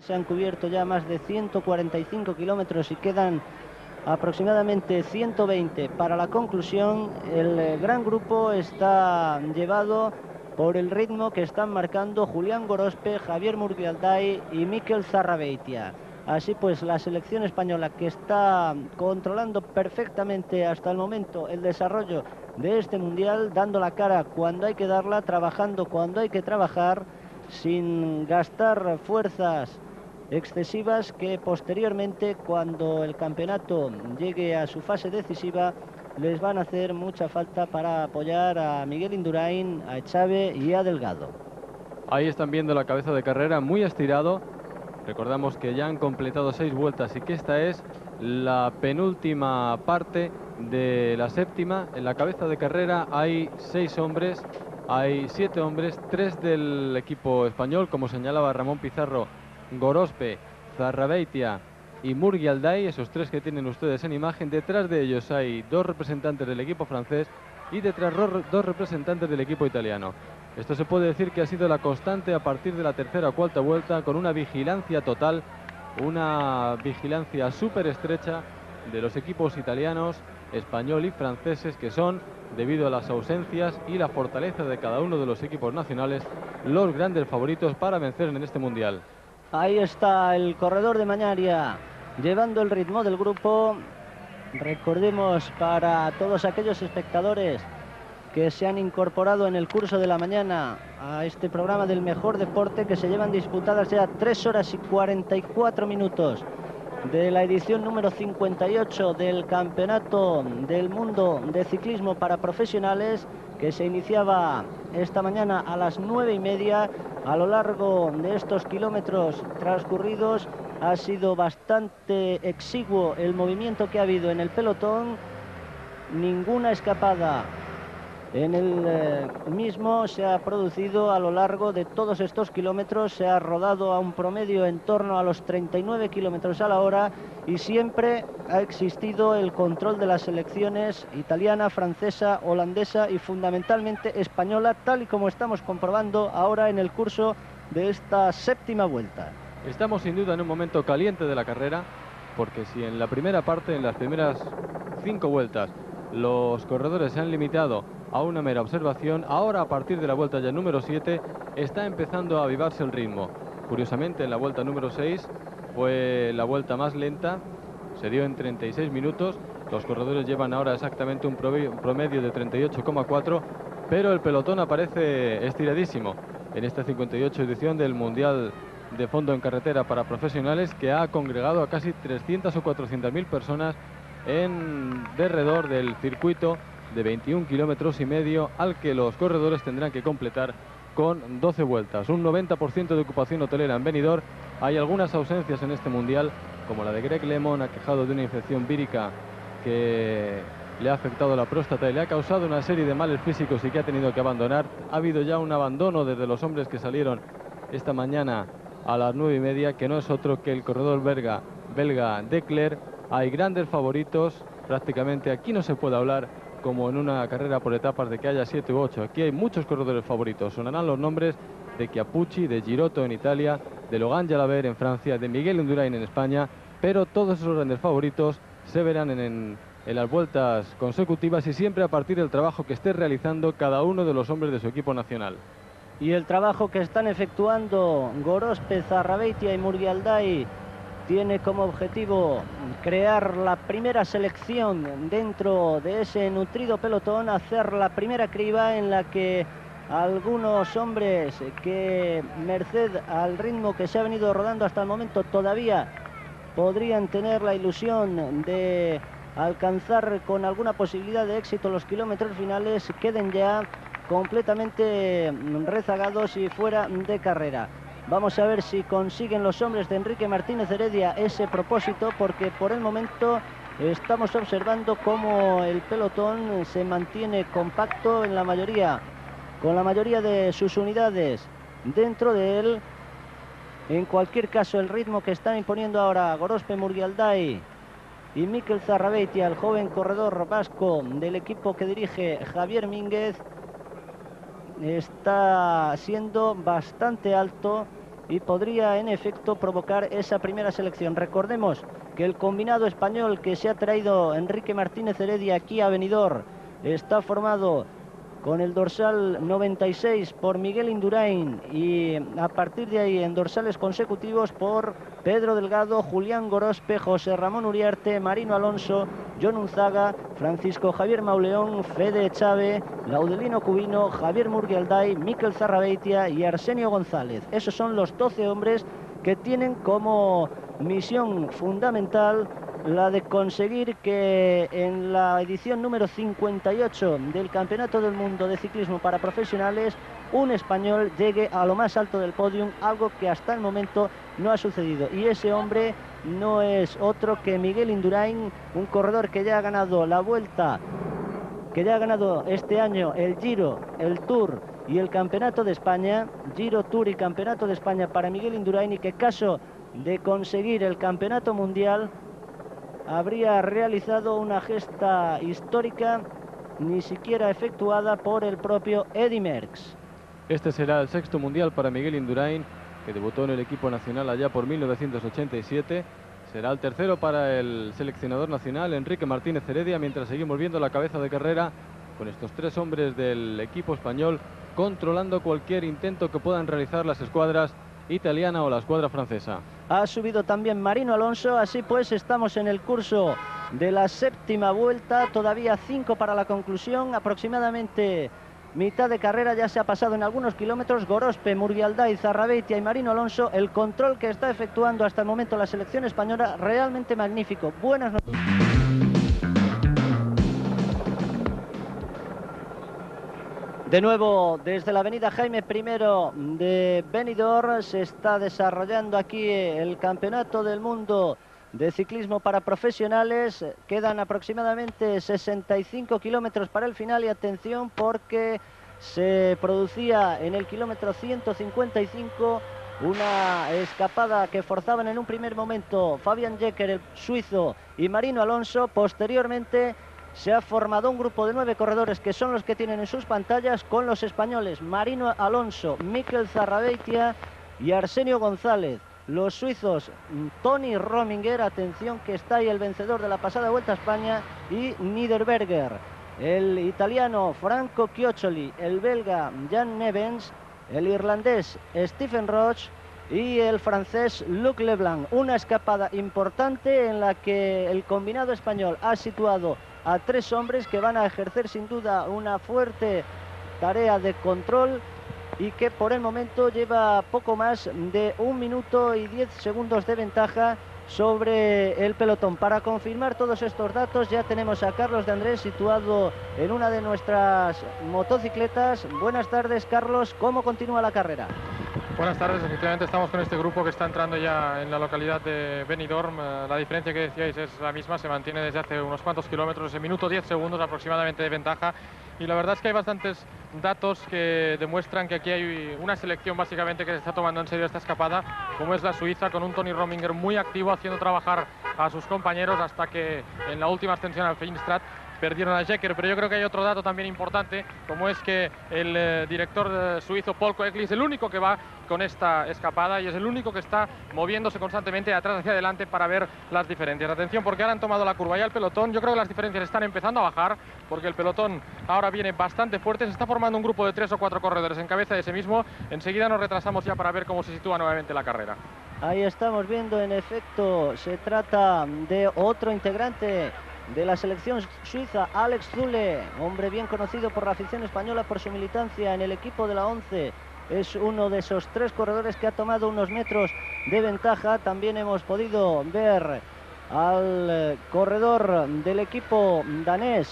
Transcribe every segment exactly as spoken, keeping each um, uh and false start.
Se han cubierto ya más de ciento cuarenta y cinco kilómetros y quedan aproximadamente ciento veinte para la conclusión. El gran grupo está llevado por el ritmo que están marcando Julián Gorospe, Javier Murguialday y Mikel Zarrabeitia. Así pues, la selección española, que está controlando perfectamente hasta el momento el desarrollo de este mundial, dando la cara cuando hay que darla, trabajando cuando hay que trabajar, sin gastar fuerzas excesivas que posteriormente, cuando el campeonato llegue a su fase decisiva, les van a hacer mucha falta para apoyar a Miguel Indurain, a Echave y a Delgado. Ahí están viendo la cabeza de carrera muy estirado. Recordamos que ya han completado seis vueltas y que esta es la penúltima parte de la séptima. En la cabeza de carrera hay seis hombres, hay siete hombres, tres del equipo español, como señalaba Ramón Pizarro, Gorospe, Zarrabeitia y Murguialday, esos tres que tienen ustedes en imagen. Detrás de ellos hay dos representantes del equipo francés y detrás dos representantes del equipo italiano. Esto se puede decir que ha sido la constante a partir de la tercera o cuarta vuelta, con una vigilancia total, una vigilancia súper estrecha de los equipos italianos, español y franceses, que son, debido a las ausencias y la fortaleza de cada uno de los equipos nacionales, los grandes favoritos para vencer en este mundial. Ahí está el corredor de Mañaria, llevando el ritmo del grupo. Recordemos, para todos aquellos espectadores que se han incorporado en el curso de la mañana a este programa del mejor deporte, que se llevan disputadas ya tres horas y cuarenta y cuatro minutos de la edición número cincuenta y ocho del Campeonato del Mundo de Ciclismo para Profesionales, que se iniciaba esta mañana a las nueve y media. A lo largo de estos kilómetros transcurridos ha sido bastante exiguo el movimiento que ha habido en el pelotón, ninguna escapada en el eh, mismo se ha producido a lo largo de todos estos kilómetros. Se ha rodado a un promedio en torno a los treinta y nueve kilómetros a la hora, y siempre ha existido el control de las selecciones italiana, francesa, holandesa y fundamentalmente española, tal y como estamos comprobando ahora en el curso de esta séptima vuelta. Estamos sin duda en un momento caliente de la carrera, porque si en la primera parte, en las primeras cinco vueltas, los corredores se han limitado a una mera observación, ahora a partir de la vuelta ya número siete está empezando a avivarse el ritmo. Curiosamente, en la vuelta número seis fue la vuelta más lenta, se dio en treinta y seis minutos, los corredores llevan ahora exactamente un promedio de treinta y ocho coma cuatro, pero el pelotón aparece estiradísimo en esta cincuenta y ocho edición del Mundial de Fondo en Carretera para Profesionales, que ha congregado a casi trescientas o cuatrocientas mil personas en derredor del circuito de veintiún kilómetros y medio, al que los corredores tendrán que completar con doce vueltas. Un noventa por ciento de ocupación hotelera en Benidorm. Hay algunas ausencias en este mundial, como la de Greg LeMond, aquejado de una infección vírica que le ha afectado la próstata y le ha causado una serie de males físicos y que ha tenido que abandonar. Ha habido ya un abandono desde los hombres que salieron esta mañana a las nueve y media, que no es otro que el corredor belga, belga De Clercq. Hay grandes favoritos, prácticamente aquí no se puede hablar como en una carrera por etapas de que haya siete u ocho. Aquí hay muchos corredores favoritos. Sonarán los nombres de Chiappucci, de Girotto en Italia, de Logan Jalabert en Francia, de Miguel Indurain en España, pero todos esos grandes favoritos se verán en, en, en las vueltas consecutivas y siempre a partir del trabajo que esté realizando cada uno de los hombres de su equipo nacional. Y el trabajo que están efectuando Gorospe, Zarrabeitia y Murguialday tiene como objetivo crear la primera selección dentro de ese nutrido pelotón, hacer la primera criba en la que algunos hombres que, merced al ritmo que se ha venido rodando hasta el momento, todavía podrían tener la ilusión de alcanzar con alguna posibilidad de éxito los kilómetros finales, queden ya completamente rezagados y fuera de carrera. Vamos a ver si consiguen los hombres de Enrique Martínez Heredia ese propósito, porque por el momento estamos observando cómo el pelotón se mantiene compacto en la mayoría, con la mayoría de sus unidades dentro de él. En cualquier caso, el ritmo que están imponiendo ahora Gorospe, Murguialday y Mikel Zarrabeitia, el joven corredor vasco del equipo que dirige Javier Mínguez, está siendo bastante alto y podría en efecto provocar esa primera selección. Recordemos que el combinado español que se ha traído Enrique Martínez Heredia aquí a Benidorm está formado con el dorsal noventa y seis por Miguel Indurain y a partir de ahí en dorsales consecutivos por Pedro Delgado, Julián Gorospe, José Ramón Uriarte, Marino Alonso, John Unzaga, Francisco Javier Mauleón, Fede Chave, Laudelino Cubino, Javier Murguialday, Miquel Zarrabeitia y Arsenio González. Esos son los doce hombres que tienen como misión fundamental la de conseguir que en la edición número cincuenta y ocho del Campeonato del Mundo de Ciclismo para Profesionales un español llegue a lo más alto del podium, algo que hasta el momento no ha sucedido. Y ese hombre no es otro que Miguel Indurain, un corredor que ya ha ganado la Vuelta, que ya ha ganado este año el Giro, el Tour y el Campeonato de España, Giro, Tour y Campeonato de España para Miguel Indurain, y que caso de conseguir el Campeonato Mundial habría realizado una gesta histórica ni siquiera efectuada por el propio Eddy Merckx. Este será el sexto mundial para Miguel Indurain, que debutó en el equipo nacional allá por mil novecientos ochenta y siete. Será el tercero para el seleccionador nacional, Enrique Martínez Heredia, mientras seguimos viendo la cabeza de carrera con estos tres hombres del equipo español controlando cualquier intento que puedan realizar las escuadras italiana o la escuadra francesa. Ha subido también Marino Alonso, así pues estamos en el curso de la séptima vuelta, todavía cinco para la conclusión, aproximadamente mitad de carrera ya se ha pasado en algunos kilómetros. Gorospe, Murguialday, Zarrabeitia y Marino Alonso, el control que está efectuando hasta el momento la selección española, realmente magnífico. Buenas noticias. De nuevo, desde la avenida Jaime primero de Benidorm se está desarrollando aquí el Campeonato del Mundo de Ciclismo para Profesionales. Quedan aproximadamente sesenta y cinco kilómetros para el final y atención porque se producía en el kilómetro ciento cincuenta y cinco una escapada que forzaban en un primer momento Fabian Jecker, el suizo, y Marino Alonso. Posteriormente se ha formado un grupo de nueve corredores que son los que tienen en sus pantallas, con los españoles Marino Alonso, Miquel Zarrabeitia y Arsenio González. Los suizos Tony Rominger, atención que está ahí el vencedor de la pasada Vuelta a España, y Niederberger. El italiano Franco Chioccioli, el belga Jan Nevens, el irlandés Stephen Roche y el francés Luc Leblanc. Una escapada importante en la que el combinado español ha situado a tres hombres que van a ejercer sin duda una fuerte tarea de control y que por el momento lleva poco más de un minuto y diez segundos de ventaja sobre el pelotón. Para confirmar todos estos datos ya tenemos a Carlos de Andrés situado en una de nuestras motocicletas. Buenas tardes, Carlos, ¿cómo continúa la carrera? Buenas tardes, efectivamente estamos con este grupo que está entrando ya en la localidad de Benidorm. Uh, la diferencia que decíais es la misma, se mantiene desde hace unos cuantos kilómetros, en minuto diez segundos aproximadamente de ventaja. Y la verdad es que hay bastantes datos que demuestran que aquí hay una selección básicamente que se está tomando en serio esta escapada, como es la Suiza, con un Tony Rominger muy activo haciendo trabajar a sus compañeros hasta que en la última ascensión al Feinstraat perdieron a Jecker. Pero yo creo que hay otro dato también importante, como es que el eh, director eh, suizo Paul Koekli es el único que va con esta escapada y es el único que está moviéndose constantemente de atrás hacia adelante para ver las diferencias. Atención, porque ahora han tomado la curva ya el pelotón. Yo creo que las diferencias están empezando a bajar porque el pelotón ahora viene bastante fuerte. Se está formando un grupo de tres o cuatro corredores en cabeza de ese mismo. Enseguida nos retrasamos ya para ver cómo se sitúa nuevamente la carrera. Ahí estamos viendo, en efecto, se trata de otro integrante de la selección suiza, Alex Zülle, hombre bien conocido por la afición española por su militancia en el equipo de la once. Es uno de esos tres corredores que ha tomado unos metros de ventaja. También hemos podido ver al corredor del equipo danés,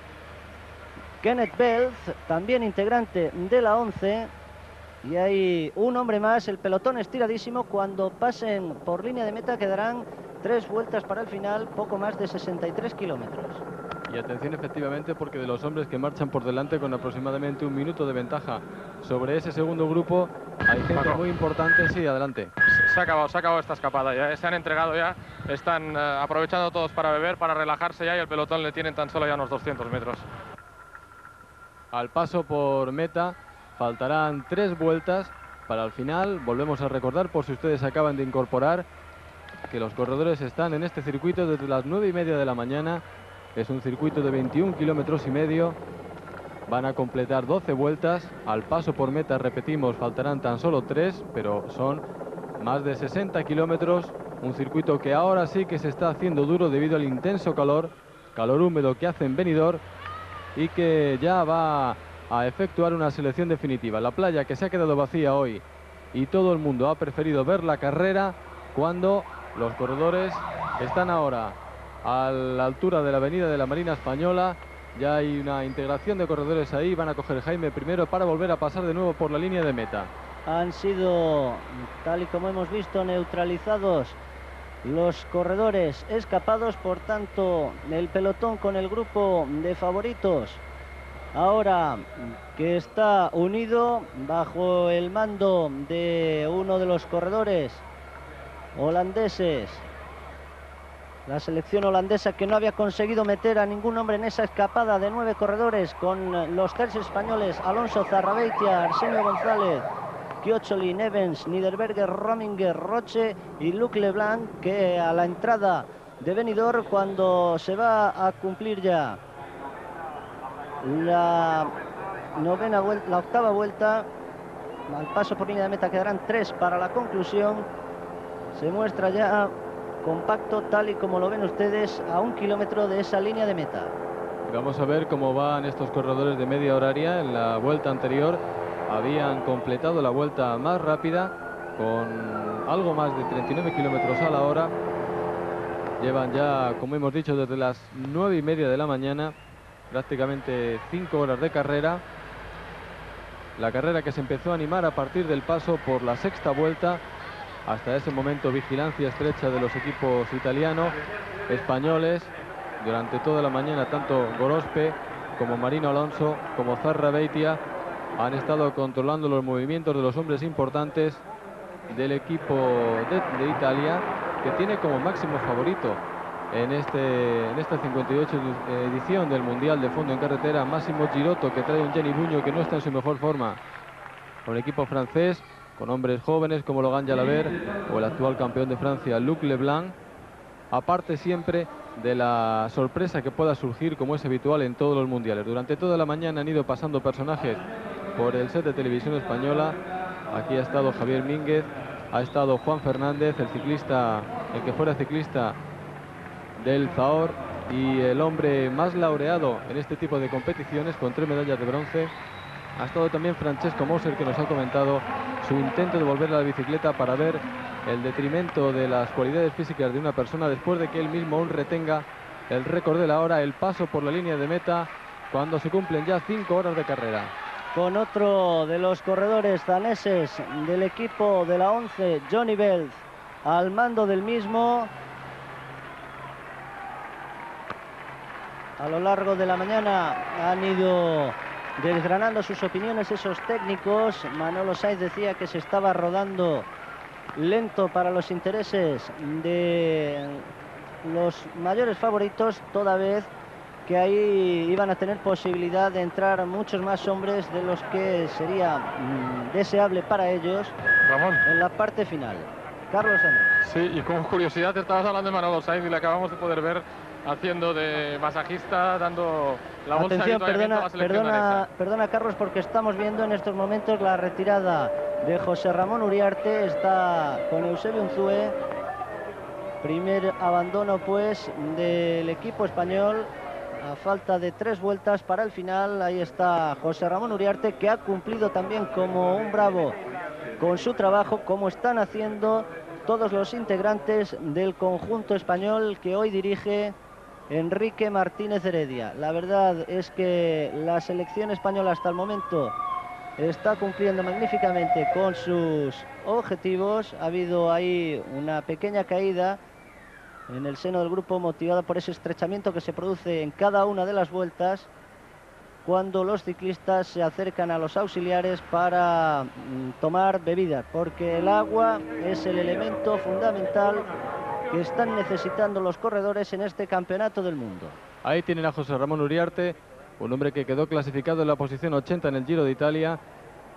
Kenneth Belz, también integrante de la once. Y hay un hombre más, el pelotón estiradísimo. Cuando pasen por línea de meta quedarán tres vueltas para el final, poco más de sesenta y tres kilómetros. Y atención efectivamente, porque de los hombres que marchan por delante con aproximadamente un minuto de ventaja sobre ese segundo grupo, hay gente Paco. muy importante. Sí, adelante. Se ha acabado, se ha acabado esta escapada ya, se han entregado ya, están uh, aprovechando todos para beber, para relajarse ya, y el pelotón le tienen tan solo ya unos doscientos metros. Al paso por meta faltarán tres vueltas para el final. Volvemos a recordar, por si ustedes acaban de incorporar, que los corredores están en este circuito desde las nueve y media de la mañana. Es un circuito de veintiún kilómetros y medio. Van a completar doce vueltas. Al paso por meta, repetimos, faltarán tan solo tres, pero son más de sesenta kilómetros. Un circuito que ahora sí que se está haciendo duro debido al intenso calor, calor húmedo que hace en Benidorm, y que ya va a efectuar una selección definitiva. La playa que se ha quedado vacía hoy y todo el mundo ha preferido ver la carrera cuando los corredores están ahora a la altura de la avenida de la Marina Española. Ya hay una integración de corredores ahí. Van a coger Jaime primero para volver a pasar de nuevo por la línea de meta. Han sido, tal y como hemos visto, neutralizados los corredores escapados. Por tanto, el pelotón con el grupo de favoritos, ahora que está unido bajo el mando de uno de los corredores holandeses, la selección holandesa, que no había conseguido meter a ningún hombre en esa escapada de nueve corredores, con los tres españoles: Alonso, Zarrabeitia, Arsenio González, Chioccioli, Nevens, Niederberger, Rominger, Roche y Luc Leblanc, que a la entrada de Benidorm, cuando se va a cumplir ya la novena vuelta, la octava vuelta, al paso por línea de meta quedarán tres para la conclusión. Se muestra ya compacto, tal y como lo ven ustedes, a un kilómetro de esa línea de meta. Vamos a ver cómo van estos corredores de media horaria. En la vuelta anterior habían completado la vuelta más rápida con algo más de treinta y nueve kilómetros a la hora. Llevan ya, como hemos dicho, desde las nueve y media de la mañana, prácticamente cinco horas de carrera. La carrera que se empezó a animar a partir del paso por la sexta vuelta. Hasta ese momento, vigilancia estrecha de los equipos italianos, españoles. Durante toda la mañana, tanto Gorospe como Marino Alonso como Zarrabeitia han estado controlando los movimientos de los hombres importantes del equipo de, de Italia, que tiene como máximo favorito en, este, en esta cincuenta y ocho edición del Mundial de Fondo en Carretera Massimo Girotto, que trae un Gianni Bugno que no está en su mejor forma. Con el equipo francés, con hombres jóvenes como Logan Jalabert o el actual campeón de Francia, Luc Leblanc, aparte siempre de la sorpresa que pueda surgir, como es habitual en todos los mundiales. Durante toda la mañana han ido pasando personajes por el set de televisión española. Aquí ha estado Javier Mínguez, ha estado Juan Fernández, el ciclista, el que fuera ciclista del Zahor y el hombre más laureado en este tipo de competiciones, con tres medallas de bronce. Ha estado también Francesco Moser, que nos ha comentado su intento de volver a la bicicleta para ver el detrimento de las cualidades físicas de una persona después de que él mismo aún retenga el récord de la hora, el paso por la línea de meta, cuando se cumplen ya cinco horas de carrera. Con otro de los corredores daneses del equipo de la once, Johnny Bell, al mando del mismo. A lo largo de la mañana han ido desgranando sus opiniones esos técnicos. Manolo Saiz decía que se estaba rodando lento para los intereses de los mayores favoritos, toda vez que ahí iban a tener posibilidad de entrar muchos más hombres de los que sería mm, deseable para ellos, Ramón, en la parte final. Carlos Sánchez. Sí, y con curiosidad te estabas hablando de Manolo Saiz y le acabamos de poder ver haciendo de masajista, dando la bolsa. Atención, de perdona, a la selección perdona, danesa. perdona Carlos, porque estamos viendo en estos momentos la retirada de José Ramón Uriarte. Está con Eusebio Unzue. Primer abandono pues del equipo español a falta de tres vueltas para el final. Ahí está José Ramón Uriarte, que ha cumplido también como un bravo con su trabajo, como están haciendo todos los integrantes del conjunto español que hoy dirige Enrique Martínez Heredia. La verdad es que la selección española hasta el momento está cumpliendo magníficamente con sus objetivos. Ha habido ahí una pequeña caída en el seno del grupo, motivada por ese estrechamiento que se produce en cada una de las vueltas cuando los ciclistas se acercan a los auxiliares para mm, tomar bebidas, porque el agua es el elemento fundamental que están necesitando los corredores en este campeonato del mundo. Ahí tienen a José Ramón Uriarte, un hombre que quedó clasificado en la posición ochenta en el Giro de Italia,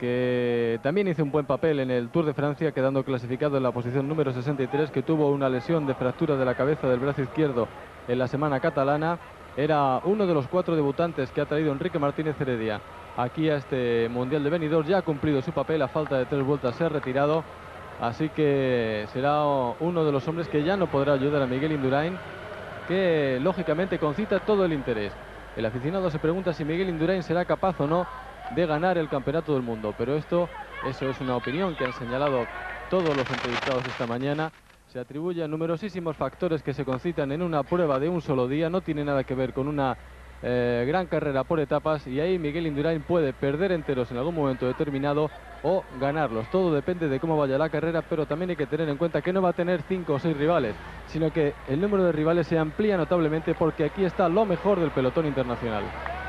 que también hizo un buen papel en el Tour de Francia, quedando clasificado en la posición número sesenta y tres, que tuvo una lesión de fractura de la cabeza del brazo izquierdo en la semana catalana. Era uno de los cuatro debutantes que ha traído Enrique Martínez Heredia aquí a este Mundial de Benidorm. Ya ha cumplido su papel, a falta de tres vueltas se ha retirado, así que será uno de los hombres que ya no podrá ayudar a Miguel Indurain, que lógicamente concita todo el interés. El aficionado se pregunta si Miguel Indurain será capaz o no de ganar el Campeonato del Mundo, pero esto, eso es una opinión que han señalado todos los entrevistados esta mañana. Se atribuye a numerosísimos factores que se concitan en una prueba de un solo día, no tiene nada que ver con una eh, gran carrera por etapas, y ahí Miguel Indurain puede perder enteros en algún momento determinado o ganarlos. Todo depende de cómo vaya la carrera, pero también hay que tener en cuenta que no va a tener cinco o seis rivales, sino que el número de rivales se amplía notablemente, porque aquí está lo mejor del pelotón internacional.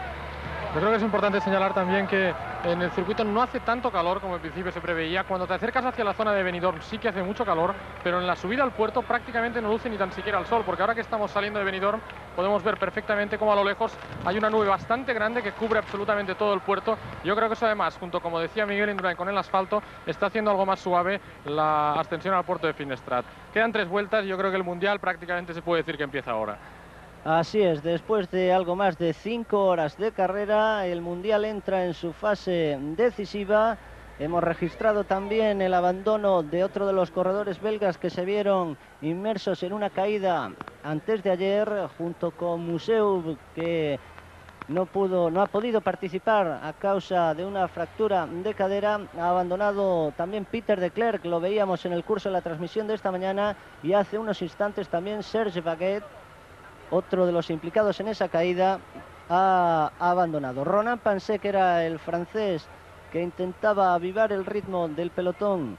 Yo creo que es importante señalar también que en el circuito no hace tanto calor como al principio se preveía. Cuando te acercas hacia la zona de Benidorm sí que hace mucho calor, pero en la subida al puerto prácticamente no luce ni tan siquiera el sol, porque ahora que estamos saliendo de Benidorm podemos ver perfectamente cómo a lo lejos hay una nube bastante grande que cubre absolutamente todo el puerto. Yo creo que eso, además, junto, como decía Miguel Indurain, con el asfalto, está haciendo algo más suave la ascensión al puerto de Finestrat. Quedan tres vueltas y yo creo que el Mundial prácticamente se puede decir que empieza ahora. Así es, después de algo más de cinco horas de carrera, el Mundial entra en su fase decisiva. Hemos registrado también el abandono de otro de los corredores belgas que se vieron inmersos en una caída antes de ayer, junto con Museu, que no pudo, no ha podido participar a causa de una fractura de cadera. Ha abandonado también Peter de Klerk, lo veíamos en el curso de la transmisión de esta mañana, y hace unos instantes también Serge Baguet, otro de los implicados en esa caída, ha, ha abandonado. Ronan Pansé, que era el francés que intentaba avivar el ritmo del pelotón,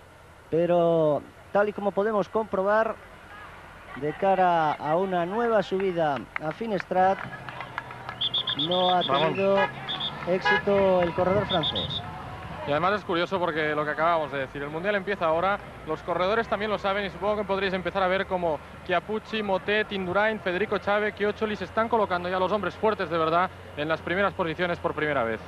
pero tal y como podemos comprobar, de cara a una nueva subida a Finestrat, no ha tenido éxito el corredor francés. Y además es curioso porque lo que acabamos de decir, el Mundial empieza ahora, los corredores también lo saben, y supongo que podréis empezar a ver como Chiappucci, Motet, Indurain, Federico Chave, Chioccioli se están colocando ya los hombres fuertes de verdad en las primeras posiciones por primera vez.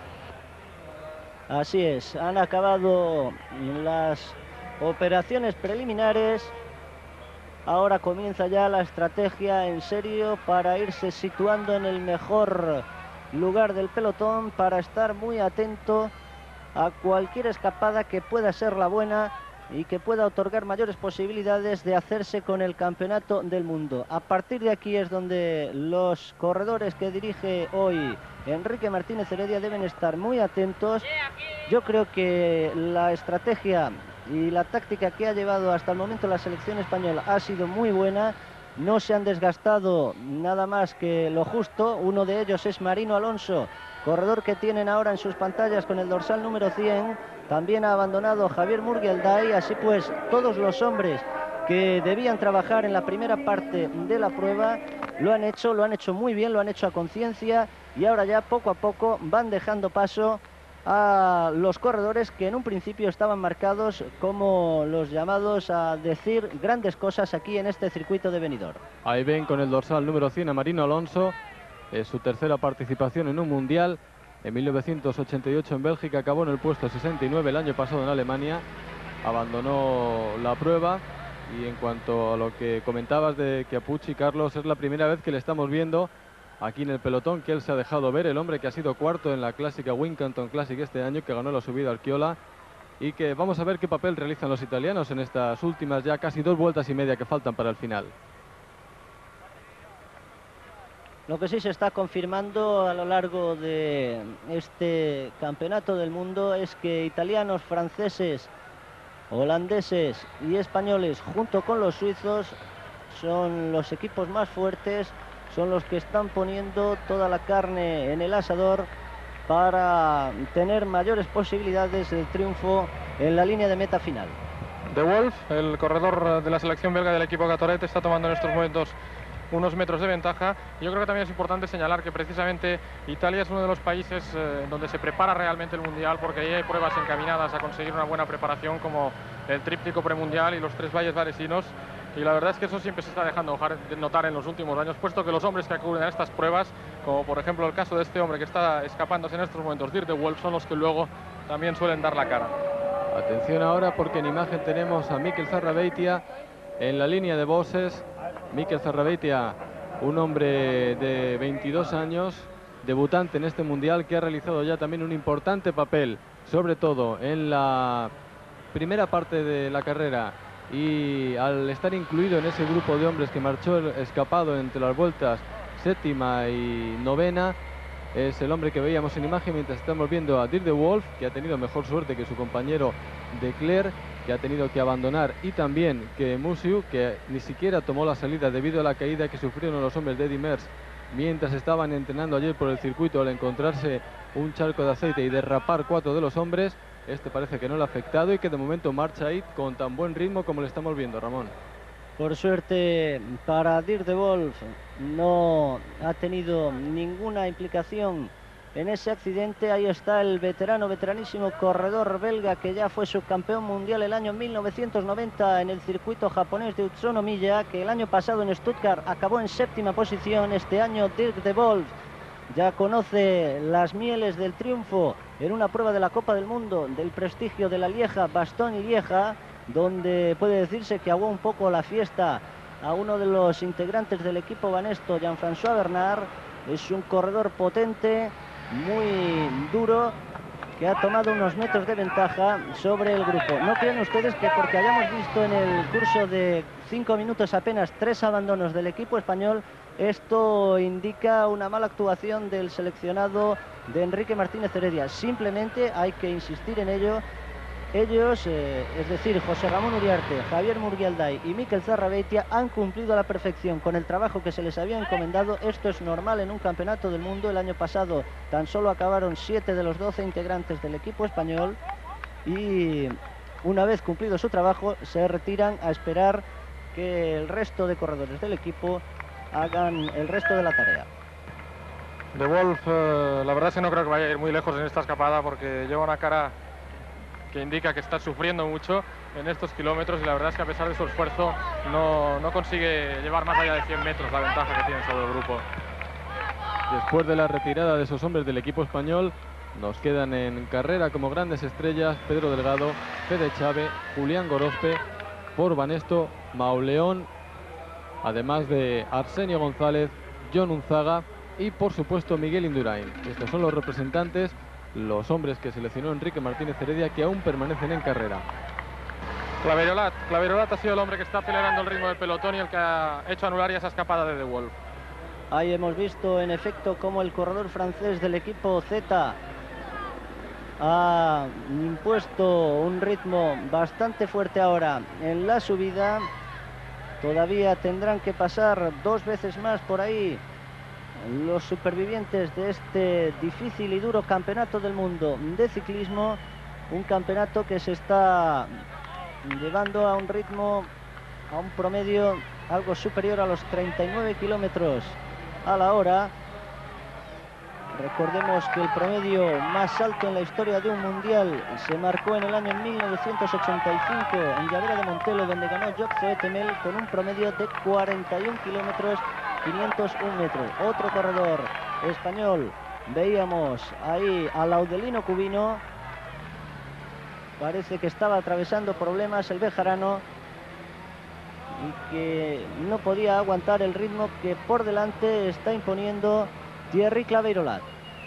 Así es, han acabado las operaciones preliminares. Ahora comienza ya la estrategia en serio para irse situando en el mejor lugar del pelotón, para estar muy atento a cualquier escapada que pueda ser la buena y que pueda otorgar mayores posibilidades de hacerse con el Campeonato del Mundo. A partir de aquí es donde los corredores que dirige hoy Enrique Martínez Heredia deben estar muy atentos. Yo creo que la estrategia y la táctica que ha llevado hasta el momento la selección española ha sido muy buena. No se han desgastado nada más que lo justo. Uno de ellos es Marino Alonso, corredor que tienen ahora en sus pantallas con el dorsal número cien. También ha abandonado Javier Murgelday. Así pues, todos los hombres que debían trabajar en la primera parte de la prueba lo han hecho, lo han hecho muy bien, lo han hecho a conciencia, y ahora ya poco a poco van dejando paso a los corredores que en un principio estaban marcados como los llamados a decir grandes cosas aquí en este circuito de Benidorm. Ahí ven con el dorsal número cien a Marino Alonso, es su tercera participación en un mundial. En mil novecientos ochenta y ocho en Bélgica, acabó en el puesto sesenta y nueve, el año pasado en Alemania abandonó la prueba. Y en cuanto a lo que comentabas de Chiappucci, Carlos, es la primera vez que le estamos viendo aquí en el pelotón, que él se ha dejado ver, el hombre que ha sido cuarto en la clásica Wincanton Classic este año, que ganó la subida Arquiola, y que vamos a ver qué papel realizan los italianos en estas últimas ya casi dos vueltas y media que faltan para el final. Lo que sí se está confirmando a lo largo de este Campeonato del Mundo es que italianos, franceses, holandeses y españoles, junto con los suizos, son los equipos más fuertes, son los que están poniendo toda la carne en el asador para tener mayores posibilidades de triunfo en la línea de meta final. De Wolf, el corredor de la selección belga del equipo Gatorete, está tomando en estos momentos unos metros de ventaja. Yo creo que también es importante señalar que precisamente Italia es uno de los países eh, donde se prepara realmente el Mundial, porque ahí hay pruebas encaminadas a conseguir una buena preparación, como el tríptico premundial y los tres valles varesinos. Y la verdad es que eso siempre se está dejando de notar en los últimos años, puesto que los hombres que acuden a estas pruebas, como por ejemplo el caso de este hombre que está escapándose en estos momentos, Dirk de Wolf, son los que luego también suelen dar la cara. Atención ahora porque en imagen tenemos a Mikel Zarrabeitia en la línea de boxes. Mikel Zarrabeitia, un hombre de veintidós años, debutante en este mundial, que ha realizado ya también un importante papel, sobre todo en la primera parte de la carrera, y al estar incluido en ese grupo de hombres que marchó escapado entre las vueltas séptima y novena, es el hombre que veíamos en imagen mientras estamos viendo a Dirk de Wolf, que ha tenido mejor suerte que su compañero de Clerc, que ha tenido que abandonar, y también que Musiu, que ni siquiera tomó la salida debido a la caída que sufrieron los hombres de Eddy Merckx mientras estaban entrenando ayer por el circuito al encontrarse un charco de aceite y derrapar cuatro de los hombres. Este parece que no le ha afectado y que de momento marcha ahí con tan buen ritmo como le estamos viendo, Ramón. Por suerte para Dirk de Wolf, no ha tenido ninguna implicación en ese accidente. Ahí está el veterano, veteranísimo corredor belga, que ya fue subcampeón mundial el año mil novecientos noventa en el circuito japonés de Utsunomiya, que el año pasado en Stuttgart acabó en séptima posición. Este año Dirk de Wolf ya conoce las mieles del triunfo en una prueba de la Copa del Mundo del prestigio de la Lieja, Bastogne Lieja, donde puede decirse que aguó un poco la fiesta a uno de los integrantes del equipo Banesto, Jean-François Bernard. Es un corredor potente, muy duro, que ha tomado unos metros de ventaja sobre el grupo. No crean ustedes que porque hayamos visto en el curso de cinco minutos apenas tres abandonos del equipo español, esto indica una mala actuación del seleccionado de Enrique Martínez Heredia. Simplemente hay que insistir en ello. Ellos, eh, es decir, José Ramón Uriarte, Javier Murguialday y Mikel Zarrabeitia, han cumplido a la perfección con el trabajo que se les había encomendado. Esto es normal en un campeonato del mundo. El año pasado tan solo acabaron siete de los doce integrantes del equipo español, y una vez cumplido su trabajo se retiran a esperar que el resto de corredores del equipo hagan el resto de la tarea. De Wolf, eh, la verdad es que no creo que vaya a ir muy lejos en esta escapada, porque lleva una cara que indica que está sufriendo mucho en estos kilómetros, y la verdad es que a pesar de su esfuerzo no, no consigue llevar más allá de cien metros la ventaja que tiene sobre el grupo. Después de la retirada de esos hombres del equipo español, nos quedan en carrera como grandes estrellas Pedro Delgado, Fede Chave, Julián Gorospe, por Banesto, Mauleón, además de Arsenio González, John Unzaga y por supuesto Miguel Indurain. Estos son los representantes, los hombres que seleccionó Enrique Martínez Heredia, que aún permanecen en carrera. Claverolat, Claverolat ha sido el hombre que está acelerando el ritmo del pelotón y el que ha hecho anular ya esa escapada de De Wolf. Ahí hemos visto en efecto cómo el corredor francés del equipo Z ha impuesto un ritmo bastante fuerte ahora en la subida. Todavía tendrán que pasar dos veces más por ahí los supervivientes de este difícil y duro campeonato del mundo de ciclismo, un campeonato que se está llevando a un ritmo, a un promedio algo superior a los treinta y nueve kilómetros a la hora. Recordemos que el promedio más alto en la historia de un mundial se marcó en el año mil novecientos ochenta y cinco en Llavera de Montelo, donde ganó Job Zoetemel con un promedio de cuarenta y un kilómetros quinientos un metros. Otro corredor español, veíamos ahí a Laudelino Cubino, parece que estaba atravesando problemas el bejarano y que no podía aguantar el ritmo que por delante está imponiendo Thierry Claverolat.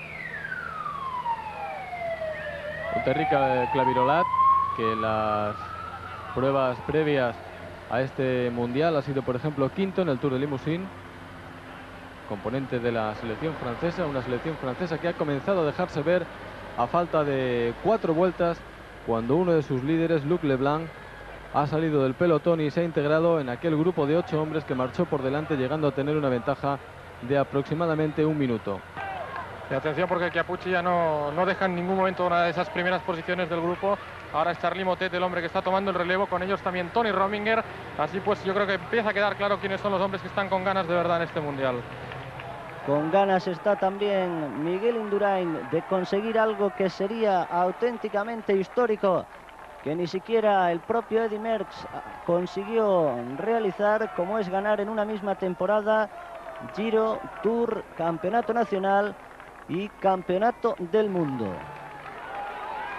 Thierry Claverolat, que en las pruebas previas a este mundial ha sido, por ejemplo, quinto en el Tour de Limousin, componente de la selección francesa, una selección francesa que ha comenzado a dejarse ver a falta de cuatro vueltas, cuando uno de sus líderes, Luc Leblanc, ha salido del pelotón y se ha integrado en aquel grupo de ocho hombres que marchó por delante, llegando a tener una ventaja de aproximadamente un minuto. Y atención, porque Chiappucci ya no, no deja en ningún momento una de esas primeras posiciones del grupo. Ahora es Charly Motet el hombre que está tomando el relevo, con ellos también Tony Rominger. Así pues yo creo que empieza a quedar claro quiénes son los hombres que están con ganas de verdad en este mundial. Con ganas está también Miguel Indurain de conseguir algo que sería auténticamente histórico, que ni siquiera el propio Eddy Merckx consiguió realizar, como es ganar en una misma temporada Giro, Tour, Campeonato Nacional y Campeonato del Mundo.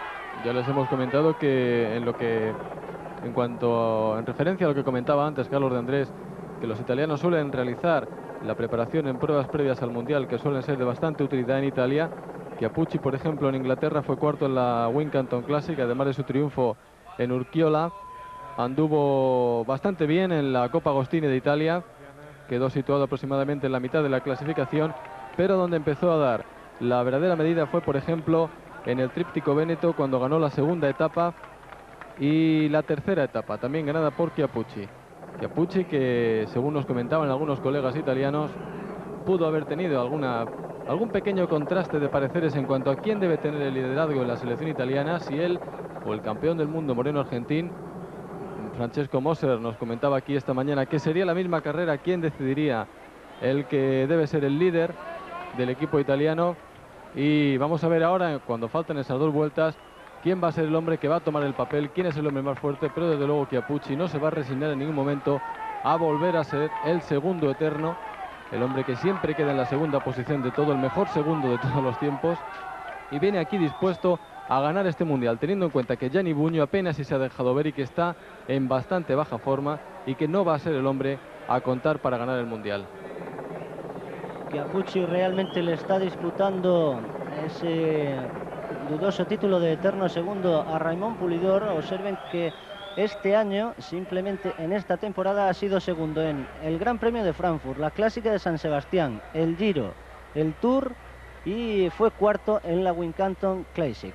Ya les hemos comentado que en lo que, en cuanto, en referencia a lo que comentaba antes Carlos de Andrés, que los italianos suelen realizar la preparación en pruebas previas al Mundial, que suelen ser de bastante utilidad en Italia. Chiappucci, por ejemplo, en Inglaterra fue cuarto en la Wincanton Classic, además de su triunfo en Urquiola. Anduvo bastante bien en la Copa Agostini de Italia, quedó situado aproximadamente en la mitad de la clasificación, pero donde empezó a dar la verdadera medida fue, por ejemplo, en el Tríptico Véneto, cuando ganó la segunda etapa y la tercera etapa, también ganada por Chiappucci. Chiappucci, que según nos comentaban algunos colegas italianos, pudo haber tenido alguna, algún pequeño contraste de pareceres en cuanto a quién debe tener el liderazgo en la selección italiana, si él o el campeón del mundo Moreno Argentín. Francesco Moser nos comentaba aquí esta mañana que sería la misma carrera quien decidiría el que debe ser el líder del equipo italiano. Y vamos a ver ahora, cuando faltan esas dos vueltas, quién va a ser el hombre que va a tomar el papel, quién es el hombre más fuerte, pero desde luego Chiappucci no se va a resignar en ningún momento a volver a ser el segundo eterno, el hombre que siempre queda en la segunda posición de todo, el mejor segundo de todos los tiempos, y viene aquí dispuesto a ganar este Mundial, teniendo en cuenta que Gianni Bugno apenas si se ha dejado ver y que está en bastante baja forma y que no va a ser el hombre a contar para ganar el Mundial. Chiappucci realmente le está disputando ese dudoso título de eterno segundo a Raimon Pulidor. Observen que este año, simplemente en esta temporada, ha sido segundo en el Gran Premio de Frankfurt, la Clásica de San Sebastián, el Giro, el Tour, y fue cuarto en la Wincanton Classic.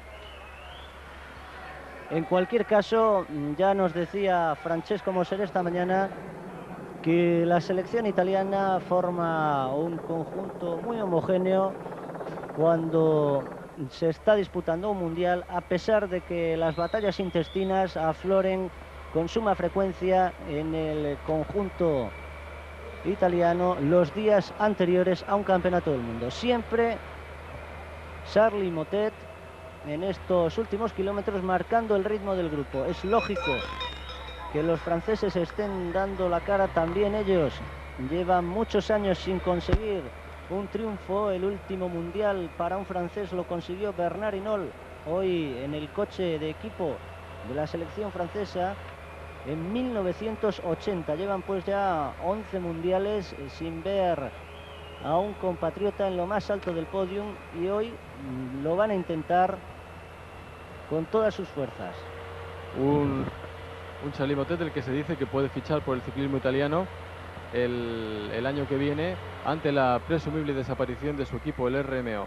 En cualquier caso, ya nos decía Francesco Moser esta mañana que la selección italiana forma un conjunto muy homogéneo cuando se está disputando un mundial, a pesar de que las batallas intestinas afloren con suma frecuencia en el conjunto italiano los días anteriores a un campeonato del mundo. Siempre Charly Motet en estos últimos kilómetros marcando el ritmo del grupo. Es lógico que los franceses estén dando la cara también. Ellos llevan muchos años sin conseguir un triunfo. El último mundial para un francés lo consiguió Bernard Hinault, hoy en el coche de equipo de la selección francesa, en mil novecientos ochenta. Llevan pues ya once mundiales sin ver a un compatriota en lo más alto del podium, y hoy lo van a intentar con todas sus fuerzas. Un... Un Charly Motet, el que se dice que puede fichar por el ciclismo italiano el, el año que viene ante la presumible desaparición de su equipo, el R M O.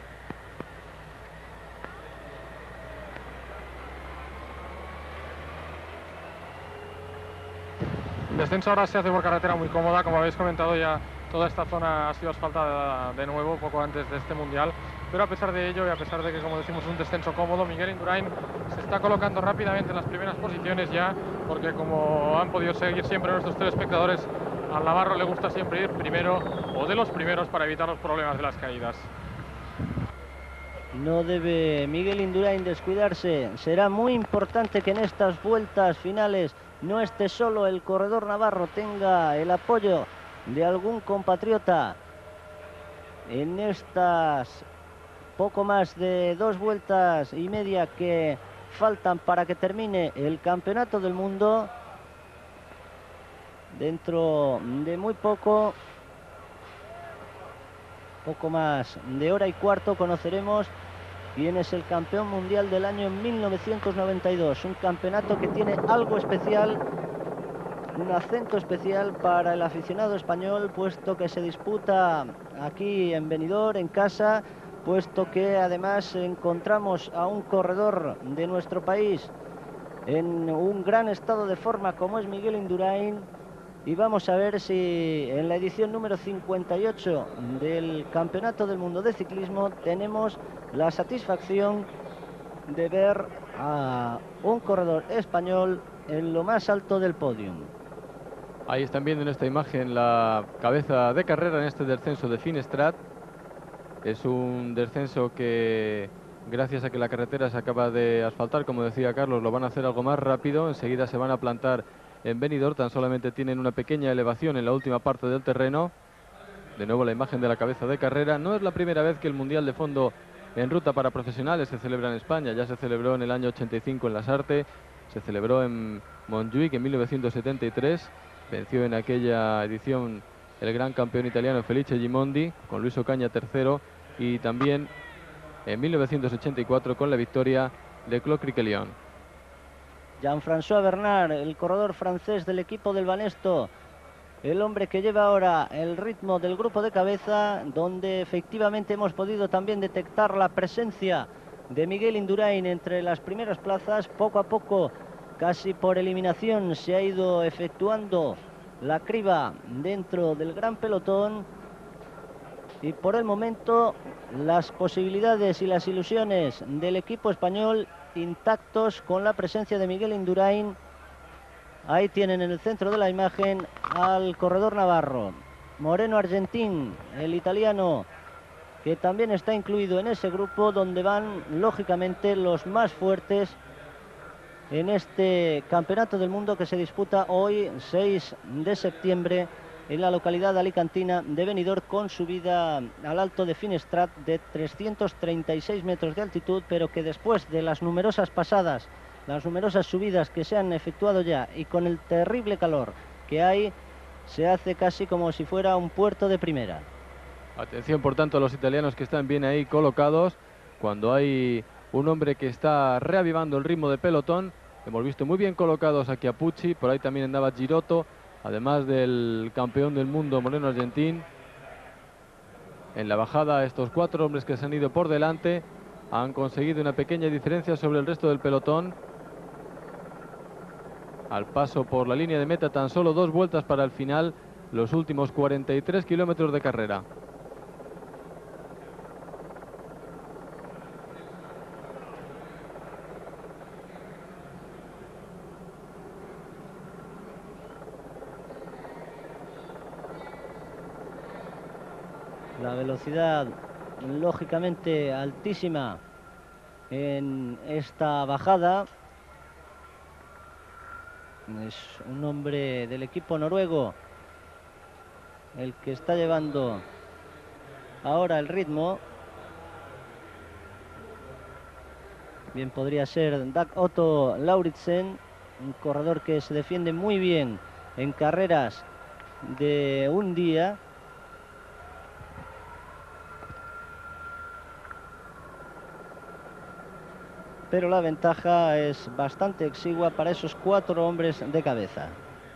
El descenso ahora se hace por carretera muy cómoda, como habéis comentado ya. Toda esta zona ha sido asfaltada de nuevo poco antes de este mundial, pero a pesar de ello y a pesar de que, como decimos, es un descenso cómodo, Miguel Indurain se está colocando rápidamente en las primeras posiciones ya, porque como han podido seguir siempre nuestros telespectadores, al navarro le gusta siempre ir primero o de los primeros para evitar los problemas de las caídas. No debe Miguel Indurain descuidarse. Será muy importante que en estas vueltas finales no esté solo el corredor navarro, tenga el apoyo de algún compatriota. En estas poco más de dos vueltas y media que faltan para que termine el campeonato del mundo, dentro de muy poco, poco más de hora y cuarto, conoceremos quién es el campeón mundial del año mil novecientos noventa y dos. Un campeonato que tiene algo especial, un acento especial para el aficionado español, puesto que se disputa aquí en Benidorm, en casa, puesto que además encontramos a un corredor de nuestro país en un gran estado de forma como es Miguel Indurain. Y vamos a ver si en la edición número cincuenta y ocho del Campeonato del Mundo de Ciclismo tenemos la satisfacción de ver a un corredor español en lo más alto del podium. Ahí están viendo en esta imagen la cabeza de carrera en este descenso de Finestrat. Es un descenso que, gracias a que la carretera se acaba de asfaltar, como decía Carlos, lo van a hacer algo más rápido. Enseguida se van a plantar en Benidorm. Tan solamente tienen una pequeña elevación en la última parte del terreno. De nuevo la imagen de la cabeza de carrera. No es la primera vez que el Mundial de Fondo en ruta para profesionales se celebra en España. Ya se celebró en el año ochenta y cinco en Lasarte, se celebró en Montjuic en mil novecientos setenta y tres. Venció en aquella edición el gran campeón italiano Felice Gimondi con Luis Ocaña tercero, y también en mil novecientos ochenta y cuatro con la victoria de Claude Criquelion. Jean-François Bernard, el corredor francés del equipo del Banesto, el hombre que lleva ahora el ritmo del grupo de cabeza, donde efectivamente hemos podido también detectar la presencia de Miguel Indurain entre las primeras plazas. Poco a poco, casi por eliminación, se ha ido efectuando la criba dentro del gran pelotón, y por el momento las posibilidades y las ilusiones del equipo español intactos con la presencia de Miguel Indurain. Ahí tienen en el centro de la imagen al corredor navarro. Moreno Argentín, el italiano, que también está incluido en ese grupo donde van lógicamente los más fuertes en este campeonato del mundo que se disputa hoy, seis de septiembre, en la localidad alicantina de Benidorm, con subida al Alto de Finestrat de trescientos treinta y seis metros de altitud, pero que después de las numerosas pasadas, las numerosas subidas que se han efectuado ya, y con el terrible calor que hay, se hace casi como si fuera un puerto de primera. Atención, por tanto, a los italianos que están bien ahí colocados, cuando hay un hombre que está reavivando el ritmo de pelotón. Hemos visto muy bien colocados a Chiappucci, por ahí también andaba Girotto, además del campeón del mundo Moreno Argentín. En la bajada, estos cuatro hombres que se han ido por delante han conseguido una pequeña diferencia sobre el resto del pelotón. Al paso por la línea de meta, tan solo dos vueltas para el final, los últimos cuarenta y tres kilómetros de carrera. La velocidad lógicamente altísima en esta bajada. Es un hombre del equipo noruego el que está llevando ahora el ritmo. Bien podría ser Dag Otto Lauritzen, un corredor que se defiende muy bien en carreras de un día. Pero la ventaja es bastante exigua para esos cuatro hombres de cabeza.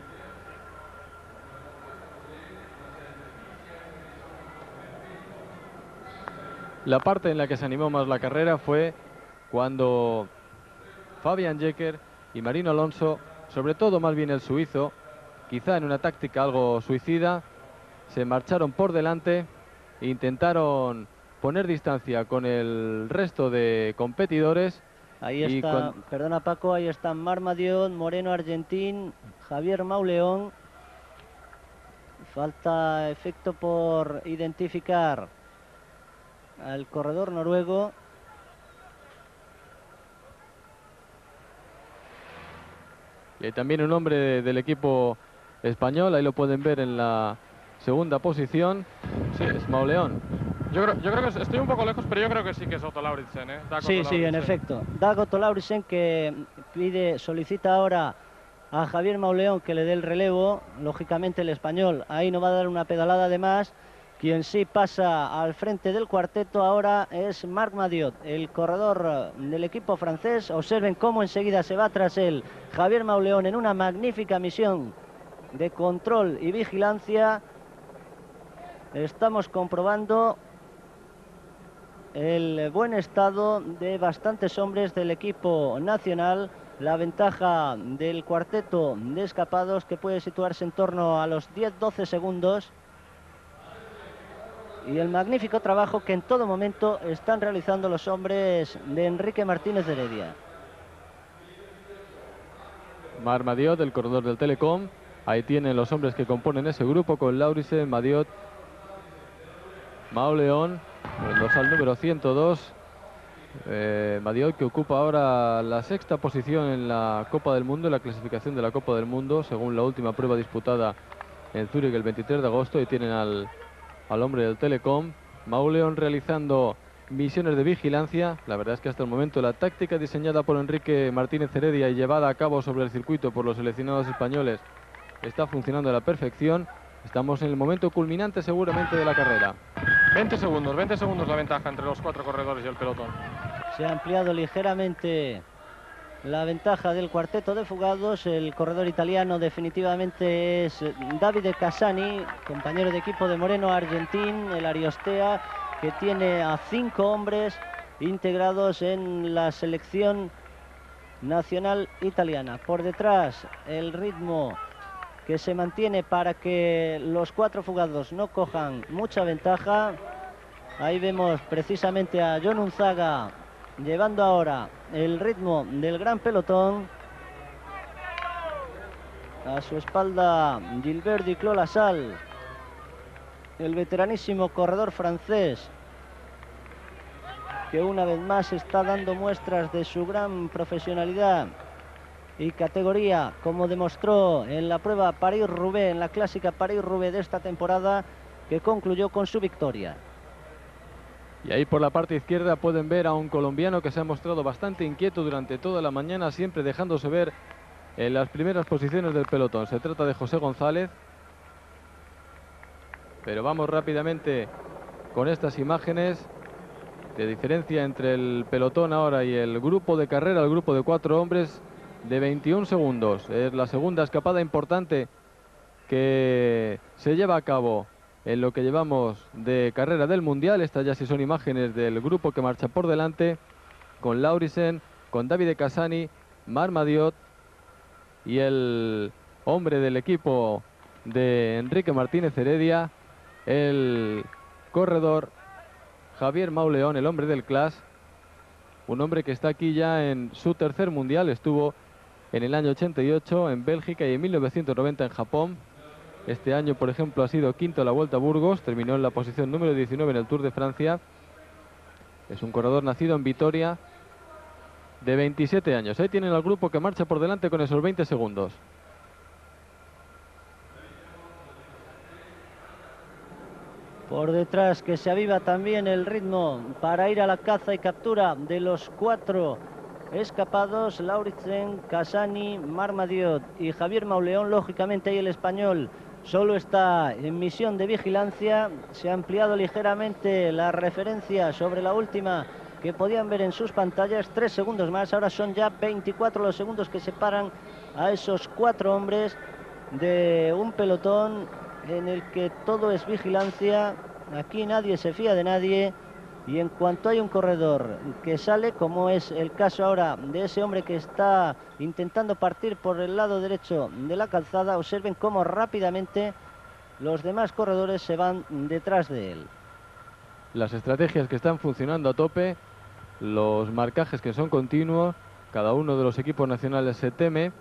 La parte en la que se animó más la carrera fue cuando Fabian Jecker y Marino Alonso, sobre todo más bien el suizo, quizá en una táctica algo suicida, se marcharon por delante e intentaron poner distancia con el resto de competidores. Ahí está, cuando... perdona Paco, ahí están Marc Madiot, Moreno Argentín, Javier Mauleón. Falta efecto por identificar al corredor noruego. Y también un hombre de, del equipo español, ahí lo pueden ver en la segunda posición. Sí, es Mauleón. Yo creo, yo creo que estoy un poco lejos, pero yo creo que sí que es Otto Lauritzen, ¿eh? Dag sí, Otto sí, Lauritzen. En efecto. Dag Otto Lauritzen, que pide, solicita ahora a Javier Mauleón que le dé el relevo. Lógicamente el español ahí no va a dar una pedalada de más. Quien sí pasa al frente del cuarteto ahora es Marc Madiot, el corredor del equipo francés. Observen cómo enseguida se va tras él Javier Mauleón en una magnífica misión de control y vigilancia. Estamos comprobando el buen estado de bastantes hombres del equipo nacional, la ventaja del cuarteto de escapados, que puede situarse en torno a los diez doce segundos, y el magnífico trabajo que en todo momento están realizando los hombres de Enrique Martínez de Heredia. Marc Madiot, el corredor del Telecom. Ahí tienen los hombres que componen ese grupo, con Lauritzen, Madiot, Mauleón, el dorsal número ciento dos. Eh, Madiot, que ocupa ahora la sexta posición en la Copa del Mundo, en la clasificación de la Copa del Mundo, según la última prueba disputada en Zúrich el veintitrés de agosto. Y tienen al, al hombre del Telecom. Mauleón realizando misiones de vigilancia. La verdad es que hasta el momento la táctica diseñada por Enrique Martínez Heredia y llevada a cabo sobre el circuito por los seleccionados españoles está funcionando a la perfección. Estamos en el momento culminante seguramente de la carrera. veinte segundos, veinte segundos la ventaja entre los cuatro corredores y el pelotón. Se ha ampliado ligeramente la ventaja del cuarteto de fugados. El corredor italiano definitivamente es Davide Casani, compañero de equipo de Moreno Argentín, el Ariostea, que tiene a cinco hombres integrados en la selección nacional italiana. Por detrás, el ritmo que se mantiene para que los cuatro fugados no cojan mucha ventaja. Ahí vemos precisamente a John Unzaga llevando ahora el ritmo del gran pelotón. A su espalda Gilbert Duclos-Lassalle, el veteranísimo corredor francés, que una vez más está dando muestras de su gran profesionalidad y categoría, como demostró en la prueba París-Roubaix, en la clásica París-Roubaix de esta temporada, que concluyó con su victoria. Y ahí por la parte izquierda pueden ver a un colombiano que se ha mostrado bastante inquieto durante toda la mañana, siempre dejándose ver en las primeras posiciones del pelotón. Se trata de José González. Pero vamos rápidamente con estas imágenes de diferencia entre el pelotón ahora y el grupo de carrera, el grupo de cuatro hombres, de veintiún segundos. Es la segunda escapada importante que se lleva a cabo en lo que llevamos de carrera del Mundial. Estas ya sí son imágenes del grupo que marcha por delante, con Laurisen, con Davide Casani, Marc Madiot y el hombre del equipo de Enrique Martínez Heredia, el corredor Javier Mauleón, el hombre del Clash, un hombre que está aquí ya en su tercer Mundial. Estuvo en el año ochenta y ocho en Bélgica y en mil novecientos noventa en Japón. Este año, por ejemplo, ha sido quinto en la Vuelta a Burgos, terminó en la posición número diecinueve en el Tour de Francia. Es un corredor nacido en Vitoria, de veintisiete años. Ahí tienen al grupo que marcha por delante con esos veinte segundos. Por detrás, que se aviva también el ritmo para ir a la caza y captura de los cuatro escapados: Laurisen, Casani, Marc Madiot y Javier Mauleón. Lógicamente ahí el español solo está en misión de vigilancia. Se ha ampliado ligeramente la referencia sobre la última que podían ver en sus pantallas. Tres segundos más, ahora son ya veinticuatro los segundos que separan a esos cuatro hombres de un pelotón en el que todo es vigilancia. Aquí nadie se fía de nadie, y en cuanto hay un corredor que sale, como es el caso ahora de ese hombre que está intentando partir por el lado derecho de la calzada, observen cómo rápidamente los demás corredores se van detrás de él. Las estrategias que están funcionando a tope, los marcajes que son continuos, cada uno de los equipos nacionales se teme.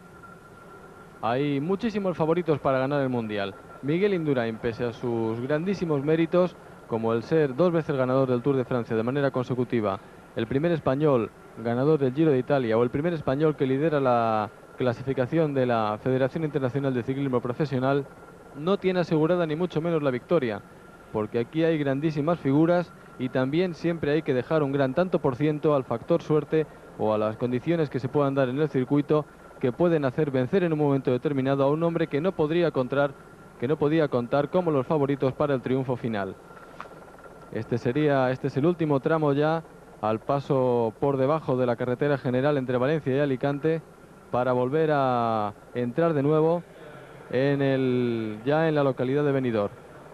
Hay muchísimos favoritos para ganar el Mundial. Miguel Indurain, pese a sus grandísimos méritos, como el ser dos veces ganador del Tour de Francia de manera consecutiva, el primer español ganador del Giro de Italia, o el primer español que lidera la clasificación de la Federación Internacional de Ciclismo Profesional, no tiene asegurada ni mucho menos la victoria, porque aquí hay grandísimas figuras y también siempre hay que dejar un gran tanto por ciento al factor suerte o a las condiciones que se puedan dar en el circuito, que pueden hacer vencer en un momento determinado a un hombre que no podría contar, que no podía contar como los favoritos para el triunfo final. Este sería, este es el último tramo ya al paso por debajo de la carretera general entre Valencia y Alicante, para volver a entrar de nuevo en el, ya en la localidad de Benidorm.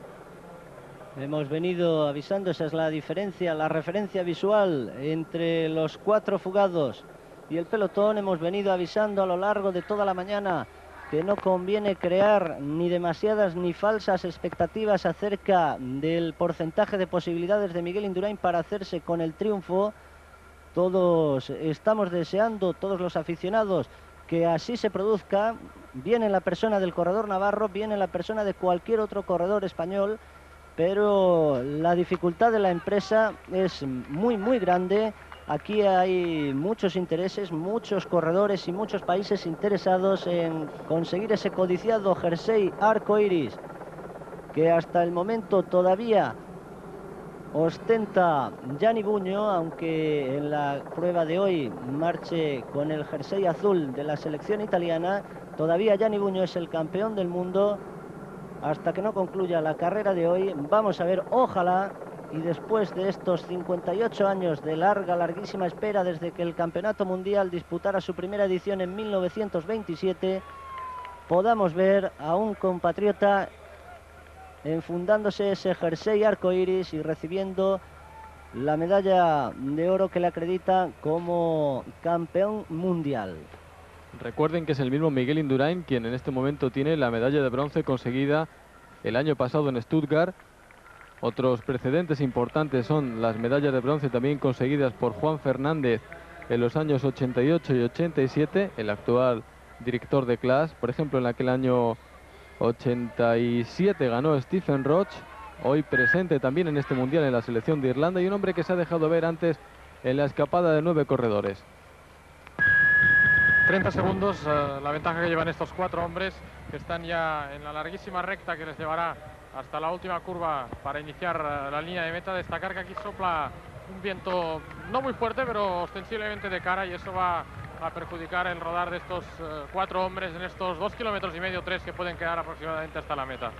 Hemos venido avisando, esa es la diferencia, la referencia visual entre los cuatro fugados y el pelotón. Hemos venido avisando a lo largo de toda la mañana que no conviene crear ni demasiadas ni falsas expectativas acerca del porcentaje de posibilidades de Miguel Indurain para hacerse con el triunfo. Todos estamos deseando, todos los aficionados, que así se produzca, bien en la persona del corredor navarro, bien en la persona de cualquier otro corredor español, pero la dificultad de la empresa es muy muy grande. Aquí hay muchos intereses, muchos corredores y muchos países interesados en conseguir ese codiciado jersey arcoiris, que hasta el momento todavía ostenta Gianni Bugno, aunque en la prueba de hoy marche con el jersey azul de la selección italiana. Todavía Gianni Bugno es el campeón del mundo hasta que no concluya la carrera de hoy. Vamos a ver, ojalá, y después de estos cincuenta y ocho años de larga, larguísima espera desde que el Campeonato Mundial disputara su primera edición en mil novecientos veintisiete, podamos ver a un compatriota enfundándose ese jersey arcoíris y recibiendo la medalla de oro que le acredita como campeón mundial. Recuerden que es el mismo Miguel Indurain quien en este momento tiene la medalla de bronce conseguida el año pasado en Stuttgart. Otros precedentes importantes son las medallas de bronce también conseguidas por Juan Fernández en los años ochenta y ocho y ochenta y siete, el actual director de clase. Por ejemplo, en aquel año ochenta y siete ganó Stephen Roach, hoy presente también en este mundial en la selección de Irlanda, y un hombre que se ha dejado ver antes en la escapada de nueve corredores. treinta segundos, uh, la ventaja que llevan estos cuatro hombres que están ya en la larguísima recta que les llevará hasta la última curva para iniciar uh, la línea de meta. Destacar que aquí sopla un viento no muy fuerte, pero ostensiblemente de cara, y eso va a perjudicar el rodar de estos uh, cuatro hombres en estos dos kilómetros y medio, tres que pueden quedar aproximadamente hasta la meta.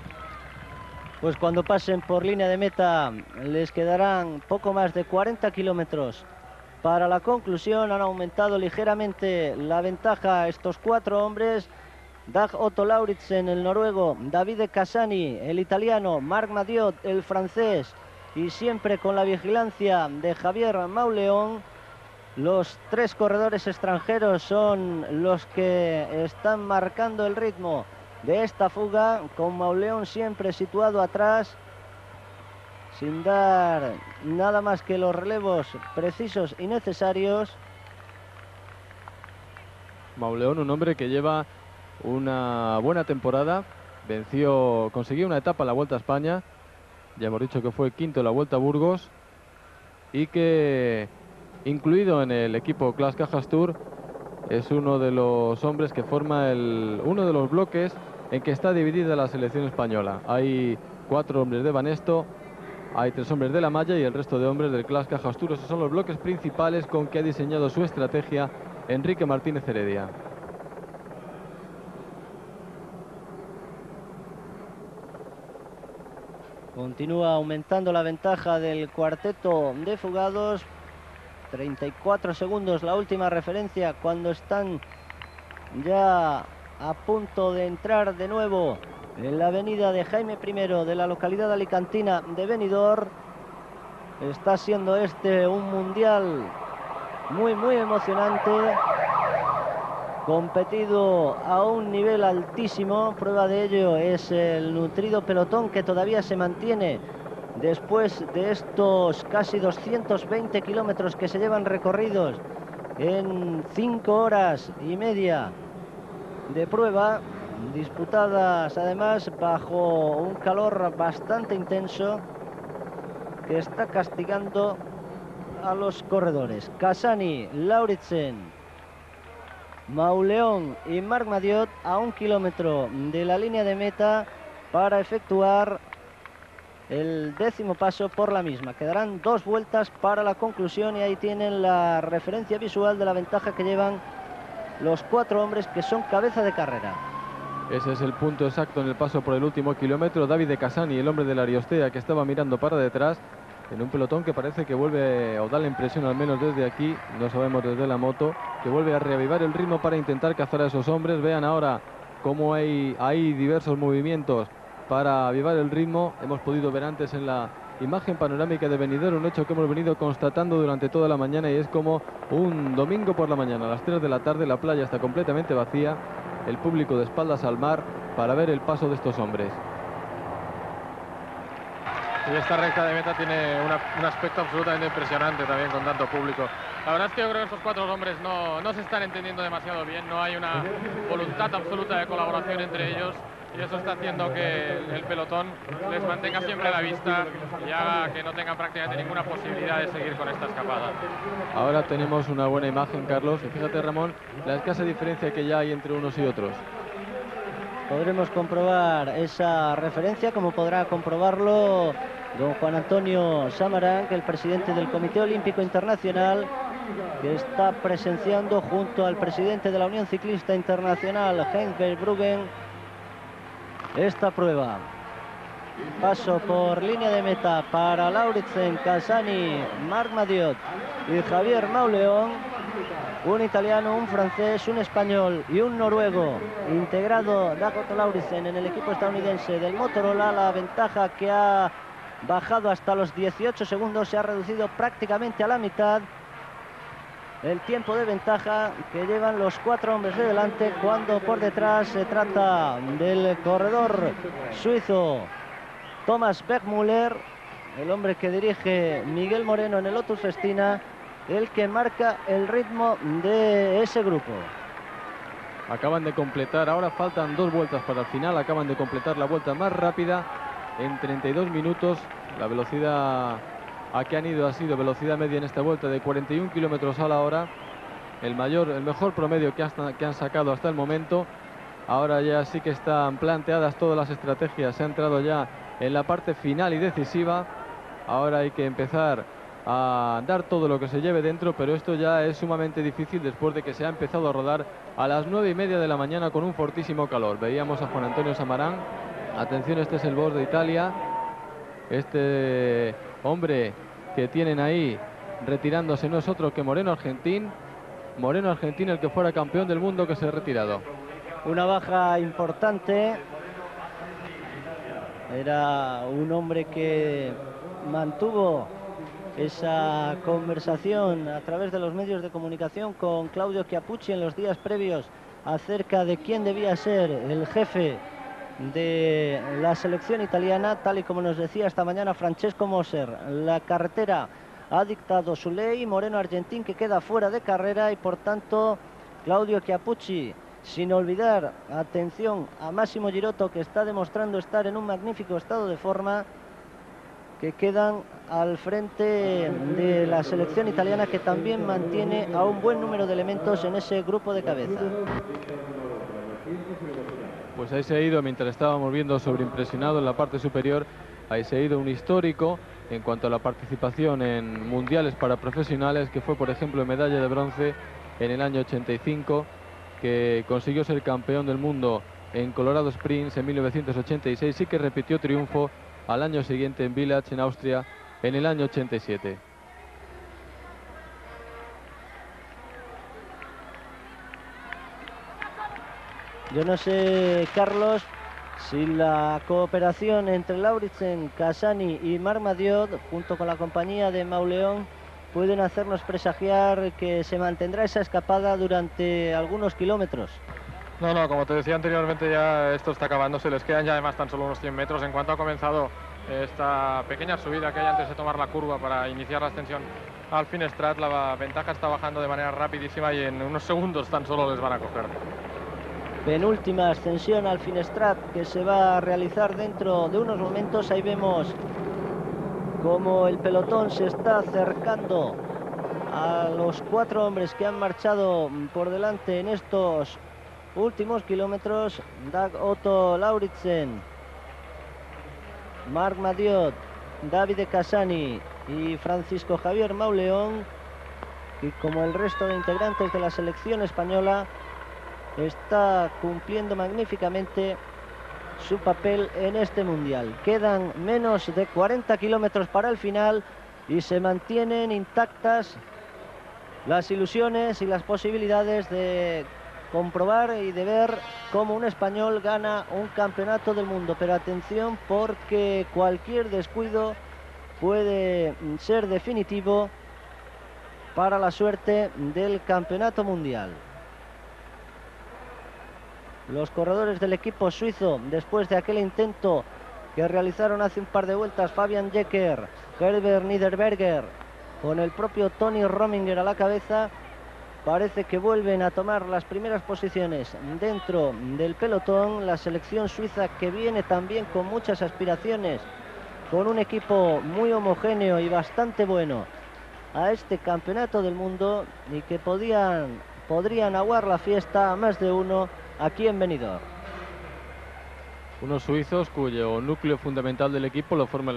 Pues cuando pasen por línea de meta les quedarán poco más de cuarenta kilómetros para la conclusión. Han aumentado ligeramente la ventaja estos cuatro hombres: Dag Otto Lauritsen, el noruego; Davide Cassani, el italiano; Marc Madiot, el francés, y siempre con la vigilancia de Javier Mauleón. Los tres corredores extranjeros son los que están marcando el ritmo de esta fuga, con Mauleón siempre situado atrás, sin dar nada más que los relevos precisos y necesarios. Mauleón, un hombre que lleva una buena temporada, venció, consiguió una etapa en la Vuelta a España, ya hemos dicho que fue quinto en la Vuelta a Burgos, y que, incluido en el equipo Class Cajas Tour, es uno de los hombres que forma el, uno de los bloques en que está dividida la selección española. Hay cuatro hombres de Banesto, hay tres hombres de la malla y el resto de hombres del Class Cajas Tour. Esos son los bloques principales con que ha diseñado su estrategia Enrique Martínez Heredia. Continúa aumentando la ventaja del cuarteto de fugados. treinta y cuatro segundos la última referencia, cuando están ya a punto de entrar de nuevo en la avenida de Jaime primero de la localidad alicantina de Benidorm. Está siendo este un mundial muy muy emocionante, competido a un nivel altísimo. Prueba de ello es el nutrido pelotón que todavía se mantiene después de estos casi doscientos veinte kilómetros que se llevan recorridos en cinco horas y media de prueba, disputadas además bajo un calor bastante intenso que está castigando a los corredores. Cassani, Lauritsen, Mauleón y Marc Madiot a un kilómetro de la línea de meta para efectuar el décimo paso por la misma. Quedarán dos vueltas para la conclusión, y ahí tienen la referencia visual de la ventaja que llevan los cuatro hombres que son cabeza de carrera. Ese es el punto exacto en el paso por el último kilómetro. Davide Cassani, el hombre de la Ariostea, que estaba mirando para detrás en un pelotón que parece que vuelve, o da la impresión al menos desde aquí, no sabemos desde la moto, que vuelve a reavivar el ritmo para intentar cazar a esos hombres. Vean ahora cómo hay, hay diversos movimientos para avivar el ritmo. Hemos podido ver antes en la imagen panorámica de Benidorm un hecho que hemos venido constatando durante toda la mañana, y es como un domingo por la mañana a las tres de la tarde la playa está completamente vacía, el público de espaldas al mar para ver el paso de estos hombres. Y esta recta de meta tiene una, un aspecto absolutamente impresionante también con tanto público. La verdad es que yo creo que estos cuatro hombres no, no se están entendiendo demasiado bien, no hay una voluntad absoluta de colaboración entre ellos, y eso está haciendo que el pelotón les mantenga siempre a la vista y haga que no tengan prácticamente ninguna posibilidad de seguir con esta escapada. Ahora tenemos una buena imagen, Carlos, y fíjate, Ramón, la escasa diferencia que ya hay entre unos y otros. Podremos comprobar esa referencia, como podrá comprobarlo don Juan Antonio Samaranch, el presidente del Comité Olímpico Internacional, que está presenciando junto al presidente de la Unión Ciclista Internacional, Heinz Verbruggen, esta prueba. Paso por línea de meta para Lauritsen, Cassani, Marc Madiot y Javier Mauleón. Un italiano, un francés, un español y un noruego. Integrado Dag Otto Lauritsen en el equipo estadounidense del Motorola. La ventaja que ha bajado hasta los dieciocho segundos se ha reducido prácticamente a la mitad. El tiempo de ventaja que llevan los cuatro hombres de delante, cuando por detrás se trata del corredor suizo Thomas Beckmüller, el hombre que dirige Miguel Moreno en el Lotus Festina, el que marca el ritmo de ese grupo. Acaban de completar, ahora faltan dos vueltas para el final, acaban de completar la vuelta más rápida en treinta y dos minutos. La velocidad a que han ido ha sido velocidad media en esta vuelta de cuarenta y un kilómetros a la hora. El mayor, el mejor promedio que, hasta, que han sacado hasta el momento. Ahora ya sí que están planteadas todas las estrategias. Se ha entrado ya en la parte final y decisiva. Ahora hay que empezar a dar todo lo que se lleve dentro, pero esto ya es sumamente difícil después de que se ha empezado a rodar a las nueve y media de la mañana con un fortísimo calor. Veíamos a Juan Antonio Samaranch. Atención, este es el boss de Italia. Este hombre que tienen ahí retirándose no es otro que Moreno Argentín. Moreno Argentín, el que fuera campeón del mundo, que se ha retirado. Una baja importante. Era un hombre que mantuvo esa conversación a través de los medios de comunicación con Claudio Chiappucci en los días previos acerca de quién debía ser el jefe de la selección italiana, tal y como nos decía esta mañana Francesco Moser. La carretera ha dictado su ley. Moreno Argentín, que queda fuera de carrera, y por tanto Claudio Chiappucci, sin olvidar, atención, a Massimo Girotto, que está demostrando estar en un magnífico estado de forma, que quedan al frente de la selección italiana, que también mantiene a un buen número de elementos en ese grupo de cabeza. Pues ahí se ha ido, mientras estábamos viendo sobreimpresionado en la parte superior, ahí se ha ido un histórico en cuanto a la participación en mundiales para profesionales, que fue por ejemplo medalla de bronce en el año ochenta y cinco, que consiguió ser campeón del mundo en Colorado Springs en mil novecientos ochenta y seis y que repitió triunfo al año siguiente en Villach, en Austria, en el año ochenta y siete. Yo no sé, Carlos, si la cooperación entre Lauritsen, Cassani y Marc Madiot, junto con la compañía de Mauleón, pueden hacernos presagiar que se mantendrá esa escapada durante algunos kilómetros. No, no, como te decía anteriormente, ya esto está acabándose. Les quedan ya además tan solo unos cien metros. En cuanto ha comenzado esta pequeña subida que hay antes de tomar la curva para iniciar la ascensión al Finestrat, la ventaja está bajando de manera rapidísima y en unos segundos tan solo les van a coger. Penúltima ascensión al Finestrat, que se va a realizar dentro de unos momentos. Ahí vemos cómo el pelotón se está acercando a los cuatro hombres que han marchado por delante en estos últimos kilómetros. Dag Otto Lauritsen, Marc Madiot, Davide Cassani y Francisco Javier Mauleón, que como el resto de integrantes de la selección española está cumpliendo magníficamente su papel en este mundial. Quedan menos de cuarenta kilómetros para el final y se mantienen intactas las ilusiones y las posibilidades de comprobar y de ver cómo un español gana un campeonato del mundo. Pero atención, porque cualquier descuido puede ser definitivo para la suerte del campeonato mundial. Los corredores del equipo suizo, después de aquel intento que realizaron hace un par de vueltas Fabian Jecker, Herbert Niederberger, con el propio Tony Rominger a la cabeza, parece que vuelven a tomar las primeras posiciones dentro del pelotón. La selección suiza, que viene también con muchas aspiraciones, con un equipo muy homogéneo y bastante bueno a este campeonato del mundo, y que podían, podrían aguar la fiesta a más de uno aquí en Benidorm. Unos suizos cuyo núcleo fundamental del equipo lo forma el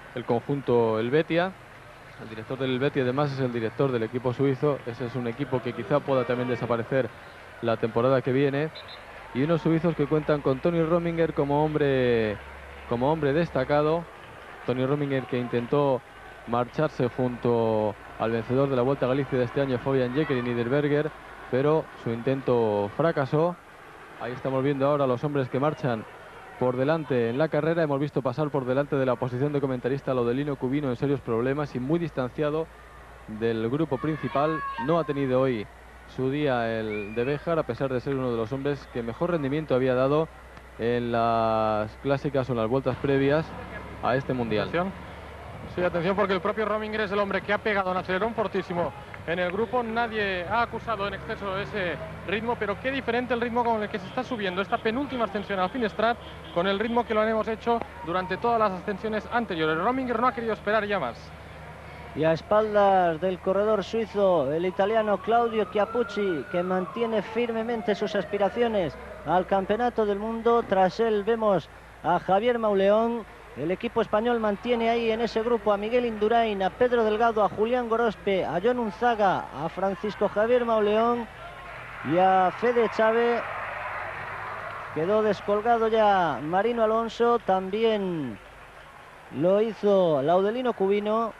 el conjunto Helvetia. El director del Helvetia además es el director del equipo suizo. Ese es un equipo que quizá pueda también desaparecer la temporada que viene. Y unos suizos que cuentan con Tony Rominger como hombre, como hombre destacado. Tony Rominger, que intentó marcharse junto al vencedor de la Vuelta a Galicia de este año, Fabian Jäger y Niederberger, pero su intento fracasó. Ahí estamos viendo ahora los hombres que marchan por delante en la carrera. Hemos visto pasar por delante de la posición de comentarista Laudelino Cubino en serios problemas y muy distanciado del grupo principal. No ha tenido hoy su día el de Béjar, a pesar de ser uno de los hombres que mejor rendimiento había dado en las clásicas o en las vueltas previas a este mundial. Atención. Sí, atención, porque el propio Rominger es el hombre que ha pegado un acelerón fortísimo en el grupo. Nadie ha acusado en exceso ese ritmo, pero qué diferente el ritmo con el que se está subiendo esta penúltima ascensión al Finestrat con el ritmo que lo hemos hecho durante todas las ascensiones anteriores. Rominger no ha querido esperar ya más. Y a espaldas del corredor suizo, el italiano Claudio Chiappucci, que mantiene firmemente sus aspiraciones al campeonato del mundo. Tras él vemos a Javier Mauleón. El equipo español mantiene ahí en ese grupo a Miguel Indurain, a Pedro Delgado, a Julián Gorospe, a Jon Unzaga, a Francisco Javier Mauleón y a Fede Chávez. Quedó descolgado ya Marino Alonso, también lo hizo Laudelino Cubino.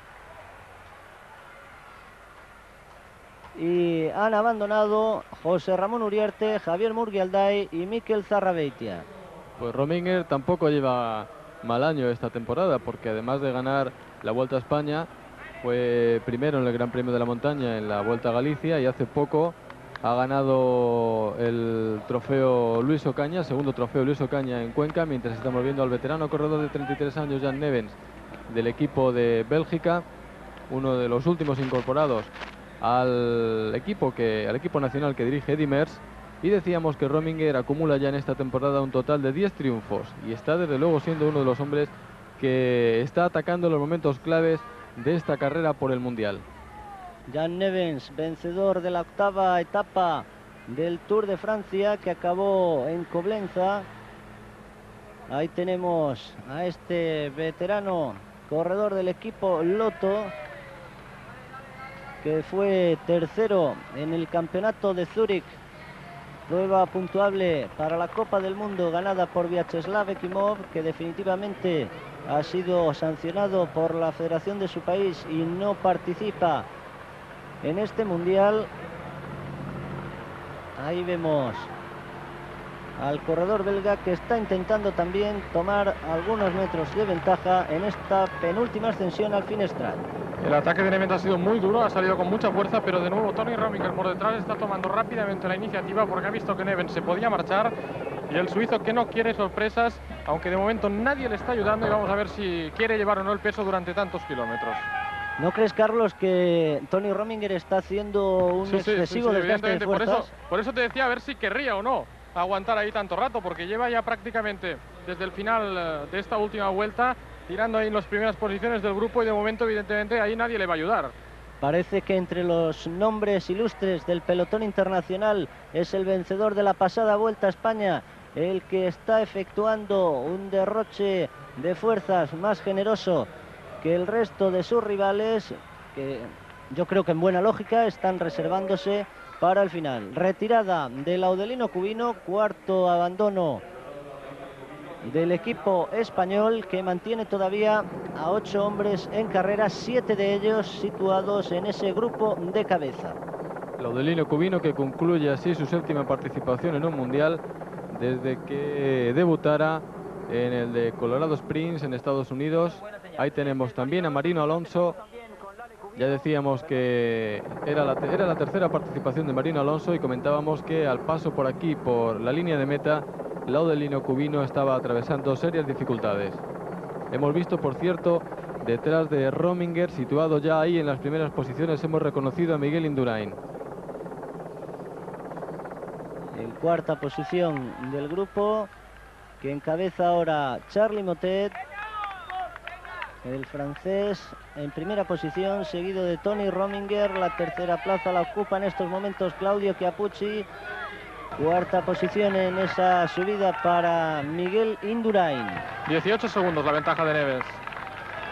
Y han abandonado José Ramón Uriarte, Javier Murgialday y Mikel Zarrabeitia. Pues Rominger tampoco lleva mal año esta temporada, porque además de ganar la Vuelta a España, fue primero en el Gran Premio de la Montaña en la Vuelta a Galicia, y hace poco ha ganado el trofeo Luis Ocaña, segundo trofeo Luis Ocaña en Cuenca, mientras estamos viendo al veterano corredor de treinta y tres años, Jan Nevens, del equipo de Bélgica, uno de los últimos incorporados al equipo, que, al equipo nacional que dirige Eddy Merckx. Y decíamos que Rominger acumula ya en esta temporada un total de diez triunfos y está desde luego siendo uno de los hombres que está atacando los momentos claves de esta carrera por el Mundial. Jan Nevens, vencedor de la octava etapa del Tour de Francia, que acabó en Coblenza. Ahí tenemos a este veterano corredor del equipo Lotto, que fue tercero en el campeonato de Zúrich, prueba puntuable para la Copa del Mundo ganada por Vyacheslav Ekimov, que definitivamente ha sido sancionado por la federación de su país y no participa en este mundial. Ahí vemos al corredor belga, que está intentando también tomar algunos metros de ventaja en esta penúltima ascensión al Finestrat. El ataque de Nevens ha sido muy duro, ha salido con mucha fuerza, pero de nuevo Tony Rominger por detrás está tomando rápidamente la iniciativa, porque ha visto que Nevens se podía marchar, y el suizo, que no quiere sorpresas, aunque de momento nadie le está ayudando, y vamos a ver si quiere llevar o no el peso durante tantos kilómetros. ¿No crees, Carlos, que Tony Rominger está haciendo un sí, excesivo sí, sí, sí, desgaste de fuerzas? Por eso, por eso te decía a ver si querría o no aguantar ahí tanto rato, porque lleva ya prácticamente desde el final de esta última vuelta tirando ahí en las primeras posiciones del grupo, y de momento evidentemente ahí nadie le va a ayudar. Parece que entre los nombres ilustres del pelotón internacional es el vencedor de la pasada Vuelta a España el que está efectuando un derroche de fuerzas más generoso que el resto de sus rivales, que yo creo que en buena lógica están reservándose para el final. Retirada de Laudelino Cubino, cuarto abandono del equipo español, que mantiene todavía a ocho hombres en carrera, siete de ellos situados en ese grupo de cabeza. Laudelino Cubino, que concluye así su séptima participación en un mundial desde que debutara en el de Colorado Springs en Estados Unidos. Ahí tenemos también a Marino Alonso. Ya decíamos que era la, era la tercera participación de Marino Alonso, y comentábamos que al paso por aquí, por la línea de meta, Laudelino Cubino estaba atravesando serias dificultades. Hemos visto, por cierto, detrás de Rominger, situado ya ahí en las primeras posiciones, hemos reconocido a Miguel Indurain. En cuarta posición del grupo, que encabeza ahora Charly Motet, el francés, en primera posición, seguido de Tony Rominger. La tercera plaza la ocupa en estos momentos Claudio Chiappucci. Cuarta posición en esa subida para Miguel Indurain. dieciocho segundos la ventaja de Nevens.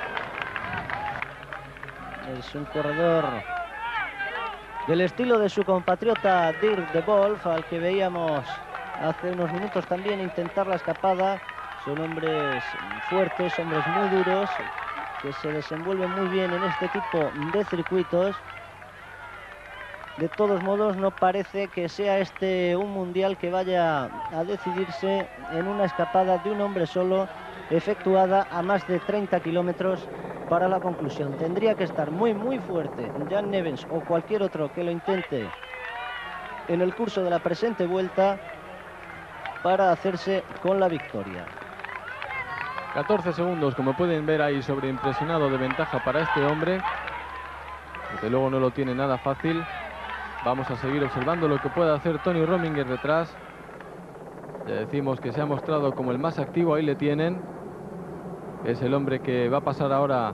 Es un corredor del estilo de su compatriota Dirk de Wolf, al que veíamos hace unos minutos también intentar la escapada. Son hombres fuertes, hombres muy duros, que se desenvuelven muy bien en este tipo de circuitos. De todos modos, no parece que sea este un mundial que vaya a decidirse en una escapada de un hombre solo, efectuada a más de treinta kilómetros para la conclusión. Tendría que estar muy, muy fuerte Jan Nevens o cualquier otro que lo intente en el curso de la presente vuelta para hacerse con la victoria. catorce segundos, como pueden ver ahí, sobreimpresionado de ventaja para este hombre. Desde luego no lo tiene nada fácil. Vamos a seguir observando lo que puede hacer Tony Rominger detrás. Ya decimos que se ha mostrado como el más activo, ahí le tienen. Es el hombre que va a pasar ahora,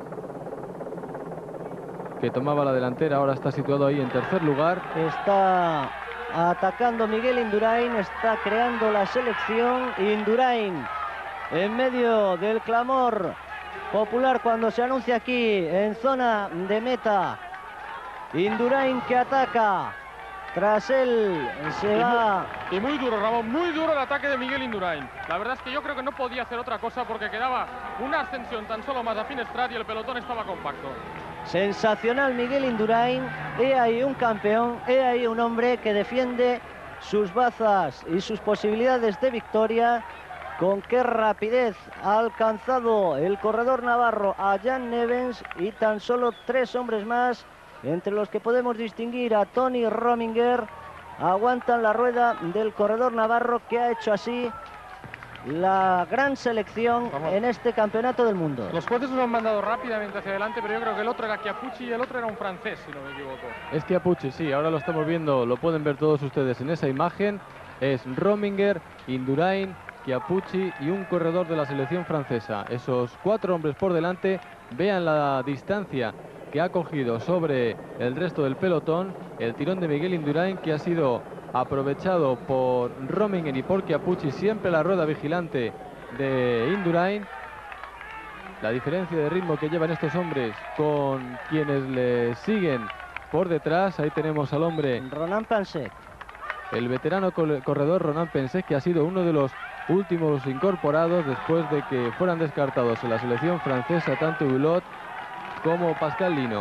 que tomaba la delantera, ahora está situado ahí en tercer lugar. Está atacando Miguel Indurain, está creando la selección. Indurain en medio del clamor popular cuando se anuncia aquí en zona de meta. Indurain que ataca, tras él se y va... Muy, y muy duro, Ramón, muy duro el ataque de Miguel Indurain. La verdad es que yo creo que no podía hacer otra cosa porque quedaba una ascensión tan solo más a Finestrat y el pelotón estaba compacto. Sensacional Miguel Indurain, he ahí un campeón, he ahí un hombre que defiende sus bazas y sus posibilidades de victoria. Con qué rapidez ha alcanzado el corredor navarro a Jan Nevens, y tan solo tres hombres más, entre los que podemos distinguir a Tony Rominger, aguantan la rueda del corredor navarro, que ha hecho así la gran selección Vamos. en este campeonato del mundo. Los jueces nos han mandado rápidamente hacia adelante, pero yo creo que el otro era Chiappucci y el otro era un francés, si no me equivoco. Es Chiappucci, sí, ahora lo estamos viendo, lo pueden ver todos ustedes en esa imagen. Es Rominger, Indurain, Chiappucci y un corredor de la selección francesa. Esos cuatro hombres por delante, vean la distancia que ha cogido sobre el resto del pelotón. El tirón de Miguel Indurain, que ha sido aprovechado por Rominger y por Chiappucci, siempre la rueda vigilante de Indurain. La diferencia de ritmo que llevan estos hombres con quienes le siguen por detrás. Ahí tenemos al hombre Ronan Pensek, el veterano corredor Ronan Pensek, que ha sido uno de los últimos incorporados después de que fueran descartados en la selección francesa tanto Hulot como Pascal Lino.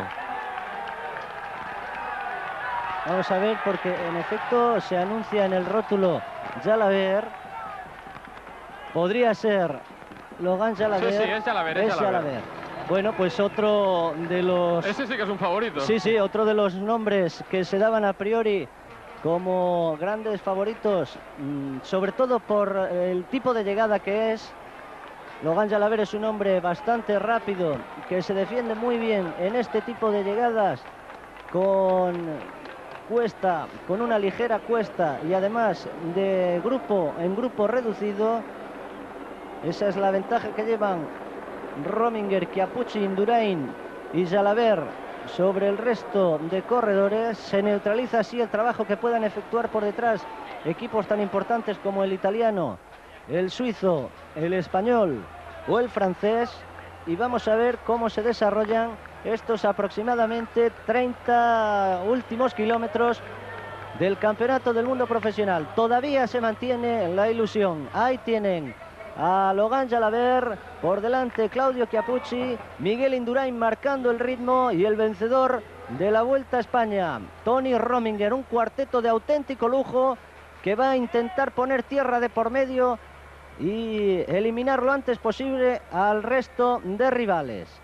Vamos a ver, porque en efecto se anuncia en el rótulo Jalabert. Podría ser Logan Jalabert. Sí, sí, es Jalabert, es Jalabert. Jalabert. Bueno, pues otro de los... Ese sí que es un favorito. Sí, sí, otro de los nombres que se daban a priori como grandes favoritos, sobre todo por el tipo de llegada que es. Logan Jalabert es un hombre bastante rápido, que se defiende muy bien en este tipo de llegadas, con cuesta, con una ligera cuesta, y además de grupo en grupo reducido. Esa es la ventaja que llevan Rominger, Chiappucci, Indurain y Jalabert sobre el resto de corredores. Se neutraliza así el trabajo que puedan efectuar por detrás equipos tan importantes como el italiano, el suizo, el español o el francés. Y vamos a ver cómo se desarrollan estos aproximadamente treinta últimos kilómetros del Campeonato del Mundo Profesional. Todavía se mantiene la ilusión. Ahí tienen a Logan Jalabert, por delante Claudio Chiappucci, Miguel Indurain marcando el ritmo, y el vencedor de la Vuelta a España, Tony Rominger. Un cuarteto de auténtico lujo que va a intentar poner tierra de por medio y eliminar lo antes posible al resto de rivales.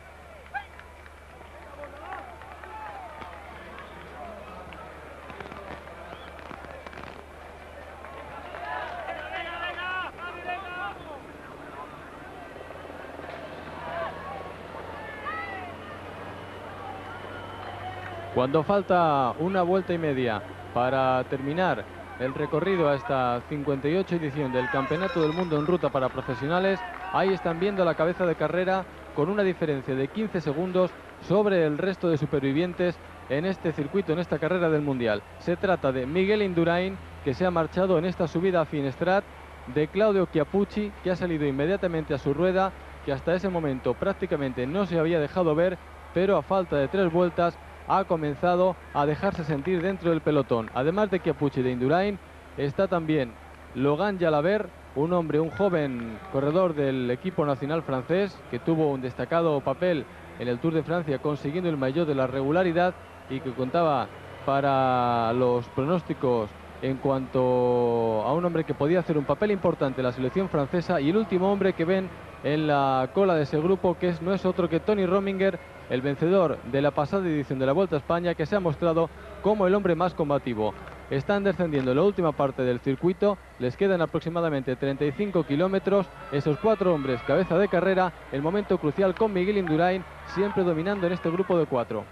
Cuando falta una vuelta y media para terminar el recorrido a esta cincuenta y ocho edición del Campeonato del Mundo en ruta para profesionales, ahí están viendo la cabeza de carrera con una diferencia de quince segundos sobre el resto de supervivientes en este circuito, en esta carrera del Mundial. Se trata de Miguel Indurain, que se ha marchado en esta subida a Finestrat, de Claudio Chiappucci, que ha salido inmediatamente a su rueda, que hasta ese momento prácticamente no se había dejado ver, pero a falta de tres vueltas ha comenzado a dejarse sentir dentro del pelotón. Además de Chiappucci y de Indurain, está también Laurent Jalabert, un hombre, un joven corredor del equipo nacional francés, que tuvo un destacado papel en el Tour de Francia consiguiendo el maillot de la regularidad y que contaba para los pronósticos en cuanto a un hombre que podía hacer un papel importante en la selección francesa. Y el último hombre que ven en la cola de ese grupo, que es, no es otro que Tony Rominger, el vencedor de la pasada edición de la Vuelta a España, que se ha mostrado como el hombre más combativo. Están descendiendo en la última parte del circuito, les quedan aproximadamente treinta y cinco kilómetros, esos cuatro hombres cabeza de carrera, el momento crucial con Miguel Indurain siempre dominando en este grupo de cuatro.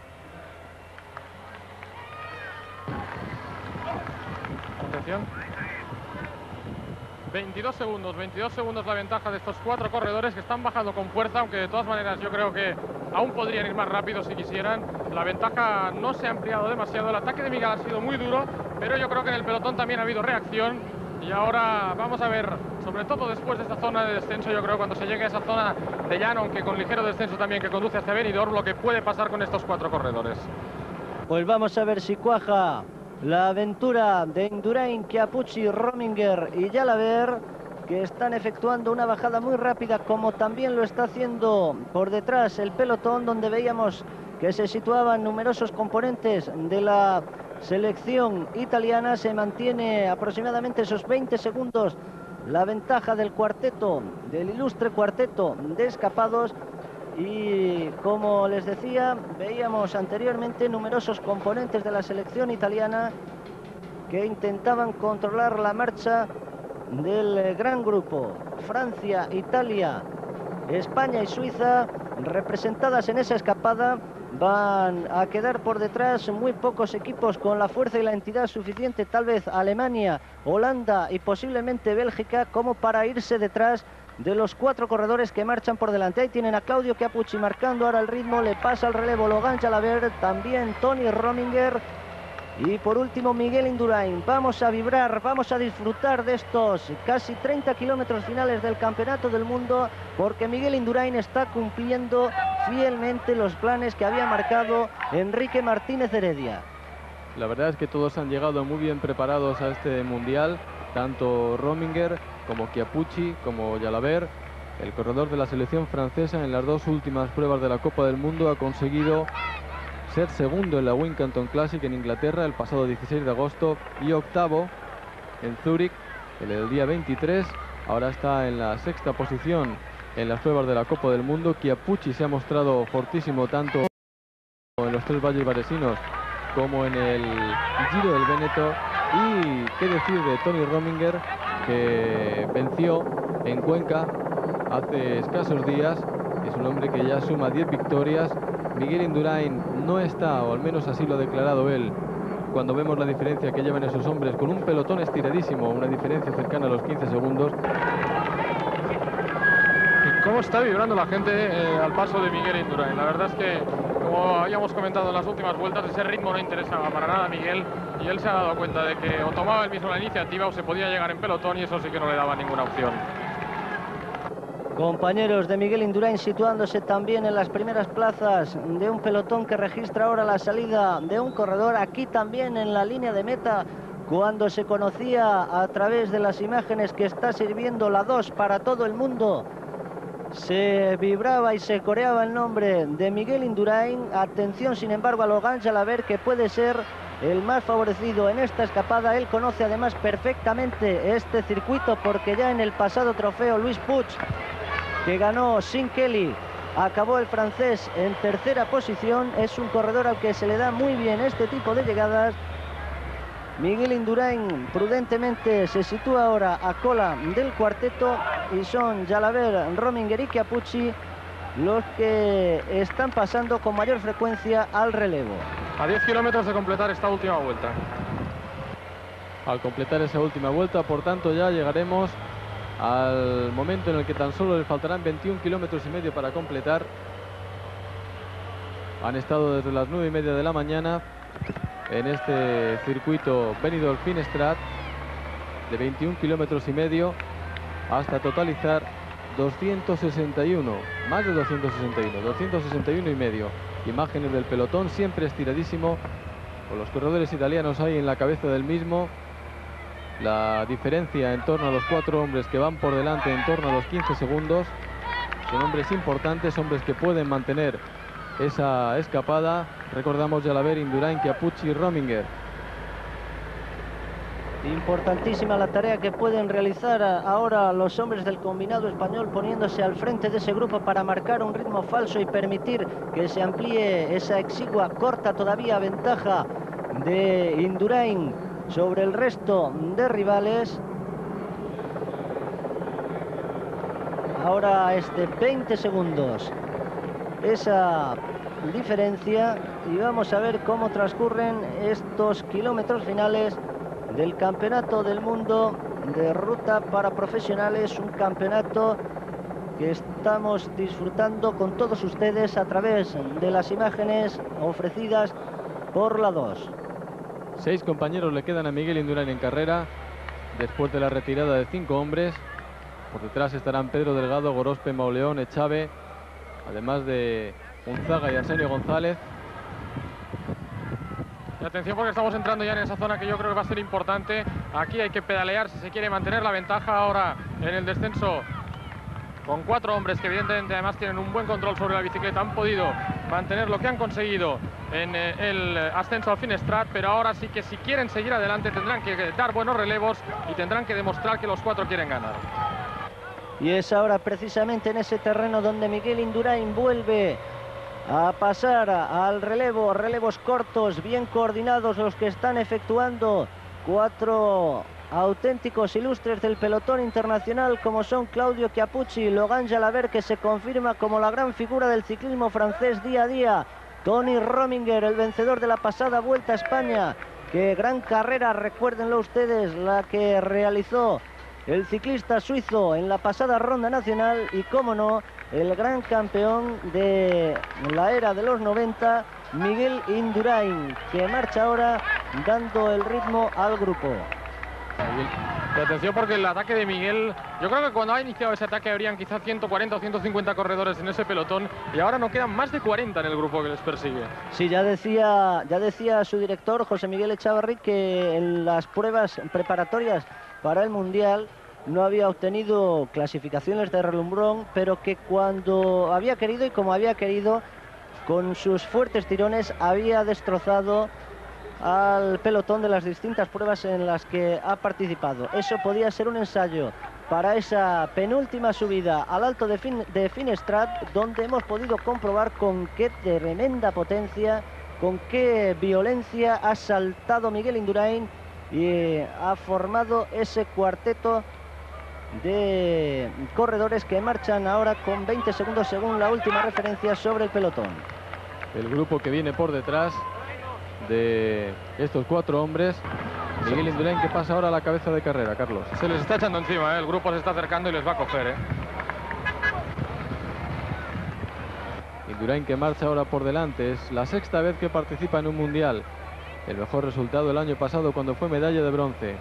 Atención. veintidós segundos, veintidós segundos la ventaja de estos cuatro corredores que están bajando con fuerza, aunque de todas maneras yo creo que aún podrían ir más rápido si quisieran. La ventaja no se ha ampliado demasiado, el ataque de Miguel ha sido muy duro, pero yo creo que en el pelotón también ha habido reacción. Y ahora vamos a ver, sobre todo después de esta zona de descenso, yo creo cuando se llegue a esa zona de llano, aunque con ligero descenso también que conduce hacia Benidorm, lo que puede pasar con estos cuatro corredores. Pues vamos a ver si cuaja la aventura de Indurain, Chiappucci, Rominger y Jalabert, que están efectuando una bajada muy rápida, como también lo está haciendo por detrás el pelotón, donde veíamos que se situaban numerosos componentes de la selección italiana. Se mantiene aproximadamente esos veinte segundos la ventaja del cuarteto, del ilustre cuarteto de escapados. Y como les decía, veíamos anteriormente numerosos componentes de la selección italiana que intentaban controlar la marcha del gran grupo. Francia, Italia, España y Suiza, representadas en esa escapada, van a quedar por detrás muy pocos equipos con la fuerza y la entidad suficiente, tal vez Alemania, Holanda y posiblemente Bélgica, como para irse detrás de los cuatro corredores que marchan por delante. Ahí tienen a Claudio Chiappucci marcando ahora el ritmo, le pasa el relevo Laurent Jalabert, también Tony Rominger y por último Miguel Indurain. Vamos a vibrar, vamos a disfrutar de estos casi treinta kilómetros finales del Campeonato del Mundo, porque Miguel Indurain está cumpliendo fielmente los planes que había marcado Enrique Martínez Heredia. La verdad es que todos han llegado muy bien preparados a este Mundial, tanto Rominger como Chiappucci, como Jalabert. El corredor de la selección francesa en las dos últimas pruebas de la Copa del Mundo ha conseguido ser segundo en la Wincanton Classic en Inglaterra el pasado dieciséis de agosto y octavo en Zúrich el día veintitrés. Ahora está en la sexta posición en las pruebas de la Copa del Mundo. Chiappucci se ha mostrado fortísimo tanto en los tres valles varesinos como en el Giro del Véneto. Y qué decir de Tony Rominger, que venció en Cuenca hace escasos días. Es un hombre que ya suma diez victorias. Miguel Indurain no está, o al menos así lo ha declarado él, cuando vemos la diferencia que llevan esos hombres con un pelotón estiradísimo, una diferencia cercana a los quince segundos. ¿Y cómo está vibrando la gente eh, al paso de Miguel Indurain? La verdad es que, como habíamos comentado en las últimas vueltas, ese ritmo no interesaba para nada a Miguel, y él se ha dado cuenta de que o tomaba él mismo la iniciativa o se podía llegar en pelotón, y eso sí que no le daba ninguna opción. Compañeros de Miguel Indurain situándose también en las primeras plazas de un pelotón que registra ahora la salida de un corredor. Aquí también en la línea de meta, cuando se conocía a través de las imágenes que está sirviendo la dos para todo el mundo, se vibraba y se coreaba el nombre de Miguel Indurain. Atención sin embargo a Laurent Jalabert, que puede ser el más favorecido en esta escapada. Él conoce además perfectamente este circuito, porque ya en el pasado trofeo Luis Puig, que ganó sin Kelly, acabó el francés en tercera posición. Es un corredor al que se le da muy bien este tipo de llegadas. Miguel Indurain prudentemente se sitúa ahora a cola del cuarteto, y son Jalabert, Rominger y Chiappucci los que están pasando con mayor frecuencia al relevo. A diez kilómetros de completar esta última vuelta. Al completar esa última vuelta, por tanto, ya llegaremos al momento en el que tan solo le faltarán veintiún kilómetros y medio para completar. Han estado desde las nueve y media de la mañana en este circuito Benidorm Finestrat de veintiún kilómetros y medio hasta totalizar doscientos sesenta y uno, más de doscientos sesenta y uno, doscientos sesenta y uno y medio. Imágenes del pelotón siempre estiradísimo, con los corredores italianos ahí en la cabeza del mismo. La diferencia en torno a los cuatro hombres que van por delante en torno a los quince segundos. Son hombres importantes, hombres que pueden mantener esa escapada. Recordamos Jalabert, Indurain, Chiappucci y Rominger. Importantísima la tarea que pueden realizar ahora los hombres del combinado español, poniéndose al frente de ese grupo para marcar un ritmo falso y permitir que se amplíe esa exigua, corta todavía ventaja de Indurain sobre el resto de rivales. Ahora es de veinte segundos esa diferencia y vamos a ver cómo transcurren estos kilómetros finales del Campeonato del Mundo de Ruta para Profesionales, un campeonato que estamos disfrutando con todos ustedes a través de las imágenes ofrecidas por la dos. Seis compañeros le quedan a Miguel Indurain en carrera después de la retirada de cinco hombres. Por detrás estarán Pedro Delgado, Gorospe, Mauleón, Echave, además de Unzaga y Arsenio González. Y atención porque estamos entrando ya en esa zona que yo creo que va a ser importante. Aquí hay que pedalear si se quiere mantener la ventaja ahora en el descenso. Con cuatro hombres que evidentemente además tienen un buen control sobre la bicicleta, han podido mantener lo que han conseguido en eh, el ascenso al Finestrat, pero ahora sí que si quieren seguir adelante tendrán que dar buenos relevos y tendrán que demostrar que los cuatro quieren ganar. Y es ahora precisamente en ese terreno donde Miguel Indurain vuelve a pasar al relevo, relevos cortos, bien coordinados los que están efectuando cuatro auténticos ilustres del pelotón internacional como son Claudio Chiappucci, Logan Jalabert, que se confirma como la gran figura del ciclismo francés día a día, Tony Rominger, el vencedor de la pasada Vuelta a España, que gran carrera, recuérdenlo ustedes, la que realizó el ciclista suizo en la pasada ronda nacional, y cómo no, el gran campeón de la era de los noventa, Miguel Indurain, que marcha ahora dando el ritmo al grupo. Y atención porque el ataque de Miguel, yo creo que cuando ha iniciado ese ataque habrían quizá ciento cuarenta o ciento cincuenta corredores en ese pelotón y ahora no quedan más de cuarenta en el grupo que les persigue. Sí, ya decía, ya decía su director José Miguel Echavarri que en las pruebas preparatorias para el Mundial no había obtenido clasificaciones de relumbrón, pero que cuando había querido y como había querido, con sus fuertes tirones había destrozado al pelotón de las distintas pruebas en las que ha participado. Eso podía ser un ensayo para esa penúltima subida al Alto de, fin, de Finestrat, donde hemos podido comprobar con qué tremenda potencia, con qué violencia ha saltado Miguel Indurain y ha formado ese cuarteto de corredores que marchan ahora con veinte segundos según la última referencia sobre el pelotón. El grupo que viene por detrás de estos cuatro hombres, Miguel Indurain, que pasa ahora a la cabeza de carrera, Carlos. Se les está echando encima, ¿eh? El grupo se está acercando y les va a coger, ¿eh? Indurain, que marcha ahora por delante, es la sexta vez que participa en un mundial. El mejor resultado el año pasado cuando fue medalla de bronce.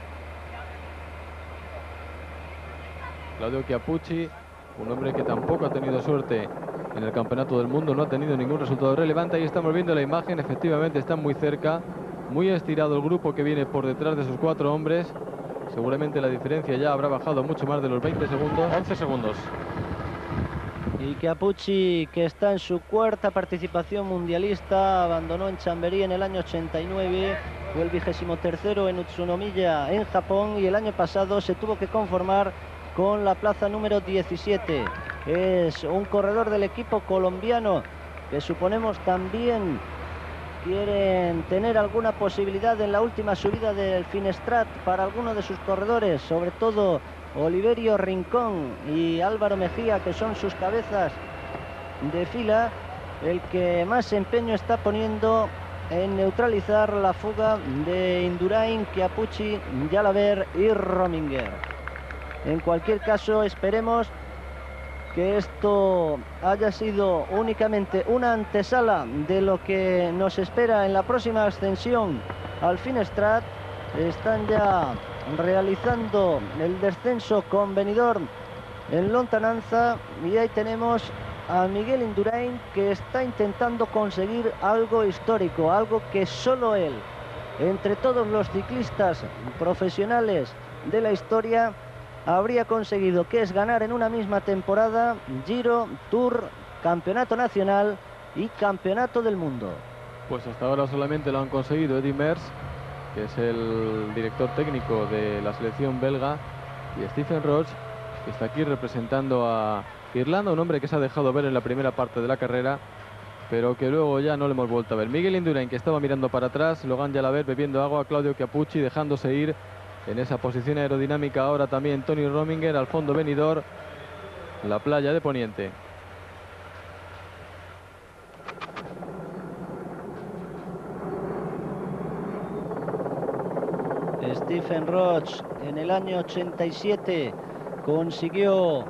Claudio Chiappucci, un hombre que tampoco ha tenido suerte en el Campeonato del Mundo, no ha tenido ningún resultado relevante. Ahí estamos viendo la imagen, efectivamente están muy cerca, muy estirado el grupo que viene por detrás de sus cuatro hombres. Seguramente la diferencia ya habrá bajado mucho más de los veinte segundos. once segundos. Y Chiappucci, que está en su cuarta participación mundialista, abandonó en Chamberí en el año ochenta y nueve, fue el vigésimo tercero en Utsunomiya en Japón y el año pasado se tuvo que conformar con la plaza número diecisiete. Es un corredor del equipo colombiano que suponemos también quieren tener alguna posibilidad en la última subida del Finestrat para alguno de sus corredores, sobre todo Oliverio Rincón y Álvaro Mejía, que son sus cabezas de fila. El que más empeño está poniendo en neutralizar la fuga de Indurain, Chiappucci, Jalabert y Rominger. En cualquier caso, esperemos que esto haya sido únicamente una antesala de lo que nos espera en la próxima ascensión al Finestrat. Están ya realizando el descenso con Benidorm en lontananza y ahí tenemos a Miguel Indurain, que está intentando conseguir algo histórico, algo que solo él, entre todos los ciclistas profesionales de la historia, habría conseguido, que es ganar en una misma temporada Giro, Tour, Campeonato Nacional y Campeonato del Mundo. Pues hasta ahora solamente lo han conseguido Eddy Merckx, que es el director técnico de la selección belga, y Stephen Roche, que está aquí representando a Irlanda, un hombre que se ha dejado ver en la primera parte de la carrera, pero que luego ya no le hemos vuelto a ver. Miguel Indurain, que estaba mirando para atrás, Logan Jalabert bebiendo agua, Claudio Chiappucci dejándose ir en esa posición aerodinámica. Ahora también Tony Rominger, al fondo Benidorm, la playa de Poniente. Stephen Roche en el año ochenta y siete consiguió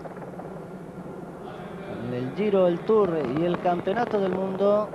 el Giro, el Tour y el Campeonato del Mundo,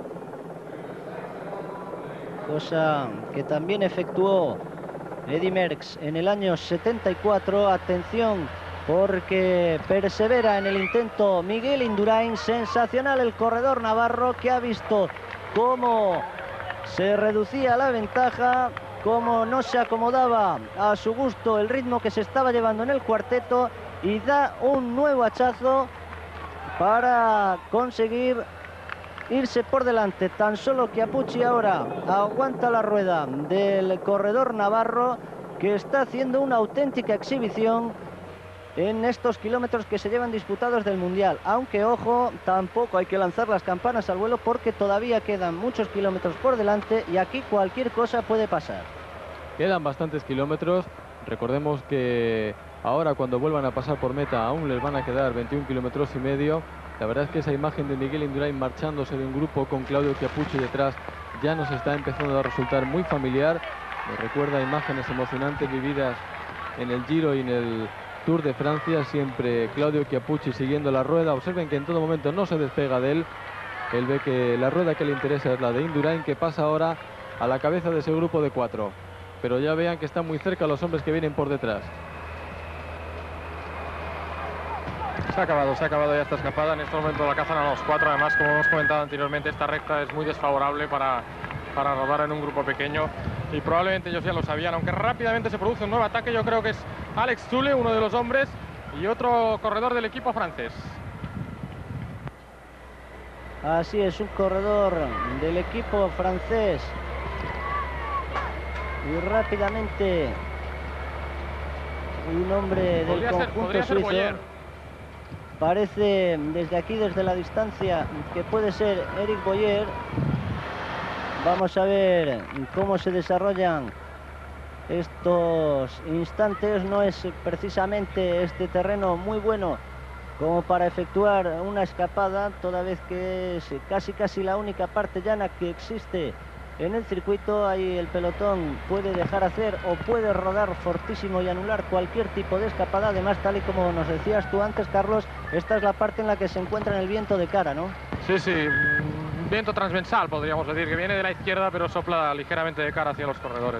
cosa que también efectuó Eddy Merckx en el año setenta y cuatro. Atención, porque persevera en el intento Miguel Indurain. Sensacional el corredor navarro, que ha visto cómo se reducía la ventaja, cómo no se acomodaba a su gusto el ritmo que se estaba llevando en el cuarteto, y da un nuevo hachazo para conseguir irse por delante. Tan solo Chiappucci ahora aguanta la rueda del corredor navarro, que está haciendo una auténtica exhibición en estos kilómetros que se llevan disputados del Mundial. Aunque, ojo, tampoco hay que lanzar las campanas al vuelo, porque todavía quedan muchos kilómetros por delante y aquí cualquier cosa puede pasar. Quedan bastantes kilómetros. Recordemos que ahora, cuando vuelvan a pasar por meta, aún les van a quedar veintiún kilómetros y medio. La verdad es que esa imagen de Miguel Indurain marchándose de un grupo con Claudio Chiappucci detrás ya nos está empezando a resultar muy familiar. Me recuerda imágenes emocionantes vividas en el Giro y en el Tour de Francia, siempre Claudio Chiappucci siguiendo la rueda. Observen que en todo momento no se despega de él. Él ve que la rueda que le interesa es la de Indurain, que pasa ahora a la cabeza de ese grupo de cuatro. Pero ya vean que están muy cerca los hombres que vienen por detrás. Se ha acabado, se ha acabado ya esta escapada. En este momento la cazan a los cuatro. Además, como hemos comentado anteriormente, esta recta es muy desfavorable para, para rodar en un grupo pequeño. Y probablemente ellos ya lo sabían, aunque rápidamente se produce un nuevo ataque. Yo creo que es Alex Zule, uno de los hombres, y otro corredor del equipo francés. Así es, un corredor del equipo francés. Y rápidamente un hombre del conjunto suizo. Parece desde aquí, desde la distancia, que puede ser Eric Boyer. Vamos a ver cómo se desarrollan estos instantes. No es precisamente este terreno muy bueno como para efectuar una escapada, toda vez que es casi casi la única parte llana que existe en el circuito. Ahí el pelotón puede dejar hacer o puede rodar fortísimo y anular cualquier tipo de escapada. Además, tal y como nos decías tú antes, Carlos, esta es la parte en la que se encuentra el viento de cara, ¿no? Sí, sí, viento transversal, podríamos decir, que viene de la izquierda pero sopla ligeramente de cara hacia los corredores.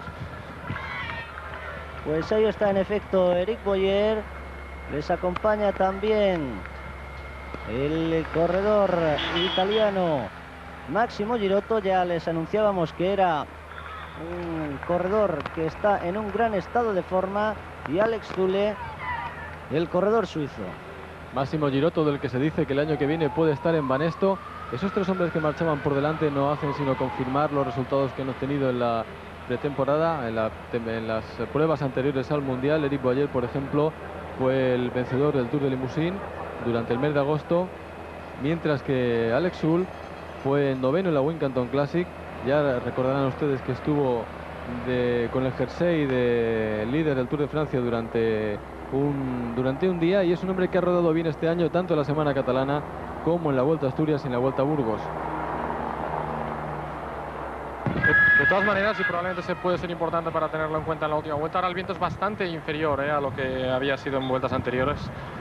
Pues ahí está en efecto Eric Boyer. Les acompaña también el corredor italiano Massimo Girotto. Ya les anunciábamos que era un corredor que está en un gran estado de forma, y Alex Zule, el corredor suizo. Massimo Girotto, del que se dice que el año que viene puede estar en Banesto. Esos tres hombres que marchaban por delante no hacen sino confirmar los resultados que hemos tenido en la pretemporada, en, la, en las pruebas anteriores al Mundial. Eric Boyer, por ejemplo, fue el vencedor del Tour de Limousin durante el mes de agosto, mientras que Alex Zule fue noveno en la Wincanton Classic. Ya recordarán ustedes que estuvo de, con el jersey de líder del Tour de Francia durante un, durante un día, y es un hombre que ha rodado bien este año, tanto en la Semana Catalana como en la Vuelta a Asturias y en la Vuelta a Burgos. De, de todas maneras, y probablemente se puede ser importante para tenerlo en cuenta en la última vuelta, ahora el viento es bastante inferior eh, a lo que había sido en vueltas anteriores.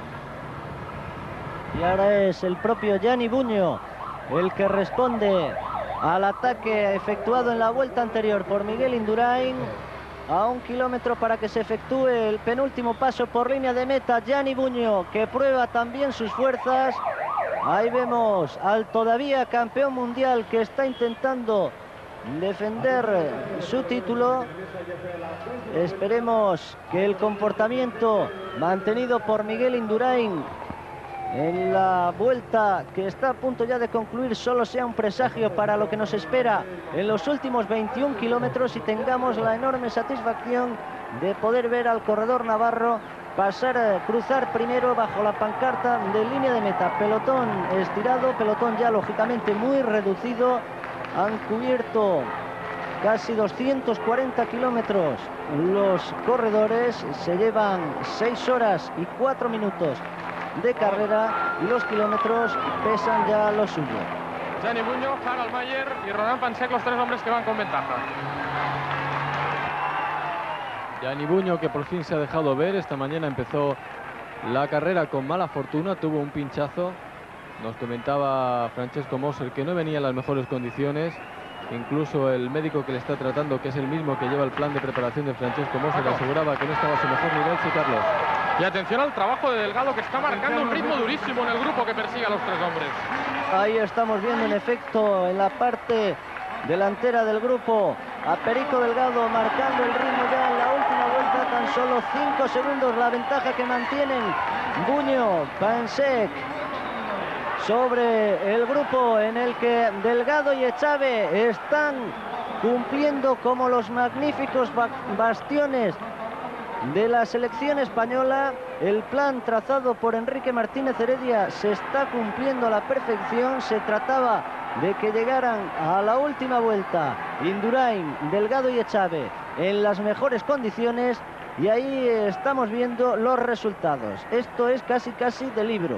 Y ahora es el propio Gianni Bugno el que responde al ataque efectuado en la vuelta anterior por Miguel Indurain. A un kilómetro para que se efectúe el penúltimo paso por línea de meta, Gianni Bugno, que prueba también sus fuerzas. Ahí vemos al todavía campeón mundial que está intentando defender su título. Esperemos que el comportamiento mantenido por Miguel Indurain en la vuelta que está a punto ya de concluir solo sea un presagio para lo que nos espera en los últimos veintiún kilómetros y tengamos la enorme satisfacción de poder ver al corredor navarro pasar, cruzar primero bajo la pancarta de línea de meta. Pelotón estirado, pelotón ya lógicamente muy reducido. Han cubierto casi doscientos cuarenta kilómetros los corredores, se llevan seis horas y cuatro minutos de carrera y los kilómetros pesan ya lo suyo. Gianni Buño, Harald Mayer y Ronan Pansek, los tres hombres que van con ventaja. Gianni Buño, que por fin se ha dejado ver. Esta mañana empezó la carrera con mala fortuna, tuvo un pinchazo. Nos comentaba Francesco Moser que no venía en las mejores condiciones. Incluso el médico que le está tratando, que es el mismo que lleva el plan de preparación de Francesco Moser, aseguraba que no estaba a su mejor nivel. Sí, Carlos. Y atención al trabajo de Delgado, que está marcando un ritmo durísimo en el grupo que persigue a los tres hombres. Ahí estamos viendo en efecto en la parte delantera del grupo a Perico Delgado marcando el ritmo ya en la última vuelta. Tan solo cinco segundos la ventaja que mantienen Buño, Pansek sobre el grupo, en el que Delgado y Echave están cumpliendo como los magníficos bastiones de la selección española. El plan trazado por Enrique Martínez Heredia se está cumpliendo a la perfección. Se trataba de que llegaran a la última vuelta Indurain, Delgado y Echave en las mejores condiciones, y ahí estamos viendo los resultados. Esto es casi casi de libro.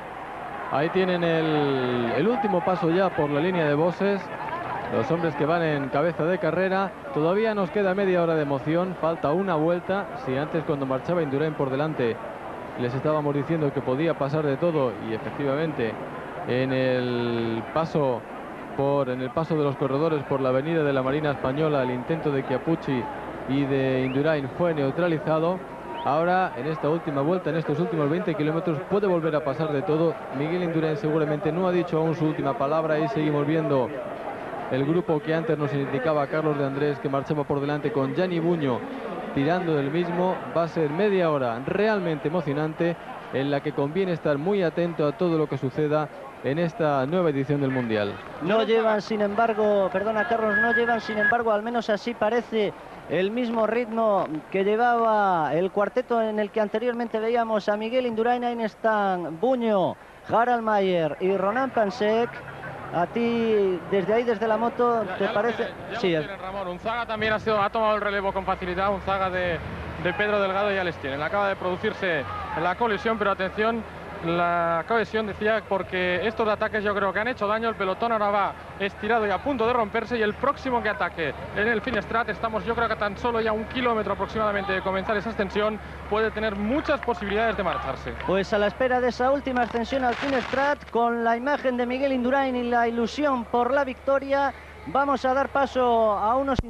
Ahí tienen el, el último paso ya por la línea de boxes. Los hombres que van en cabeza de carrera. Todavía nos queda media hora de emoción. Falta una vuelta. Si antes, cuando marchaba Indurain por delante, les estábamos diciendo que podía pasar de todo, y efectivamente en el paso por en el paso de los corredores por la avenida de la Marina Española, el intento de Chiappucci y de Indurain fue neutralizado. Ahora, en esta última vuelta, en estos últimos veinte kilómetros, puede volver a pasar de todo. Miguel Indurain seguramente no ha dicho aún su última palabra, y seguimos viendo el grupo que antes nos indicaba Carlos de Andrés, que marchaba por delante con Gianni Buño tirando del mismo. Va a ser media hora realmente emocionante, en la que conviene estar muy atento a todo lo que suceda en esta nueva edición del Mundial. No llevan, sin embargo, perdona Carlos, no llevan, sin embargo, al menos así parece, el mismo ritmo que llevaba el cuarteto en el que anteriormente veíamos a Miguel Indurain. Ahí están Buño, Harald Mayer y Ronan Pansek. A ti, desde ahí, desde la moto, ¿te ya, ya parece? Tiene, ya sí, tienen, Ramón. Unzaga también ha, sido, ha tomado el relevo con facilidad. Unzaga de, de Pedro Delgado ya les tienen. Acaba de producirse la colisión, pero atención, la colisión, decía, porque estos ataques yo creo que han hecho daño. El pelotón ahora va estirado y a punto de romperse, y el próximo que ataque en el Finestrat, estamos yo creo que tan solo ya un kilómetro aproximadamente de comenzar esa ascensión, puede tener muchas posibilidades de marcharse. Pues a la espera de esa última ascensión al Finestrat, con la imagen de Miguel Indurain y la ilusión por la victoria, vamos a dar paso a unos...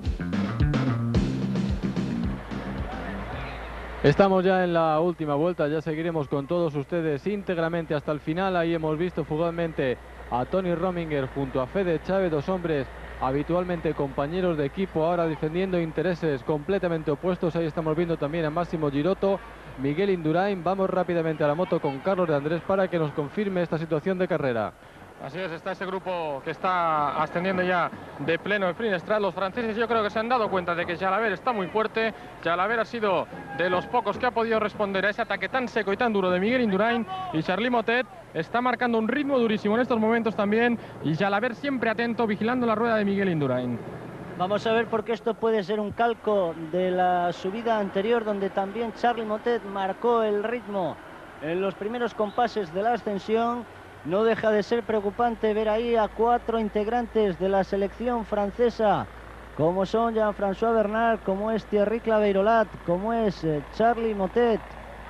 Estamos ya en la última vuelta, ya seguiremos con todos ustedes íntegramente hasta el final. Ahí hemos visto fugazmente a Tony Rominger junto a Fede Chávez, dos hombres habitualmente compañeros de equipo, ahora defendiendo intereses completamente opuestos. Ahí estamos viendo también a Máximo Girotto, Miguel Indurain. Vamos rápidamente a la moto con Carlos de Andrés para que nos confirme esta situación de carrera. Así es, está ese grupo que está ascendiendo ya de pleno el Finestrat. Los franceses yo creo que se han dado cuenta de que Jalabert está muy fuerte. Jalabert ha sido de los pocos que ha podido responder a ese ataque tan seco y tan duro de Miguel Indurain, y Charly Motet está marcando un ritmo durísimo en estos momentos también, y Jalabert siempre atento, vigilando la rueda de Miguel Indurain. Vamos a ver, porque esto puede ser un calco de la subida anterior, donde también Charly Motet marcó el ritmo en los primeros compases de la ascensión. No deja de ser preocupante ver ahí a cuatro integrantes de la selección francesa, como son Jean-François Bernard, como es Thierry Claveyrolat, como es eh, Charly Motet.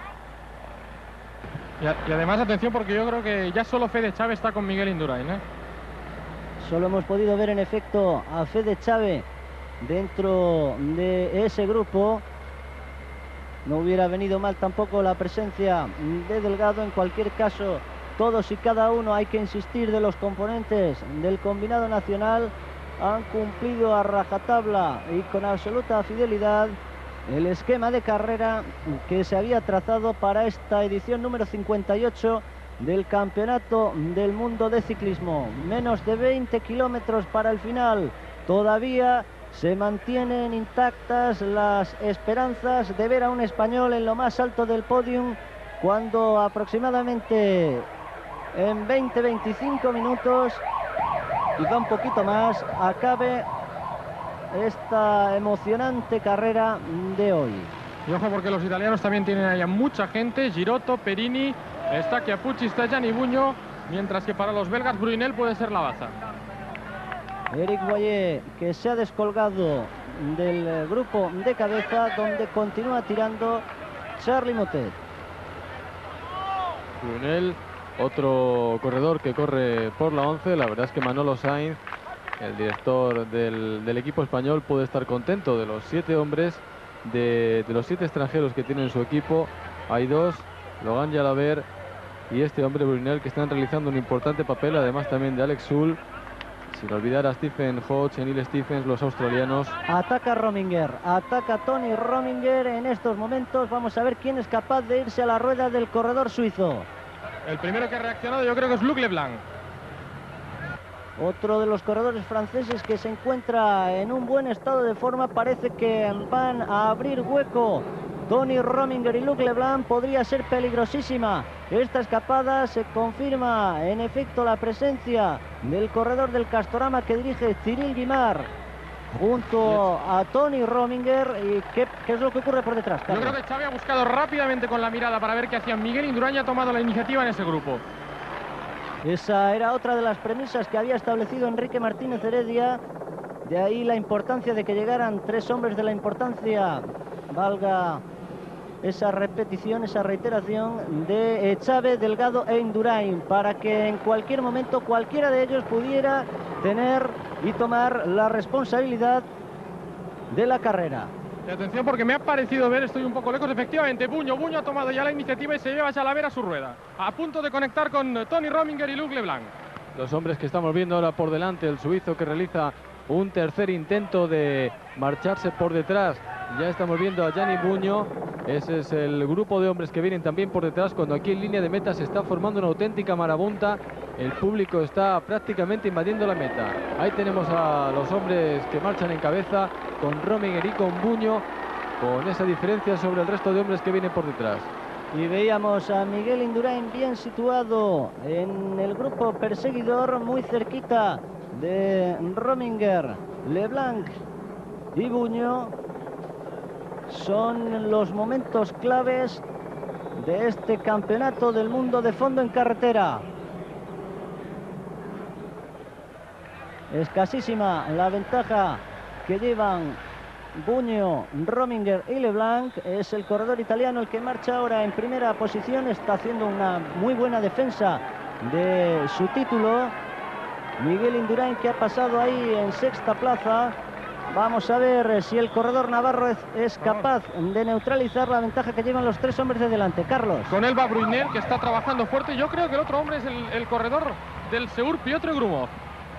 Y, a, y además, atención, porque yo creo que ya solo Fede Chávez está con Miguel Indurain, ¿eh? Solo hemos podido ver en efecto a Fede Chávez dentro de ese grupo. No hubiera venido mal tampoco la presencia de Delgado. En cualquier caso, todos y cada uno, hay que insistir, de los componentes del combinado nacional han cumplido a rajatabla y con absoluta fidelidad el esquema de carrera que se había trazado para esta edición número cincuenta y ocho del Campeonato del Mundo de Ciclismo. Menos de veinte kilómetros para el final. Todavía se mantienen intactas las esperanzas de ver a un español en lo más alto del podium cuando aproximadamente en veinte a veinticinco minutos, quizá un poquito más, acabe esta emocionante carrera de hoy. Y ojo, porque los italianos también tienen allá mucha gente: Girotto, Perini, está Chiappucci, está Gianni Bugno, mientras que para los belgas Brunel puede ser la baza. Eric Boyer, que se ha descolgado del grupo de cabeza, donde continúa tirando Charly Mottet. Brunel, otro corredor que corre por la once. La verdad es que Manolo Sainz, el director del, del equipo español, puede estar contento. De los siete hombres, de, de los siete extranjeros que tiene en su equipo, hay dos, Logan Jalaber y este hombre Brunel, que están realizando un importante papel, además también de Alex Sul, sin olvidar a Stephen Hodge y Neil Stephens, los australianos. Ataca Rominger, ataca Tony Rominger en estos momentos. Vamos a ver quién es capaz de irse a la rueda del corredor suizo. El primero que ha reaccionado yo creo que es Luc Leblanc. Otro de los corredores franceses que se encuentra en un buen estado de forma. Parece que van a abrir hueco Tony Rominger y Luc Leblanc. Podría ser peligrosísima esta escapada. Se confirma en efecto la presencia del corredor del Castorama que dirige Cyril Guimard junto a Tony Rominger. ¿Y qué, qué es lo que ocurre por detrás, Carlos? Yo creo que Xavi ha buscado rápidamente con la mirada para ver qué hacían. Miguel Indurain ha tomado la iniciativa en ese grupo. Esa era otra de las premisas que había establecido Enrique Martínez Heredia. De ahí la importancia de que llegaran tres hombres de la importancia, valga esa repetición, esa reiteración, de Chávez, Delgado e Indurain, para que en cualquier momento cualquiera de ellos pudiera tener y tomar la responsabilidad de la carrera. Y atención, porque me ha parecido ver, estoy un poco lejos, efectivamente, Bugno, Bugno ha tomado ya la iniciativa y se lleva a Jalaber a su rueda, a punto de conectar con Tony Rominger y Luc Leblanc. Los hombres que estamos viendo ahora por delante, el suizo que realiza un tercer intento de marcharse por detrás. Ya estamos viendo a Gianni Bugno. Ese es el grupo de hombres que vienen también por detrás, cuando aquí en línea de meta se está formando una auténtica marabunta. El público está prácticamente invadiendo la meta. Ahí tenemos a los hombres que marchan en cabeza, con Rominger y con Bugno, con esa diferencia sobre el resto de hombres que vienen por detrás. Y veíamos a Miguel Indurain bien situado en el grupo perseguidor, muy cerquita de Rominger, Leblanc y Bugno. Son los momentos claves de este campeonato del mundo de fondo en carretera. Escasísima la ventaja que llevan Bugno, Rominger y Leblanc. Es el corredor italiano el que marcha ahora en primera posición. Está haciendo una muy buena defensa de su título. Miguel Indurain, que ha pasado ahí en sexta plaza. Vamos a ver si el corredor navarro es, es capaz de neutralizar la ventaja que llevan los tres hombres de delante. Carlos. Con él va Brunel, que está trabajando fuerte. Yo creo que el otro hombre es el, el corredor del Seur, Piotr Grumov.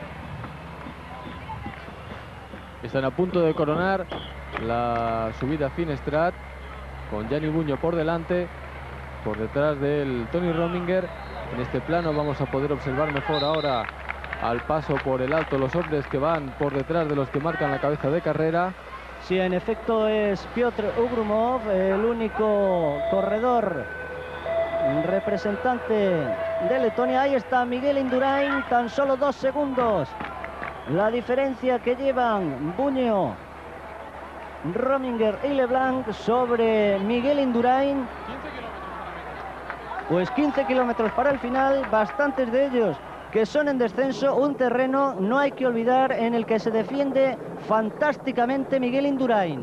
Están a punto de coronar la subida Finestrat, con Gianni Bugno por delante, por detrás del Tony Rominger. En este plano vamos a poder observar mejor ahora al paso por el alto los hombres que van por detrás de los que marcan la cabeza de carrera. Sí, en efecto es Piotr Ugrumov, el único corredor representante de Letonia. Ahí está Miguel Indurain, tan solo dos segundos la diferencia que llevan Bugno, Rominger y Leblanc sobre Miguel Indurain. Pues quince kilómetros para el final, bastantes de ellos que son en descenso, un terreno, no hay que olvidar, en el que se defiende fantásticamente Miguel Indurain.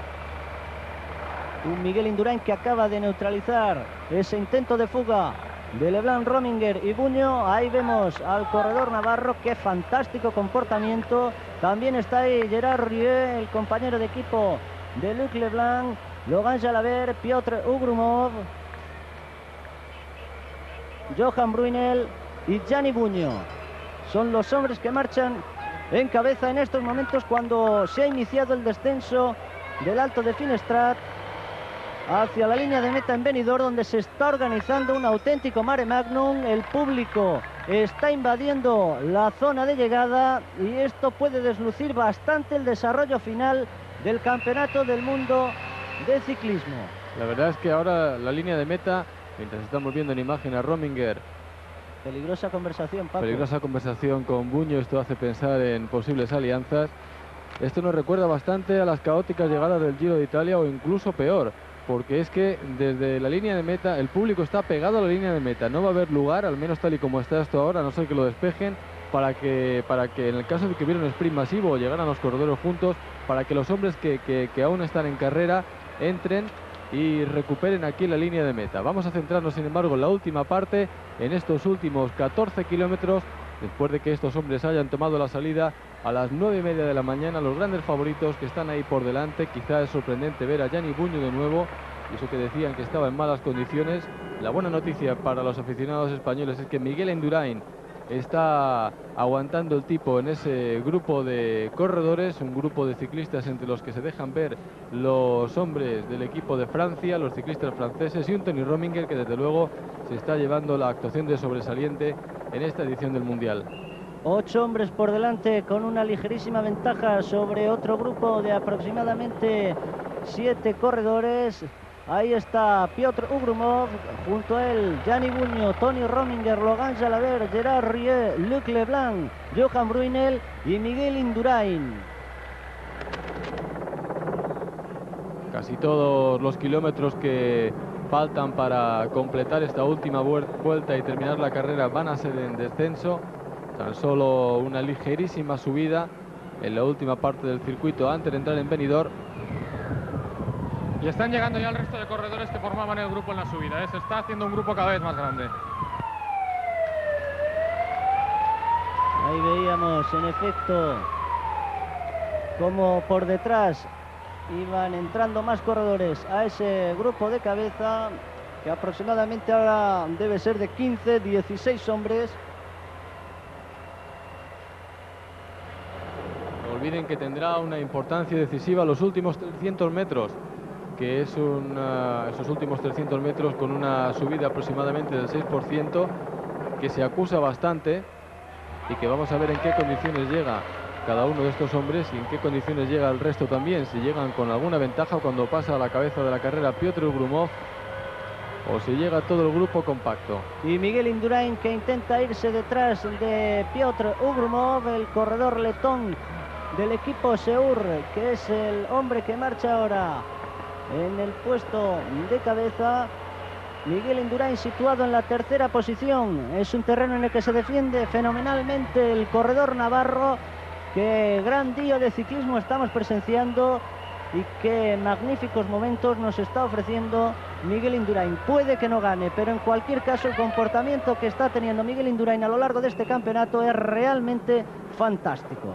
Un Miguel Indurain que acaba de neutralizar ese intento de fuga de Leblanc, Rominger y Buño. Ahí vemos al corredor navarro, qué fantástico comportamiento. También está ahí Gerard Rieu, el compañero de equipo de Luc Leblanc, Logan Jalabert, Piotr Ugrumov, Johan Bruyneel y Gianni Buño. Son los hombres que marchan en cabeza en estos momentos cuando se ha iniciado el descenso del Alto de Finestrat hacia la línea de meta en Benidorm, donde se está organizando un auténtico mare magnum. El público está invadiendo la zona de llegada y esto puede deslucir bastante el desarrollo final del Campeonato del Mundo de Ciclismo. La verdad es que ahora la línea de meta, mientras estamos viendo en imagen a Rominger, peligrosa conversación, Paco. Peligrosa conversación con Buño, esto hace pensar en posibles alianzas. Esto nos recuerda bastante a las caóticas llegadas del Giro de Italia, o incluso peor, porque es que desde la línea de meta el público está pegado a la línea de meta. No va a haber lugar, al menos tal y como está esto ahora, a no ser que lo despejen, para que, para que en el caso de que hubiera un sprint masivo o llegaran los corredores juntos, para que los hombres que, que, que aún están en carrera entren y recuperen aquí la línea de meta. Vamos a centrarnos, sin embargo, en la última parte, en estos últimos catorce kilómetros, después de que estos hombres hayan tomado la salida a las nueve y media de la mañana. Los grandes favoritos que están ahí por delante. Quizá es sorprendente ver a Gianni Buño de nuevo, y eso que decían que estaba en malas condiciones. La buena noticia para los aficionados españoles es que Miguel Indurain está aguantando el tipo en ese grupo de corredores, un grupo de ciclistas entre los que se dejan ver los hombres del equipo de Francia, los ciclistas franceses, y un Tony Rominger que desde luego se está llevando la actuación de sobresaliente en esta edición del Mundial. Ocho hombres por delante con una ligerísima ventaja sobre otro grupo de aproximadamente siete corredores. Ahí está Piotr Ugrumov, junto a él Gianni Buño, Tony Rominger, Logan Jalabert, Gerard Rieu, Luc Leblanc, Johan Bruyneel y Miguel Indurain. Casi todos los kilómetros que faltan para completar esta última vuelta y terminar la carrera van a ser en descenso. Tan solo una ligerísima subida en la última parte del circuito antes de entrar en Benidorm. Y están llegando ya el resto de corredores que formaban el grupo en la subida, ¿eh? Se está haciendo un grupo cada vez más grande. Ahí veíamos, en efecto, como por detrás iban entrando más corredores a ese grupo de cabeza, que aproximadamente ahora debe ser de quince, dieciséis hombres. No olviden que tendrá una importancia decisiva los últimos trescientos metros, que es un, uh, esos últimos trescientos metros con una subida aproximadamente del seis por ciento, que se acusa bastante, y que vamos a ver en qué condiciones llega cada uno de estos hombres y en qué condiciones llega el resto también, si llegan con alguna ventaja cuando pasa a la cabeza de la carrera Piotr Ugrumov, o si llega todo el grupo compacto. Y Miguel Indurain, que intenta irse detrás de Piotr Ugrumov, el corredor letón del equipo Seur, que es el hombre que marcha ahora en el puesto de cabeza. Miguel Indurain situado en la tercera posición. Es un terreno en el que se defiende fenomenalmente el corredor navarro. Qué gran día de ciclismo estamos presenciando y qué magníficos momentos nos está ofreciendo Miguel Indurain. Puede que no gane, pero en cualquier caso el comportamiento que está teniendo Miguel Indurain a lo largo de este campeonato es realmente fantástico.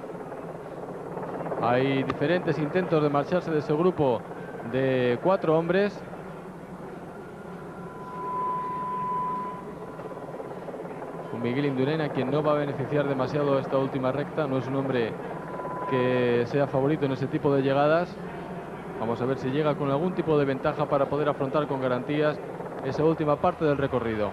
Hay diferentes intentos de marcharse de ese grupo de cuatro hombres. Con Miguel Indurain, a quien no va a beneficiar demasiado esta última recta. No es un hombre que sea favorito en ese tipo de llegadas. Vamos a ver si llega con algún tipo de ventaja para poder afrontar con garantías esa última parte del recorrido.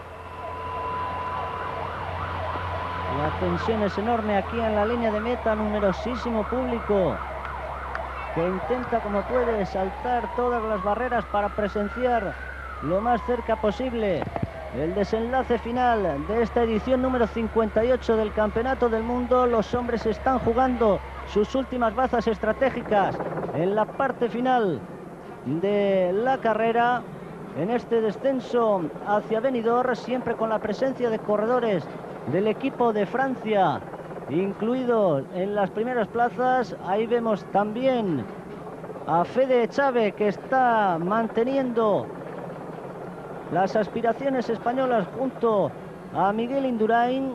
La tensión es enorme aquí en la línea de meta, numerosísimo público que intenta como puede saltar todas las barreras para presenciar lo más cerca posible el desenlace final de esta edición número cincuenta y ocho del Campeonato del Mundo. Los hombres están jugando sus últimas bazas estratégicas en la parte final de la carrera, en este descenso hacia Benidorm, siempre con la presencia de corredores del equipo de Francia incluidos en las primeras plazas. Ahí vemos también a Fede Chávez, que está manteniendo las aspiraciones españolas junto a Miguel Indurain.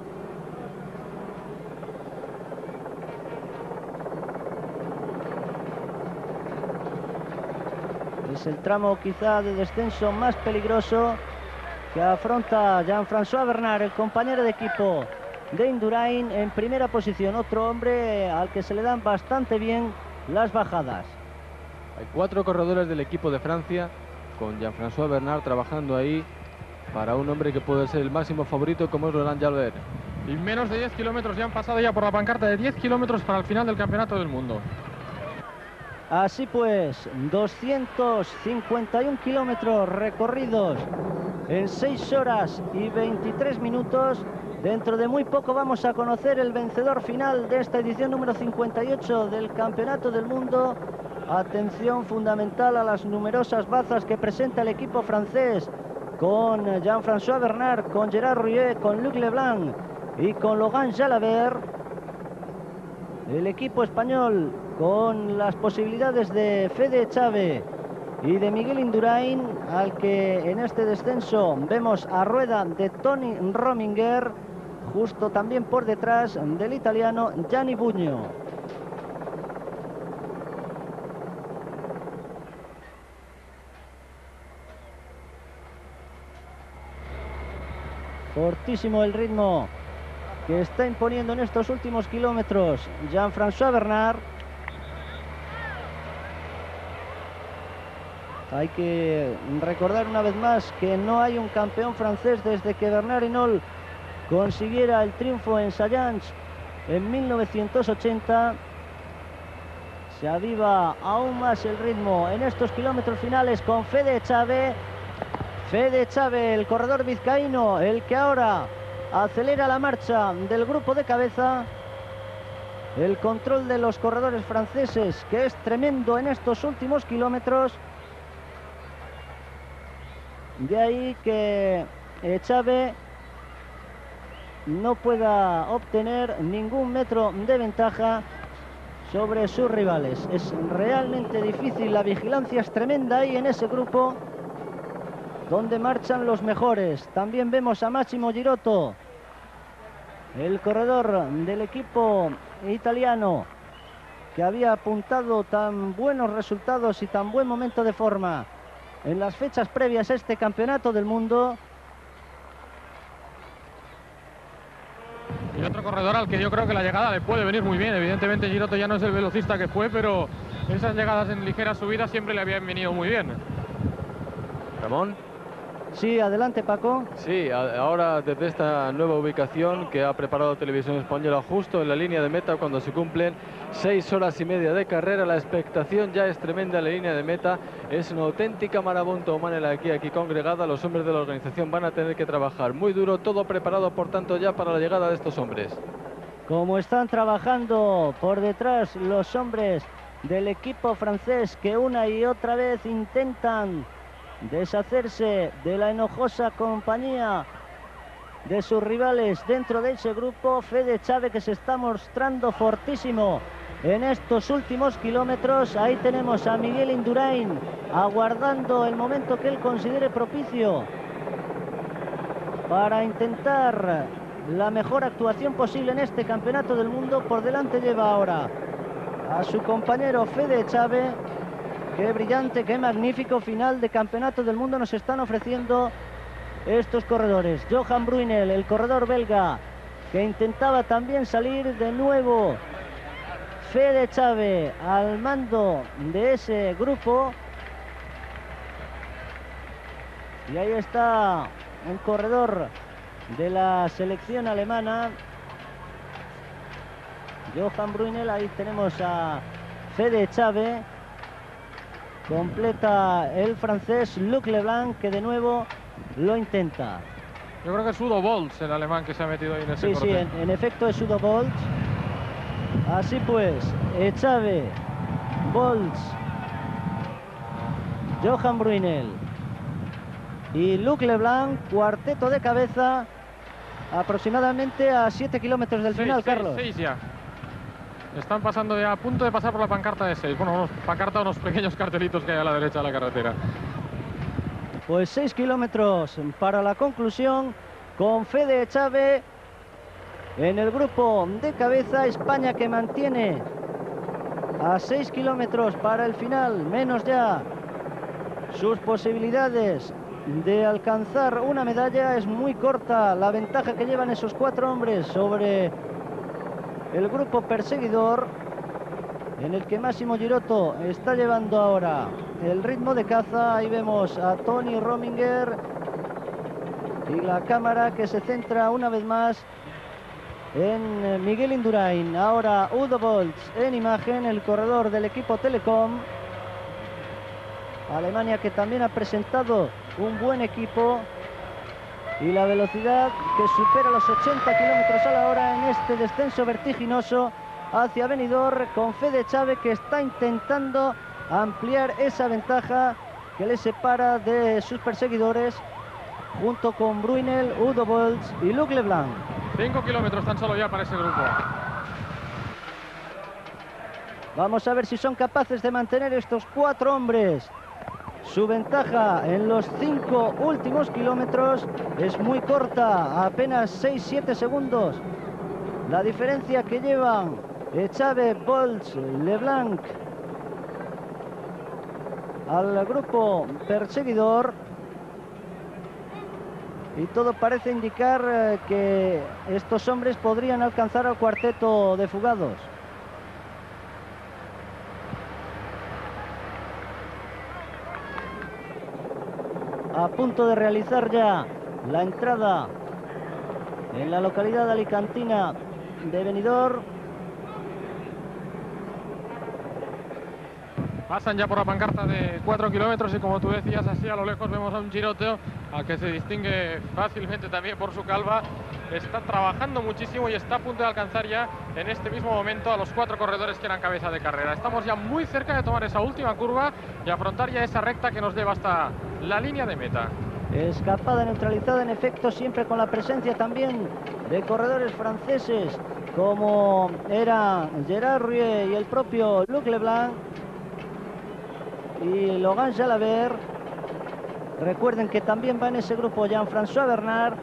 Es el tramo quizá de descenso más peligroso que afronta Jean-François Bernard, el compañero de equipo de Indurain, en primera posición. Otro hombre al que se le dan bastante bien las bajadas. Hay cuatro corredores del equipo de Francia, con Jean-François Bernard trabajando ahí para un hombre que puede ser el máximo favorito, como es Laurent Jalabert. Y menos de diez kilómetros ya han pasado ya por la pancarta de diez kilómetros para el final del Campeonato del Mundo. Así pues, doscientos cincuenta y un kilómetros recorridos en seis horas y veintitrés minutos. Dentro de muy poco vamos a conocer el vencedor final de esta edición número cincuenta y ocho del Campeonato del Mundo. Atención fundamental a las numerosas bazas que presenta el equipo francés, con Jean-François Bernard, con Gerard Rouillet, con Luc Leblanc y con Laurent Jalabert. El equipo español con las posibilidades de Fede Echave y de Miguel Indurain, al que en este descenso vemos a rueda de Tony Rominger, justo también por detrás del italiano Gianni Bugno. Fortísimo el ritmo que está imponiendo en estos últimos kilómetros Jean-François Bernard. Hay que recordar una vez más que no hay un campeón francés desde que Bernard Hinault consiguiera el triunfo en Sallanches en mil novecientos ochenta. Se aviva aún más el ritmo en estos kilómetros finales con Fede Echave. Fede Echave, el corredor vizcaíno, el que ahora acelera la marcha del grupo de cabeza. El control de los corredores franceses, que es tremendo en estos últimos kilómetros. De ahí que Echave no pueda obtener ningún metro de ventaja sobre sus rivales. Es realmente difícil, la vigilancia es tremenda ahí en ese grupo donde marchan los mejores. También vemos a Massimo Girotto, el corredor del equipo italiano, que había apuntado tan buenos resultados y tan buen momento de forma en las fechas previas a este Campeonato del Mundo. Y otro corredor al que yo creo que la llegada le puede venir muy bien. Evidentemente Girotto ya no es el velocista que fue, pero esas llegadas en ligera subida siempre le habían venido muy bien. Ramón. Sí, adelante Paco. Sí, a, ahora desde esta nueva ubicación que ha preparado Televisión Española, justo en la línea de meta, cuando se cumplen seis horas y media de carrera, la expectación ya es tremenda en la línea de meta. Es una auténtica marabunta humana la aquí, aquí congregada. Los hombres de la organización van a tener que trabajar muy duro, todo preparado por tanto ya para la llegada de estos hombres. Como están trabajando por detrás los hombres del equipo francés, que una y otra vez intentan deshacerse de la enojosa compañía de sus rivales dentro de ese grupo. Fede Echave, que se está mostrando fortísimo en estos últimos kilómetros. Ahí tenemos a Miguel Indurain aguardando el momento que él considere propicio para intentar la mejor actuación posible en este Campeonato del Mundo. Por delante lleva ahora a su compañero Fede Echave. Qué brillante, qué magnífico final de Campeonato del Mundo nos están ofreciendo estos corredores. Johan Brunel, el corredor belga, que intentaba también salir de nuevo. Fede Echave al mando de ese grupo. Y ahí está un corredor de la selección alemana, Johan Brunel. Ahí tenemos a Fede Echave. Completa el francés Luc Leblanc, que de nuevo lo intenta. Yo creo que es Udo Bolz, el alemán, que se ha metido ahí en ese Sí, corte. sí, en, en efecto es Udo Bolz. Así pues, Echave, Bolz, Johan Brunel y Luc Leblanc, cuarteto de cabeza, aproximadamente a siete kilómetros del seis, final, seis, Carlos. seis ya. Están pasando ya, a punto de pasar por la pancarta de seis. Bueno, unos, pancarta, unos pequeños cartelitos que hay a la derecha de la carretera. Pues seis kilómetros para la conclusión, con Fede Echave en el grupo de cabeza. España que mantiene a seis kilómetros para el final, menos ya sus posibilidades de alcanzar una medalla. Es muy corta la ventaja que llevan esos cuatro hombres sobre el grupo perseguidor, en el que Massimo Girotto está llevando ahora el ritmo de caza. Ahí vemos a Tony Rominger y la cámara que se centra una vez más en Miguel Indurain. Ahora Udo Boltz en imagen, el corredor del equipo Telecom. Alemania que también ha presentado un buen equipo, y la velocidad que supera los ochenta kilómetros a la hora en este descenso vertiginoso hacia Benidorm, con Fede Echave que está intentando ampliar esa ventaja que le separa de sus perseguidores, junto con Brunel, Udo Boltz y Luc Leblanc. cinco kilómetros tan solo ya para ese grupo. Vamos a ver si son capaces de mantener estos cuatro hombres su ventaja en los cinco últimos kilómetros. Es muy corta, apenas seis siete segundos la diferencia que llevan Echave, Boltz, Leblanc al grupo perseguidor, y todo parece indicar eh, que estos hombres podrían alcanzar al cuarteto de fugados. A punto de realizar ya la entrada en la localidad alicantina de Benidorm. Pasan ya por la pancarta de cuatro kilómetros y, como tú decías, así a lo lejos vemos a un Girotto al que se distingue fácilmente también por su calva. Está trabajando muchísimo y está a punto de alcanzar ya en este mismo momento a los cuatro corredores que eran cabeza de carrera. Estamos ya muy cerca de tomar esa última curva y afrontar ya esa recta que nos lleva hasta la línea de meta. Escapada neutralizada, en efecto, siempre con la presencia también de corredores franceses como era Gerard Rouet y el propio Luc Leblanc y Logan Jalabert. Recuerden que también va en ese grupo Jean-François Bernard.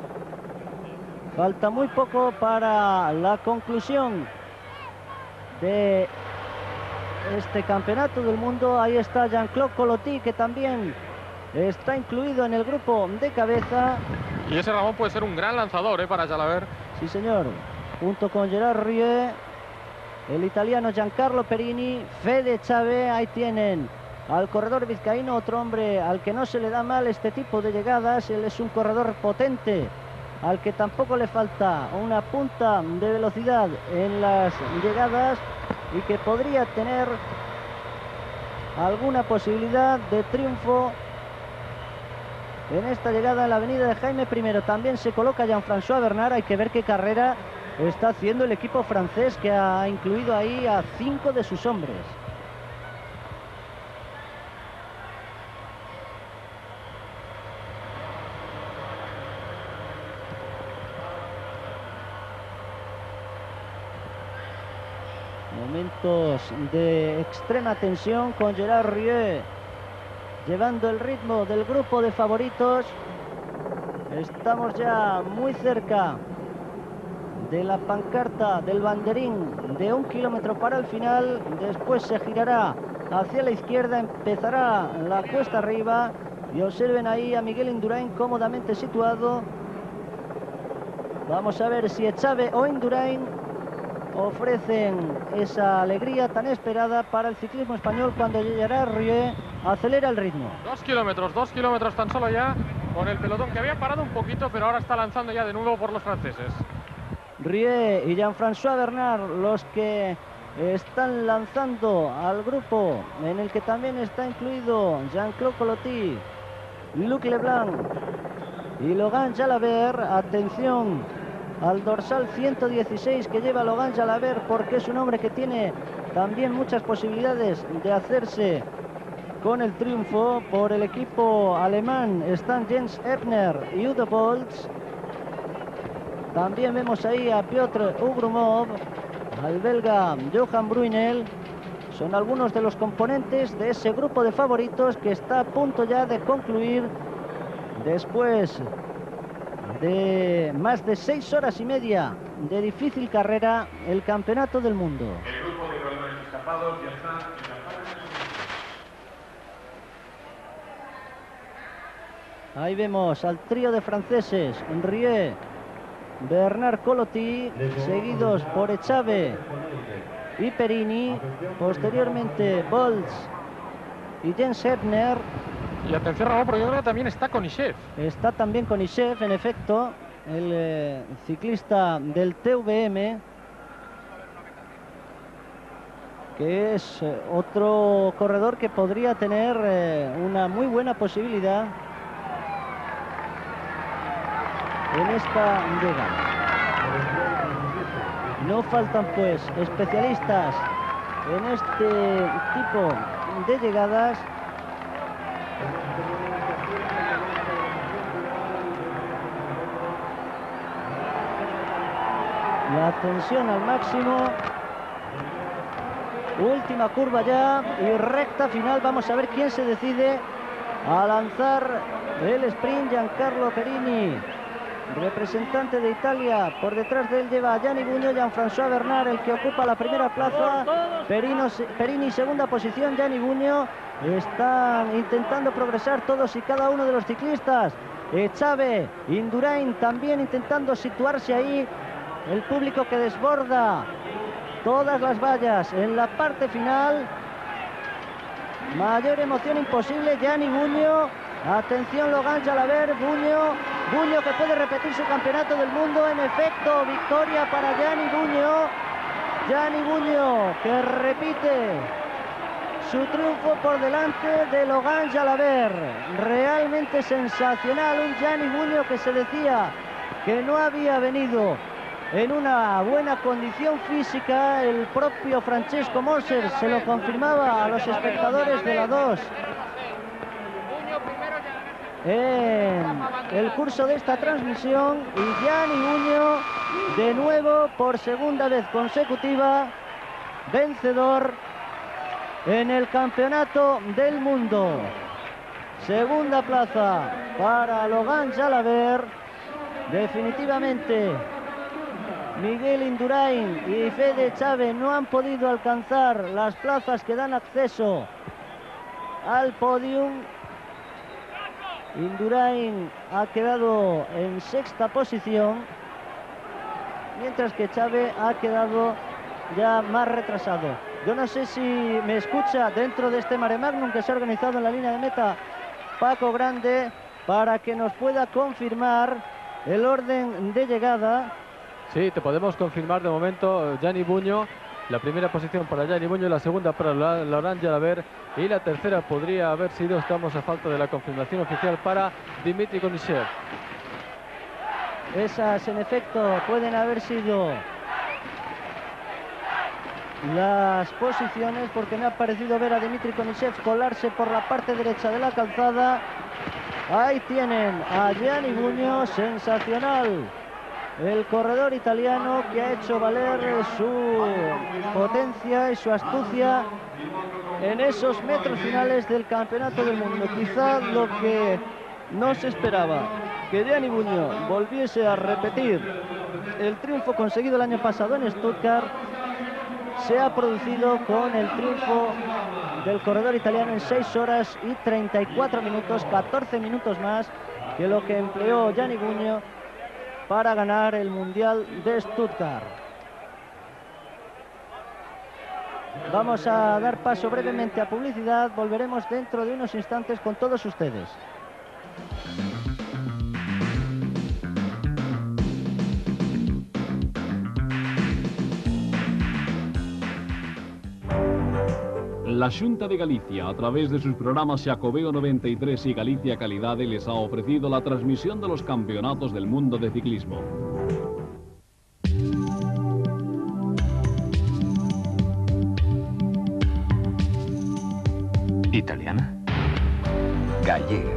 Falta muy poco para la conclusión de este campeonato del mundo. Ahí está Jean-Claude Coloty, que también está incluido en el grupo de cabeza. Y ese Ramón puede ser un gran lanzador ¿eh? para Jalabert. Sí, señor. Junto con Gerard Rouet, el italiano Giancarlo Perini, Fede Echave. Ahí tienen al corredor vizcaíno, otro hombre al que no se le da mal este tipo de llegadas. Él es un corredor potente, al que tampoco le falta una punta de velocidad en las llegadas y que podría tener alguna posibilidad de triunfo en esta llegada en la avenida de Jaime I. También se coloca Jean-François Bernard. Hay que ver qué carrera está haciendo el equipo francés, que ha incluido ahí a cinco de sus hombres. Momentos de extrema tensión con Gerard Rouet llevando el ritmo del grupo de favoritos. Estamos ya muy cerca de la pancarta del banderín de un kilómetro para el final. Después se girará hacia la izquierda, empezará la cuesta arriba y observen ahí a Miguel Indurain cómodamente situado. Vamos a ver si Echave o Indurain ofrecen esa alegría tan esperada para el ciclismo español cuando Gerard Rouet acelera el ritmo. Dos kilómetros, dos kilómetros tan solo ya, con el pelotón que había parado un poquito, pero ahora está lanzando ya de nuevo por los franceses. Rouet y Jean-François Bernard los que están lanzando al grupo, en el que también está incluido Jean-Claude Coloty, Luc Leblanc y Logan Jalabert. Atención al dorsal ciento dieciséis que lleva Logan Jalabert, porque es un hombre que tiene también muchas posibilidades de hacerse con el triunfo. Por el equipo alemán están Jens Ebner y Udo Boltz. También vemos ahí a Piotr Ugrumov, al belga Johan Brunel. Son algunos de los componentes de ese grupo de favoritos que está a punto ya de concluir después de más de seis horas y media de difícil carrera el Campeonato del Mundo. El grupo de corredores escapados ya está en la fase de... Ahí vemos al trío de franceses, Henriet, Bernard Colotí, seguidos por Echave y Perini, posteriormente Bolz y Jens Hebner. Y atención, Ramón, porque yo creo que también está Konishev. Está también Konishev, en efecto, el eh, ciclista del T V M, que es eh, otro corredor que podría tener eh, una muy buena posibilidad en esta llegada. No faltan pues especialistas en este tipo de llegadas. La tensión al máximo. Última curva ya y recta final. Vamos a ver quién se decide a lanzar el sprint. Giancarlo Perini, representante de Italia. Por detrás de él lleva a Gianni Bugno, Jean-François Bernard, el que ocupa la primera plaza. Perino, Perini, segunda posición. Gianni Bugno. Están intentando progresar todos y cada uno de los ciclistas. Echave, Indurain también intentando situarse ahí. El público que desborda todas las vallas en la parte final. Mayor emoción imposible. Gianni Bugno. Atención, Logan Jalabert. Bugno. Bugno que puede repetir su campeonato del mundo. En efecto, victoria para Gianni Bugno. Gianni Bugno que repite su triunfo por delante de Logan Jalabert. Realmente sensacional. Un Gianni Bugno que se decía que no había venido en una buena condición física. El propio Francesco Moser se lo confirmaba a los espectadores de la dos en el curso de esta transmisión. Y Gianni Bugno de nuevo por segunda vez consecutiva vencedor en el Campeonato del Mundo. Segunda plaza para Logan Jalabert. Definitivamente Miguel Indurain y Fede Echave no han podido alcanzar las plazas que dan acceso al podium. Indurain ha quedado en sexta posición, mientras que Echave ha quedado ya más retrasado. Yo no sé si me escucha dentro de este mare magnum que se ha organizado en la línea de meta Paco Grande, para que nos pueda confirmar el orden de llegada. Sí, te podemos confirmar de momento. Gianni Bugno, la primera posición para Gianni Bugno, la segunda para Laurent Jalabert y la tercera podría haber sido, estamos a falta de la confirmación oficial, para Dimitri Konishev. Esas en efecto pueden haber sido las posiciones, porque me ha parecido ver a Dimitri Konishev colarse por la parte derecha de la calzada. Ahí tienen a Gianni Bugno, sensacional el corredor italiano, que ha hecho valer su potencia y su astucia en esos metros finales del Campeonato del Mundo. Quizá lo que no se esperaba, que Gianni Bugno volviese a repetir el triunfo conseguido el año pasado en Stuttgart, se ha producido con el triunfo del corredor italiano en seis horas y treinta y cuatro minutos, catorce minutos más que lo que empleó Gianni Bugno para ganar el Mundial de Stuttgart. Vamos a dar paso brevemente a publicidad. Volveremos dentro de unos instantes con todos ustedes. La Xunta de Galicia, a través de sus programas Xacobeo noventa y tres y Galicia Calidade, les ha ofrecido la transmisión de los campeonatos del mundo de ciclismo. ¿Italiana? Gallega.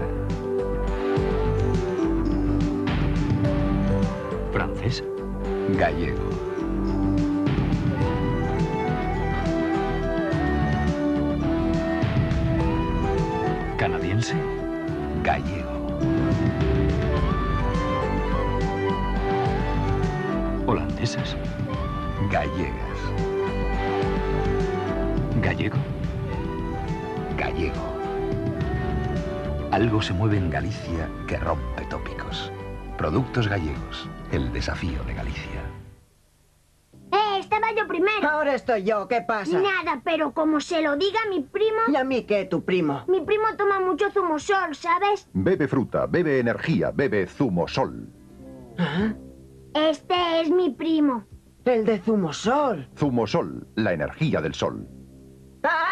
¿Francesa? Gallego. Canadiense, gallego. Holandesas, gallegas. Gallego, gallego. Algo se mueve en Galicia que rompe tópicos. Productos gallegos, el desafío de Galicia. ¡Eh! Estaba yo primero. Ahora estoy yo, ¿qué pasa? Nada, pero como se lo diga a mi primo... ¿Y a mí qué, tu primo? Mi primo toma mucho zumosol, ¿sabes? Bebe fruta, bebe energía, bebe zumosol. ¿Ah? Este es mi primo. El de zumosol. Zumosol, la energía del sol. ¡Ah!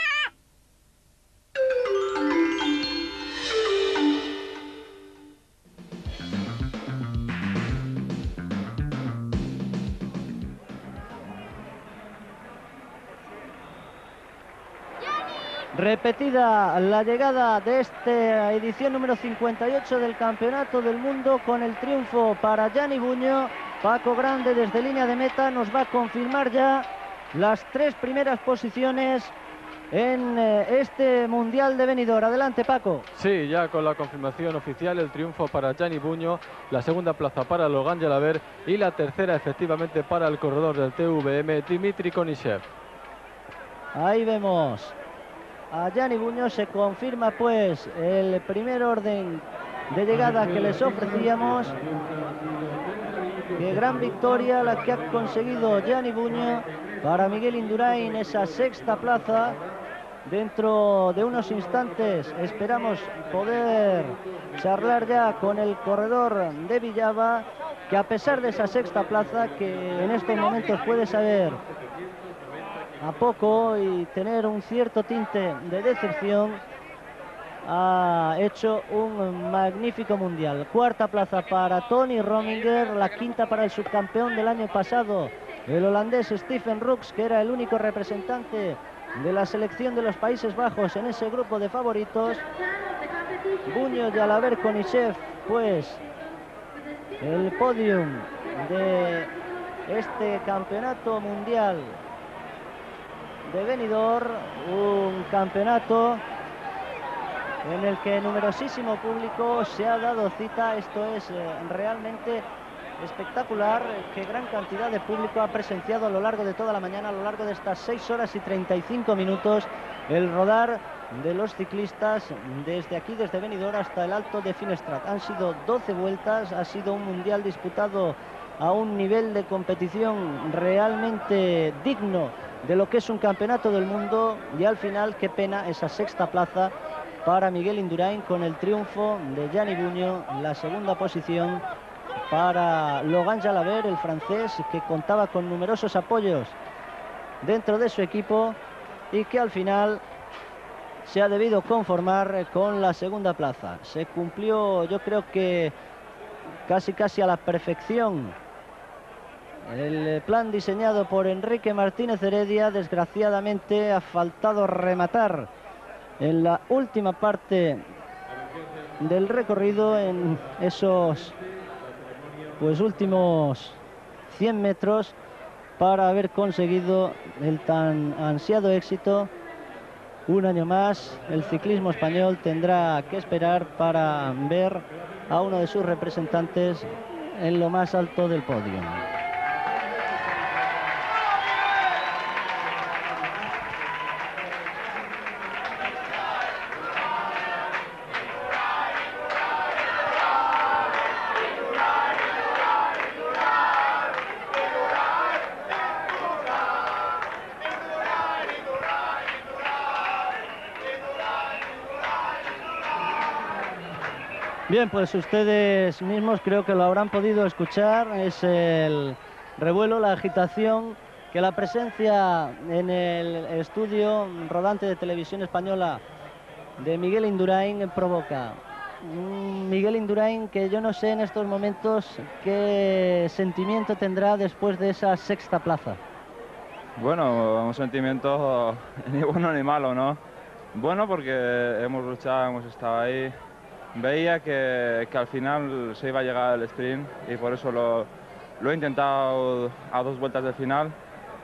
Repetida la llegada de esta edición número cincuenta y ocho del Campeonato del Mundo con el triunfo para Gianni Buño. Paco Grande desde línea de meta nos va a confirmar ya las tres primeras posiciones en eh, este Mundial de Benidorm. Adelante, Paco. Sí, ya con la confirmación oficial, el triunfo para Gianni Buño, la segunda plaza para Logan Jalaber y la tercera efectivamente para el corredor del T V M, Dmitry Konishev. Ahí vemos a Gianni Buño, se confirma pues el primer orden de llegada que les ofrecíamos. Qué gran victoria la que ha conseguido Gianni Buño para Miguel Indurain, esa sexta plaza. Dentro de unos instantes esperamos poder charlar ya con el corredor de Villava, que a pesar de esa sexta plaza, que en estos momentos puede saber a poco y tener un cierto tinte de decepción, ha hecho un magnífico mundial. Cuarta plaza para Tony Rominger, la quinta para el subcampeón del año pasado, el holandés Stephen Rooks, que era el único representante de la selección de los Países Bajos en ese grupo de favoritos. Buño, Jalaber, Konishev, pues el podium de este campeonato mundial de Benidorm, un campeonato en el que numerosísimo público se ha dado cita. Esto es eh, realmente espectacular, que gran cantidad de público ha presenciado a lo largo de toda la mañana, a lo largo de estas seis horas y treinta y cinco minutos, el rodar de los ciclistas desde aquí, desde Benidorm hasta el Alto de Finestrat. Han sido doce vueltas, ha sido un mundial disputado a un nivel de competición realmente digno de lo que es un campeonato del mundo, y al final, qué pena, esa sexta plaza para Miguel Indurain con el triunfo de Gianni Buño, la segunda posición para Logan Jalaber, el francés, que contaba con numerosos apoyos dentro de su equipo y que al final se ha debido conformar con la segunda plaza. Se cumplió, yo creo que casi casi a la perfección, el plan diseñado por Enrique Martínez Heredia. Desgraciadamente ha faltado rematar en la última parte del recorrido, en esos pues últimos cien metros, para haber conseguido el tan ansiado éxito. Un año más el ciclismo español tendrá que esperar para ver a uno de sus representantes en lo más alto del podio. Bien, pues ustedes mismos creo que lo habrán podido escuchar. Es el revuelo, la agitación que la presencia en el estudio rodante de Televisión Española de Miguel Indurain provoca. Un Miguel Indurain que yo no sé en estos momentos qué sentimiento tendrá después de esa sexta plaza. Bueno, un sentimiento ni bueno ni malo, ¿no? Bueno, porque hemos luchado, hemos estado ahí. Veía que, que al final se iba a llegar al sprint y por eso lo, lo he intentado a dos vueltas del final.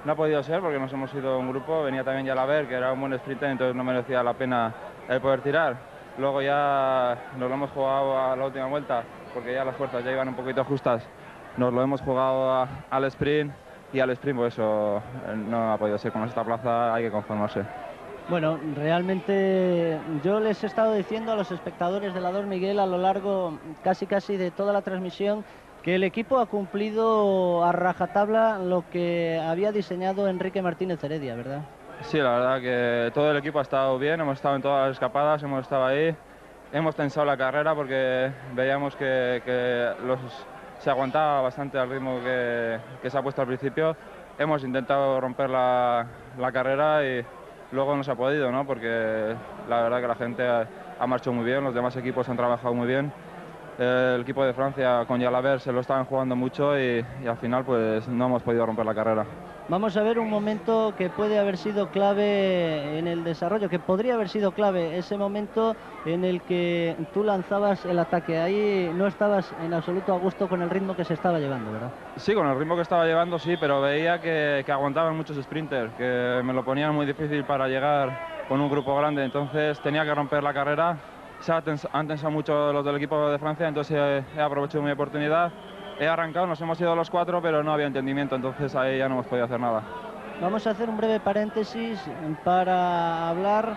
no ha podido ser porque nos hemos ido un grupo, venía también Jalabert, que era un buen sprinter, entonces no merecía la pena el poder tirar. Luego ya nos lo hemos jugado a la última vuelta, porque ya las fuerzas ya iban un poquito justas, nos lo hemos jugado a, al sprint, y al sprint pues eso no ha podido ser. Con esta plaza hay que conformarse. Bueno, realmente yo les he estado diciendo a los espectadores de la dos Miguel a lo largo casi casi de toda la transmisión que el equipo ha cumplido a rajatabla lo que había diseñado Enrique Martínez Heredia, ¿verdad? Sí, la verdad que todo el equipo ha estado bien, hemos estado en todas las escapadas, hemos estado ahí, hemos tensado la carrera porque veíamos que, que los, se aguantaba bastante al ritmo que, que se ha puesto al principio. Hemos intentado romper la, la carrera y luego no se ha podido, ¿no? Porque la verdad que la gente ha, ha marchado muy bien, los demás equipos han trabajado muy bien. El equipo de Francia con Jalabert se lo estaban jugando mucho y, y al final pues no hemos podido romper la carrera. Vamos a ver un momento que puede haber sido clave en el desarrollo, que podría haber sido clave, ese momento en el que tú lanzabas el ataque. Ahí no estabas en absoluto a gusto con el ritmo que se estaba llevando, ¿verdad? Sí, con el ritmo que estaba llevando sí, pero veía que, que aguantaban muchos sprinters, que me lo ponían muy difícil para llegar con un grupo grande, entonces tenía que romper la carrera. Se han tensado, han tensado mucho los del equipo de Francia, entonces he, he aprovechado mi oportunidad. He arrancado, nos hemos ido los cuatro, pero no había entendimiento, entonces ahí ya no hemos podido hacer nada. Vamos a hacer un breve paréntesis para hablar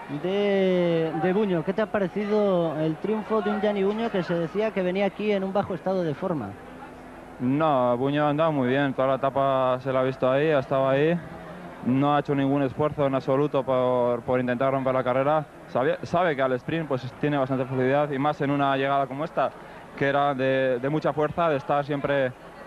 de, de Buño. ¿Qué te ha parecido el triunfo de un Gianni Buño que se decía que venía aquí en un bajo estado de forma? No, Buño ha andado muy bien, toda la etapa se la ha visto ahí, ha estado ahí. No ha hecho ningún esfuerzo en absoluto por, por intentar romper la carrera. Sabe, sabe que al sprint pues tiene bastante facilidad y más en una llegada como esta, que era de, de mucha fuerza, de estar siempre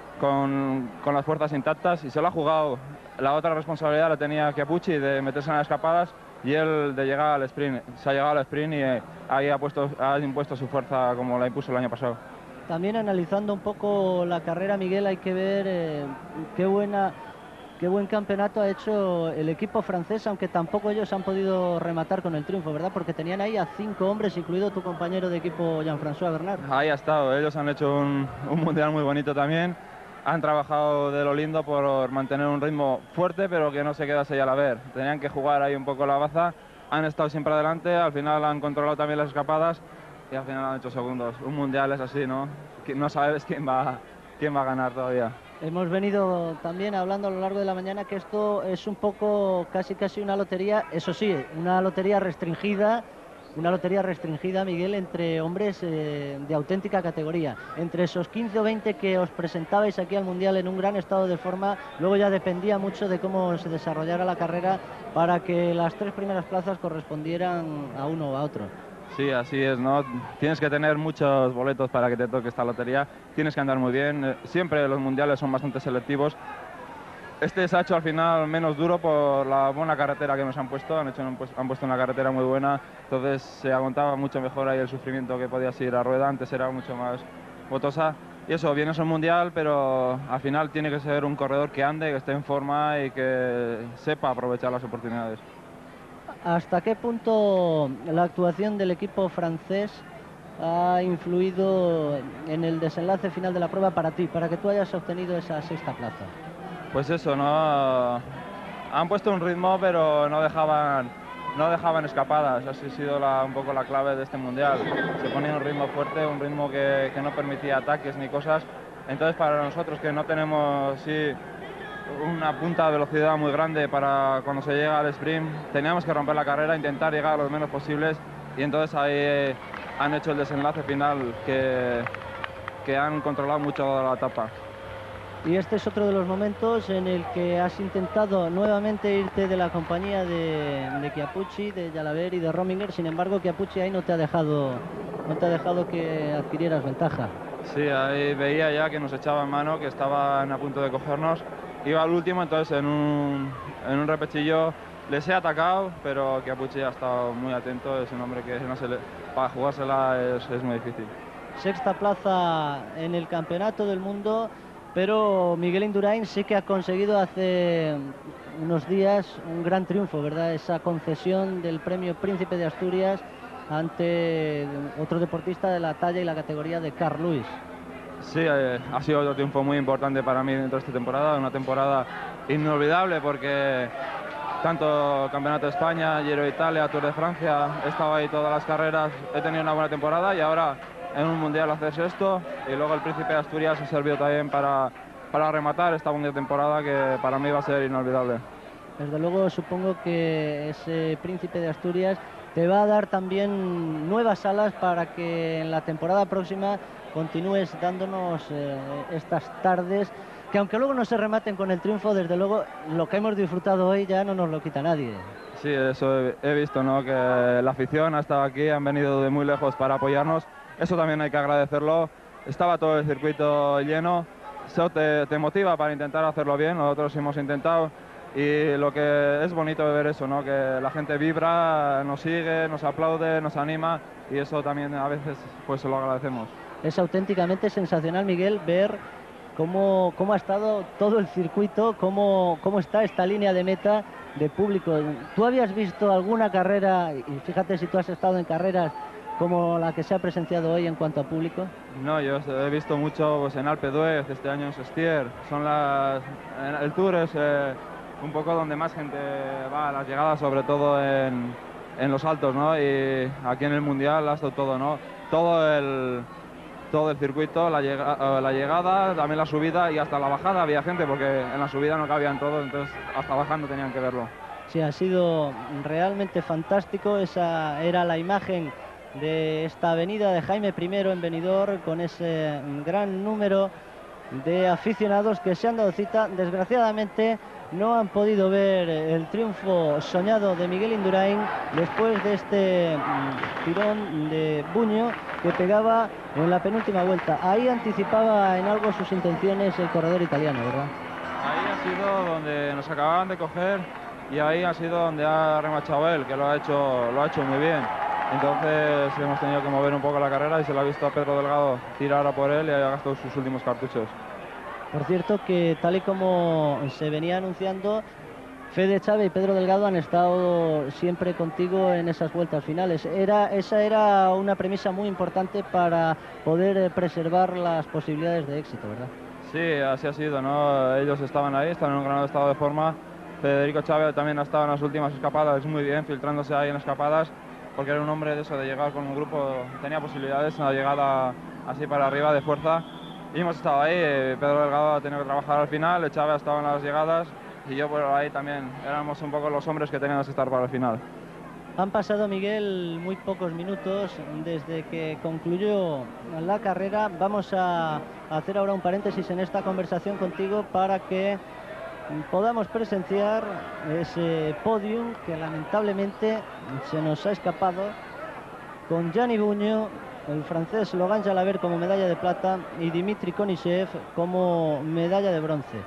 con, con las fuerzas intactas, y se lo ha jugado. La otra responsabilidad la tenía Chiappucci de meterse en las escapadas y él de llegar al sprint. Se ha llegado al sprint y eh, ahí ha, puesto, ha impuesto su fuerza como la impuso el año pasado. También analizando un poco la carrera, Miguel, hay que ver eh, qué buena... Qué buen campeonato ha hecho el equipo francés, aunque tampoco ellos han podido rematar con el triunfo, ¿verdad? Porque tenían ahí a cinco hombres, incluido tu compañero de equipo Jean-François Bernard. Ahí ha estado, ellos han hecho un, un mundial muy bonito también. Han trabajado de lo lindo por mantener un ritmo fuerte, pero que no se quedase Jalabert. Tenían que jugar ahí un poco la baza. Han estado siempre adelante, al final han controlado también las escapadas y al final han hecho segundos. Un mundial es así, ¿no? No sabes quién va, quién va a ganar todavía. Hemos venido también hablando a lo largo de la mañana que esto es un poco casi casi una lotería, eso sí, una lotería restringida, una lotería restringida, Miguel, entre hombres eh, de auténtica categoría. Entre esos quince o veinte que os presentabais aquí al Mundial en un gran estado de forma, luego ya dependía mucho de cómo se desarrollara la carrera para que las tres primeras plazas correspondieran a uno o a otro. Sí, así es, ¿no? Tienes que tener muchos boletos para que te toque esta lotería, tienes que andar muy bien, siempre los mundiales son bastante selectivos. Este se ha hecho al final menos duro por la buena carretera que nos han puesto, han, hecho, han puesto una carretera muy buena, entonces se aguantaba mucho mejor ahí el sufrimiento que podías ir a rueda, antes era mucho más botosa. Y eso, bien es un mundial, pero al final tiene que ser un corredor que ande, que esté en forma y que sepa aprovechar las oportunidades. ¿Hasta qué punto la actuación del equipo francés ha influido en el desenlace final de la prueba para ti, para que tú hayas obtenido esa sexta plaza? Pues eso, ¿no? Han puesto un ritmo, pero no dejaban, no dejaban escapadas. Así ha sido la, un poco la clave de este mundial. Se ponía un ritmo fuerte, un ritmo que, que no permitía ataques ni cosas. Entonces, para nosotros que no tenemos sí, una punta de velocidad muy grande para cuando se llega al sprint, teníamos que romper la carrera, intentar llegar a lo menos posibles, y entonces ahí han hecho el desenlace final que, que han controlado mucho la etapa. Y este es otro de los momentos en el que has intentado nuevamente irte de la compañía de, de Chiappucci, de Jalabert y de Rominger. Sin embargo, Chiappucci ahí no te ha dejado, no te ha dejado que adquirieras ventaja. Sí, ahí veía ya que nos echaban mano, que estaban a punto de cogernos. Iba al último, entonces en un, en un repechillo les he atacado, pero Chiappucci ha estado muy atento. Es un hombre que no se le, para jugársela es, es muy difícil. Sexta plaza en el Campeonato del Mundo, pero Miguel Indurain sí que ha conseguido hace unos días un gran triunfo, ¿verdad? Esa concesión del premio Príncipe de Asturias ante otro deportista de la talla y la categoría de Carl Lewis. Sí, eh, ha sido otro triunfo muy importante para mí dentro de esta temporada, una temporada inolvidable porque tanto Campeonato de España, Giro de Italia, Tour de Francia, he estado ahí todas las carreras, he tenido una buena temporada y ahora en un Mundial haces esto y luego el Príncipe de Asturias ha servido también para, para rematar esta buena temporada que para mí va a ser inolvidable. Desde luego supongo que ese Príncipe de Asturias te va a dar también nuevas alas para que en la temporada próxima continúes dándonos eh, estas tardes que aunque luego no se rematen con el triunfo, desde luego lo que hemos disfrutado hoy ya no nos lo quita nadie. Sí, eso he, he visto, ¿no? Que la afición ha estado aquí, han venido de muy lejos para apoyarnos, eso también hay que agradecerlo. Estaba todo el circuito lleno, eso te, te motiva para intentar hacerlo bien, nosotros hemos intentado. Y lo que es bonito de ver eso, ¿no? Que la gente vibra, nos sigue, nos aplaude, nos anima y eso también a veces pues se lo agradecemos. Es auténticamente sensacional, Miguel, ver cómo, cómo ha estado todo el circuito, cómo, cómo está esta línea de meta de público. ¿Tú habías visto alguna carrera, y fíjate si tú has estado en carreras como la que se ha presenciado hoy en cuanto a público? No, yo he visto mucho pues, en Alpe d'Huez, este año en Sestier, son las, el Tour es... Eh, un poco donde más gente va a las llegadas, sobre todo en, en los altos, ¿no? Y aquí en el Mundial ha estado todo, ¿no? Todo el, todo el circuito, la, llega, la llegada, también la subida y hasta la bajada había gente, porque en la subida no cabían todos, entonces hasta bajando tenían que verlo. Sí, ha sido realmente fantástico, esa era la imagen de esta avenida de Jaime primero en Benidorm, con ese gran número de aficionados que se han dado cita. Desgraciadamente no han podido ver el triunfo soñado de Miguel Indurain después de este tirón de Buño que pegaba en la penúltima vuelta. Ahí anticipaba en algo sus intenciones el corredor italiano, ¿verdad? Ahí ha sido donde nos acababan de coger y ahí ha sido donde ha remachado él, que lo ha hecho, lo ha hecho muy bien. Entonces hemos tenido que mover un poco la carrera y se lo ha visto a Pedro Delgado tirar a por él y ha gastado sus últimos cartuchos. Por cierto que tal y como se venía anunciando, Fede Chávez y Pedro Delgado han estado siempre contigo en esas vueltas finales. Era, esa era una premisa muy importante para poder preservar las posibilidades de éxito, ¿verdad? Sí, así ha sido, ¿no? Ellos estaban ahí, están en un gran estado de forma. Federico Chávez también ha estado en las últimas escapadas muy bien, filtrándose ahí en escapadas, porque era un hombre de eso, de llegar con un grupo, tenía posibilidades, una llegada así para arriba de fuerza. Y hemos estado ahí, Pedro Delgado ha tenido que trabajar al final, Chávez ha estado en las llegadas y yo por ahí también éramos un poco los hombres que teníamos que estar para el final. Han pasado, Miguel, muy pocos minutos desde que concluyó la carrera. Vamos a hacer ahora un paréntesis en esta conversación contigo para que podamos presenciar ese podium que lamentablemente se nos ha escapado, con Gianni Buño, el francés Logan Jalabert como medalla de plata y Dimitri Konishev como medalla de bronce.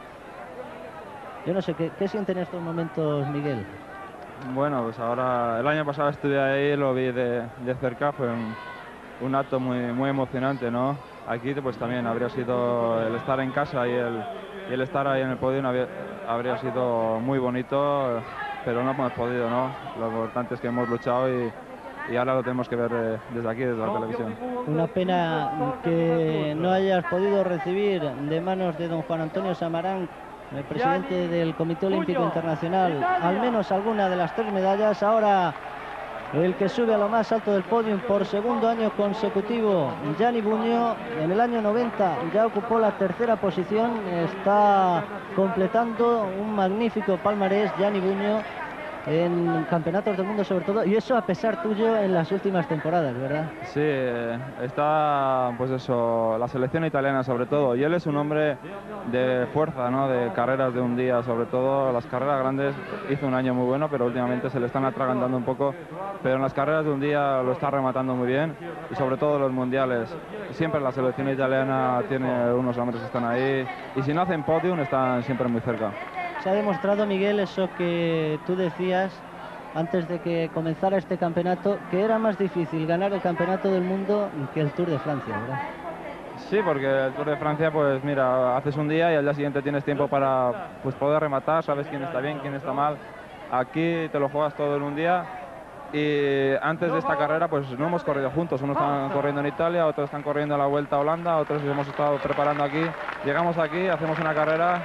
Yo no sé, ¿qué, qué sienten en estos momentos, Miguel? Bueno, pues ahora, el año pasado estuve ahí, lo vi de, de cerca, fue un, un acto muy, muy emocionante, ¿no? Aquí pues también habría sido el estar en casa y el, y el estar ahí en el podio habría, habría sido muy bonito, pero no hemos podido, ¿no? Lo importante es que hemos luchado y y ahora lo tenemos que ver eh, desde aquí, desde la televisión. Una pena que no hayas podido recibir de manos de don Juan Antonio Samarán, el presidente del Comité Olímpico Internacional, al menos alguna de las tres medallas. Ahora el que sube a lo más alto del podio por segundo año consecutivo, Gianni Buño, en el año noventa ya ocupó la tercera posición, está completando un magnífico palmarés Gianni Buño en campeonatos del mundo sobre todo, y eso a pesar tuyo en las últimas temporadas, ¿verdad? Sí, está pues eso, la selección italiana sobre todo, y él es un hombre de fuerza, ¿no? De carreras de un día, sobre todo las carreras grandes hizo un año muy bueno, pero últimamente se le están atragantando un poco, pero en las carreras de un día lo está rematando muy bien, y sobre todo los mundiales, siempre la selección italiana tiene unos hombres que están ahí, y si no hacen podium están siempre muy cerca. Se ha demostrado, Miguel, eso que tú decías antes de que comenzara este campeonato, que era más difícil ganar el campeonato del mundo que el Tour de Francia, ¿verdad? Sí, porque el Tour de Francia, pues mira, haces un día y al día siguiente tienes tiempo para pues, poder rematar, sabes quién está bien, quién está mal. Aquí te lo juegas todo en un día y antes de esta carrera pues no hemos corrido juntos, unos están corriendo en Italia, otros están corriendo a la Vuelta a Holanda, otros hemos estado preparando aquí. Llegamos aquí, hacemos una carrera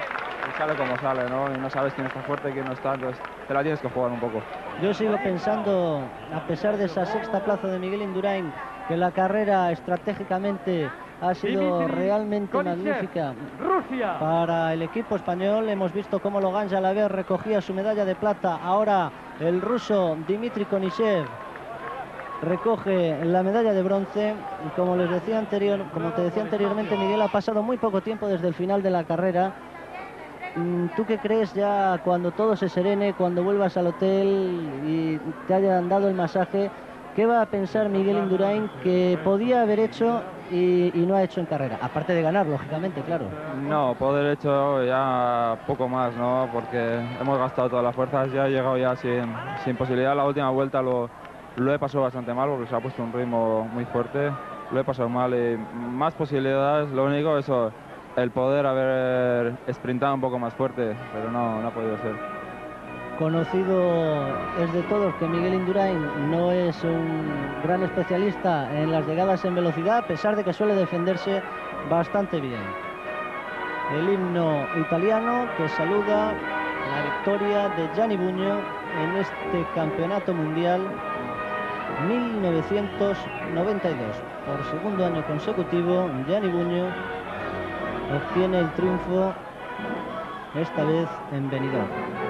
y sale como sale, ¿no? Y no sabes quién está fuerte y quién no está, entonces te la tienes que jugar un poco. Yo sigo pensando, a pesar de esa sexta plaza de Miguel Indurain, que la carrera estratégicamente ha sido Dimitri realmente Konishev, magnífica Rusia. para el equipo español. Hemos visto cómo Logan Jalaver recogía su medalla de plata. Ahora el ruso Dimitri Konishev recoge la medalla de bronce. Y como les decía anterior, como te decía anteriormente, Miguel, ha pasado muy poco tiempo desde el final de la carrera. ¿Tú qué crees ya cuando todo se serene, cuando vuelvas al hotel y te hayan dado el masaje? ¿Qué va a pensar Miguel Indurain que podía haber hecho y, y no ha hecho en carrera? Aparte de ganar, lógicamente, claro. No, poder hecho ya poco más, ¿no? Porque hemos gastado todas las fuerzas, ya he llegado ya sin, sin posibilidad. La última vuelta lo, lo he pasado bastante mal porque se ha puesto un ritmo muy fuerte. Lo he pasado mal y más posibilidades, lo único eso, el poder haber sprintado un poco más fuerte, pero no, no ha podido ser. Conocido es de todos que Miguel Indurain no es un gran especialista en las llegadas en velocidad, a pesar de que suele defenderse bastante bien. El himno italiano que saluda la victoria de Gianni Bugno en este campeonato mundial mil novecientos noventa y dos. Por segundo año consecutivo, Gianni Bugno obtiene el triunfo, esta vez en Benidorm.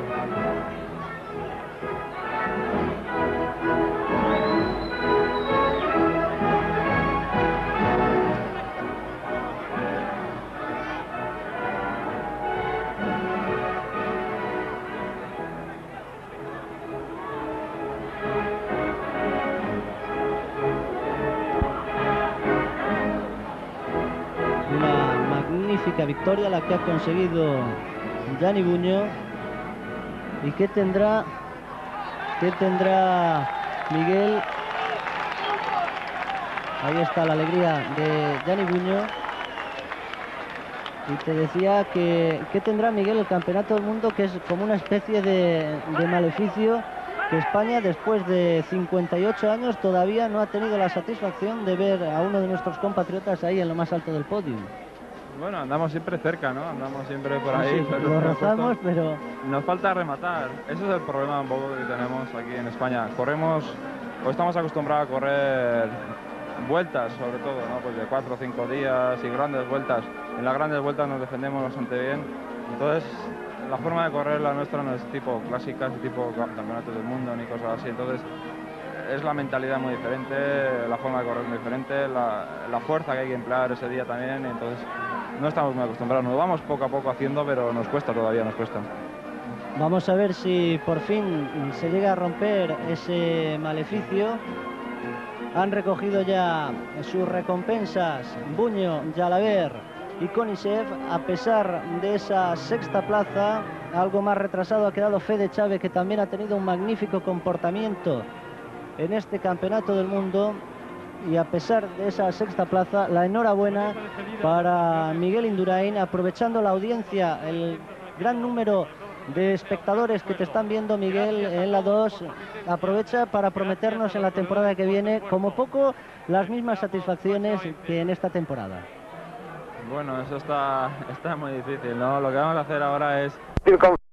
Victoria la que ha conseguido Gianni Bugno. ¿Y qué tendrá qué tendrá Miguel? Ahí está la alegría de Gianni Bugno. Y te decía que ¿qué tendrá Miguel el campeonato del mundo? Que es como una especie de, de maleficio, que España después de cincuenta y ocho años todavía no ha tenido la satisfacción de ver a uno de nuestros compatriotas ahí en lo más alto del podio. Bueno, andamos siempre cerca, ¿no? Andamos siempre por ahí. Sí, pero lo nos rozamos, cuesta- pero Nos falta rematar. Ese es el problema un poco que tenemos aquí en España. Corremos, o estamos acostumbrados a correr vueltas, sobre todo, ¿no? Pues de cuatro o cinco días y grandes vueltas. En las grandes vueltas nos defendemos bastante bien. Entonces, la forma de correr la nuestra no es tipo clásicas, tipo campeonatos del mundo ni cosas así. Entonces, es la mentalidad muy diferente, la forma de correr es muy diferente, la, la fuerza que hay que emplear ese día también. Entonces, no estamos muy acostumbrados, nos vamos poco a poco haciendo, pero nos cuesta todavía, nos cuesta. vamos a ver si por fin se llega a romper ese maleficio. Han recogido ya sus recompensas Bugno, Jalaver y Konishev. A pesar de esa sexta plaza, algo más retrasado ha quedado Fede Chávez, que también ha tenido un magnífico comportamiento en este campeonato del mundo. Y a pesar de esa sexta plaza, la enhorabuena para Miguel Indurain, aprovechando la audiencia, el gran número de espectadores que te están viendo, Miguel, en la dos. Aprovecha para prometernos en la temporada que viene, como poco, las mismas satisfacciones que en esta temporada. Bueno, eso está, está muy difícil, ¿no? Lo que vamos a hacer ahora es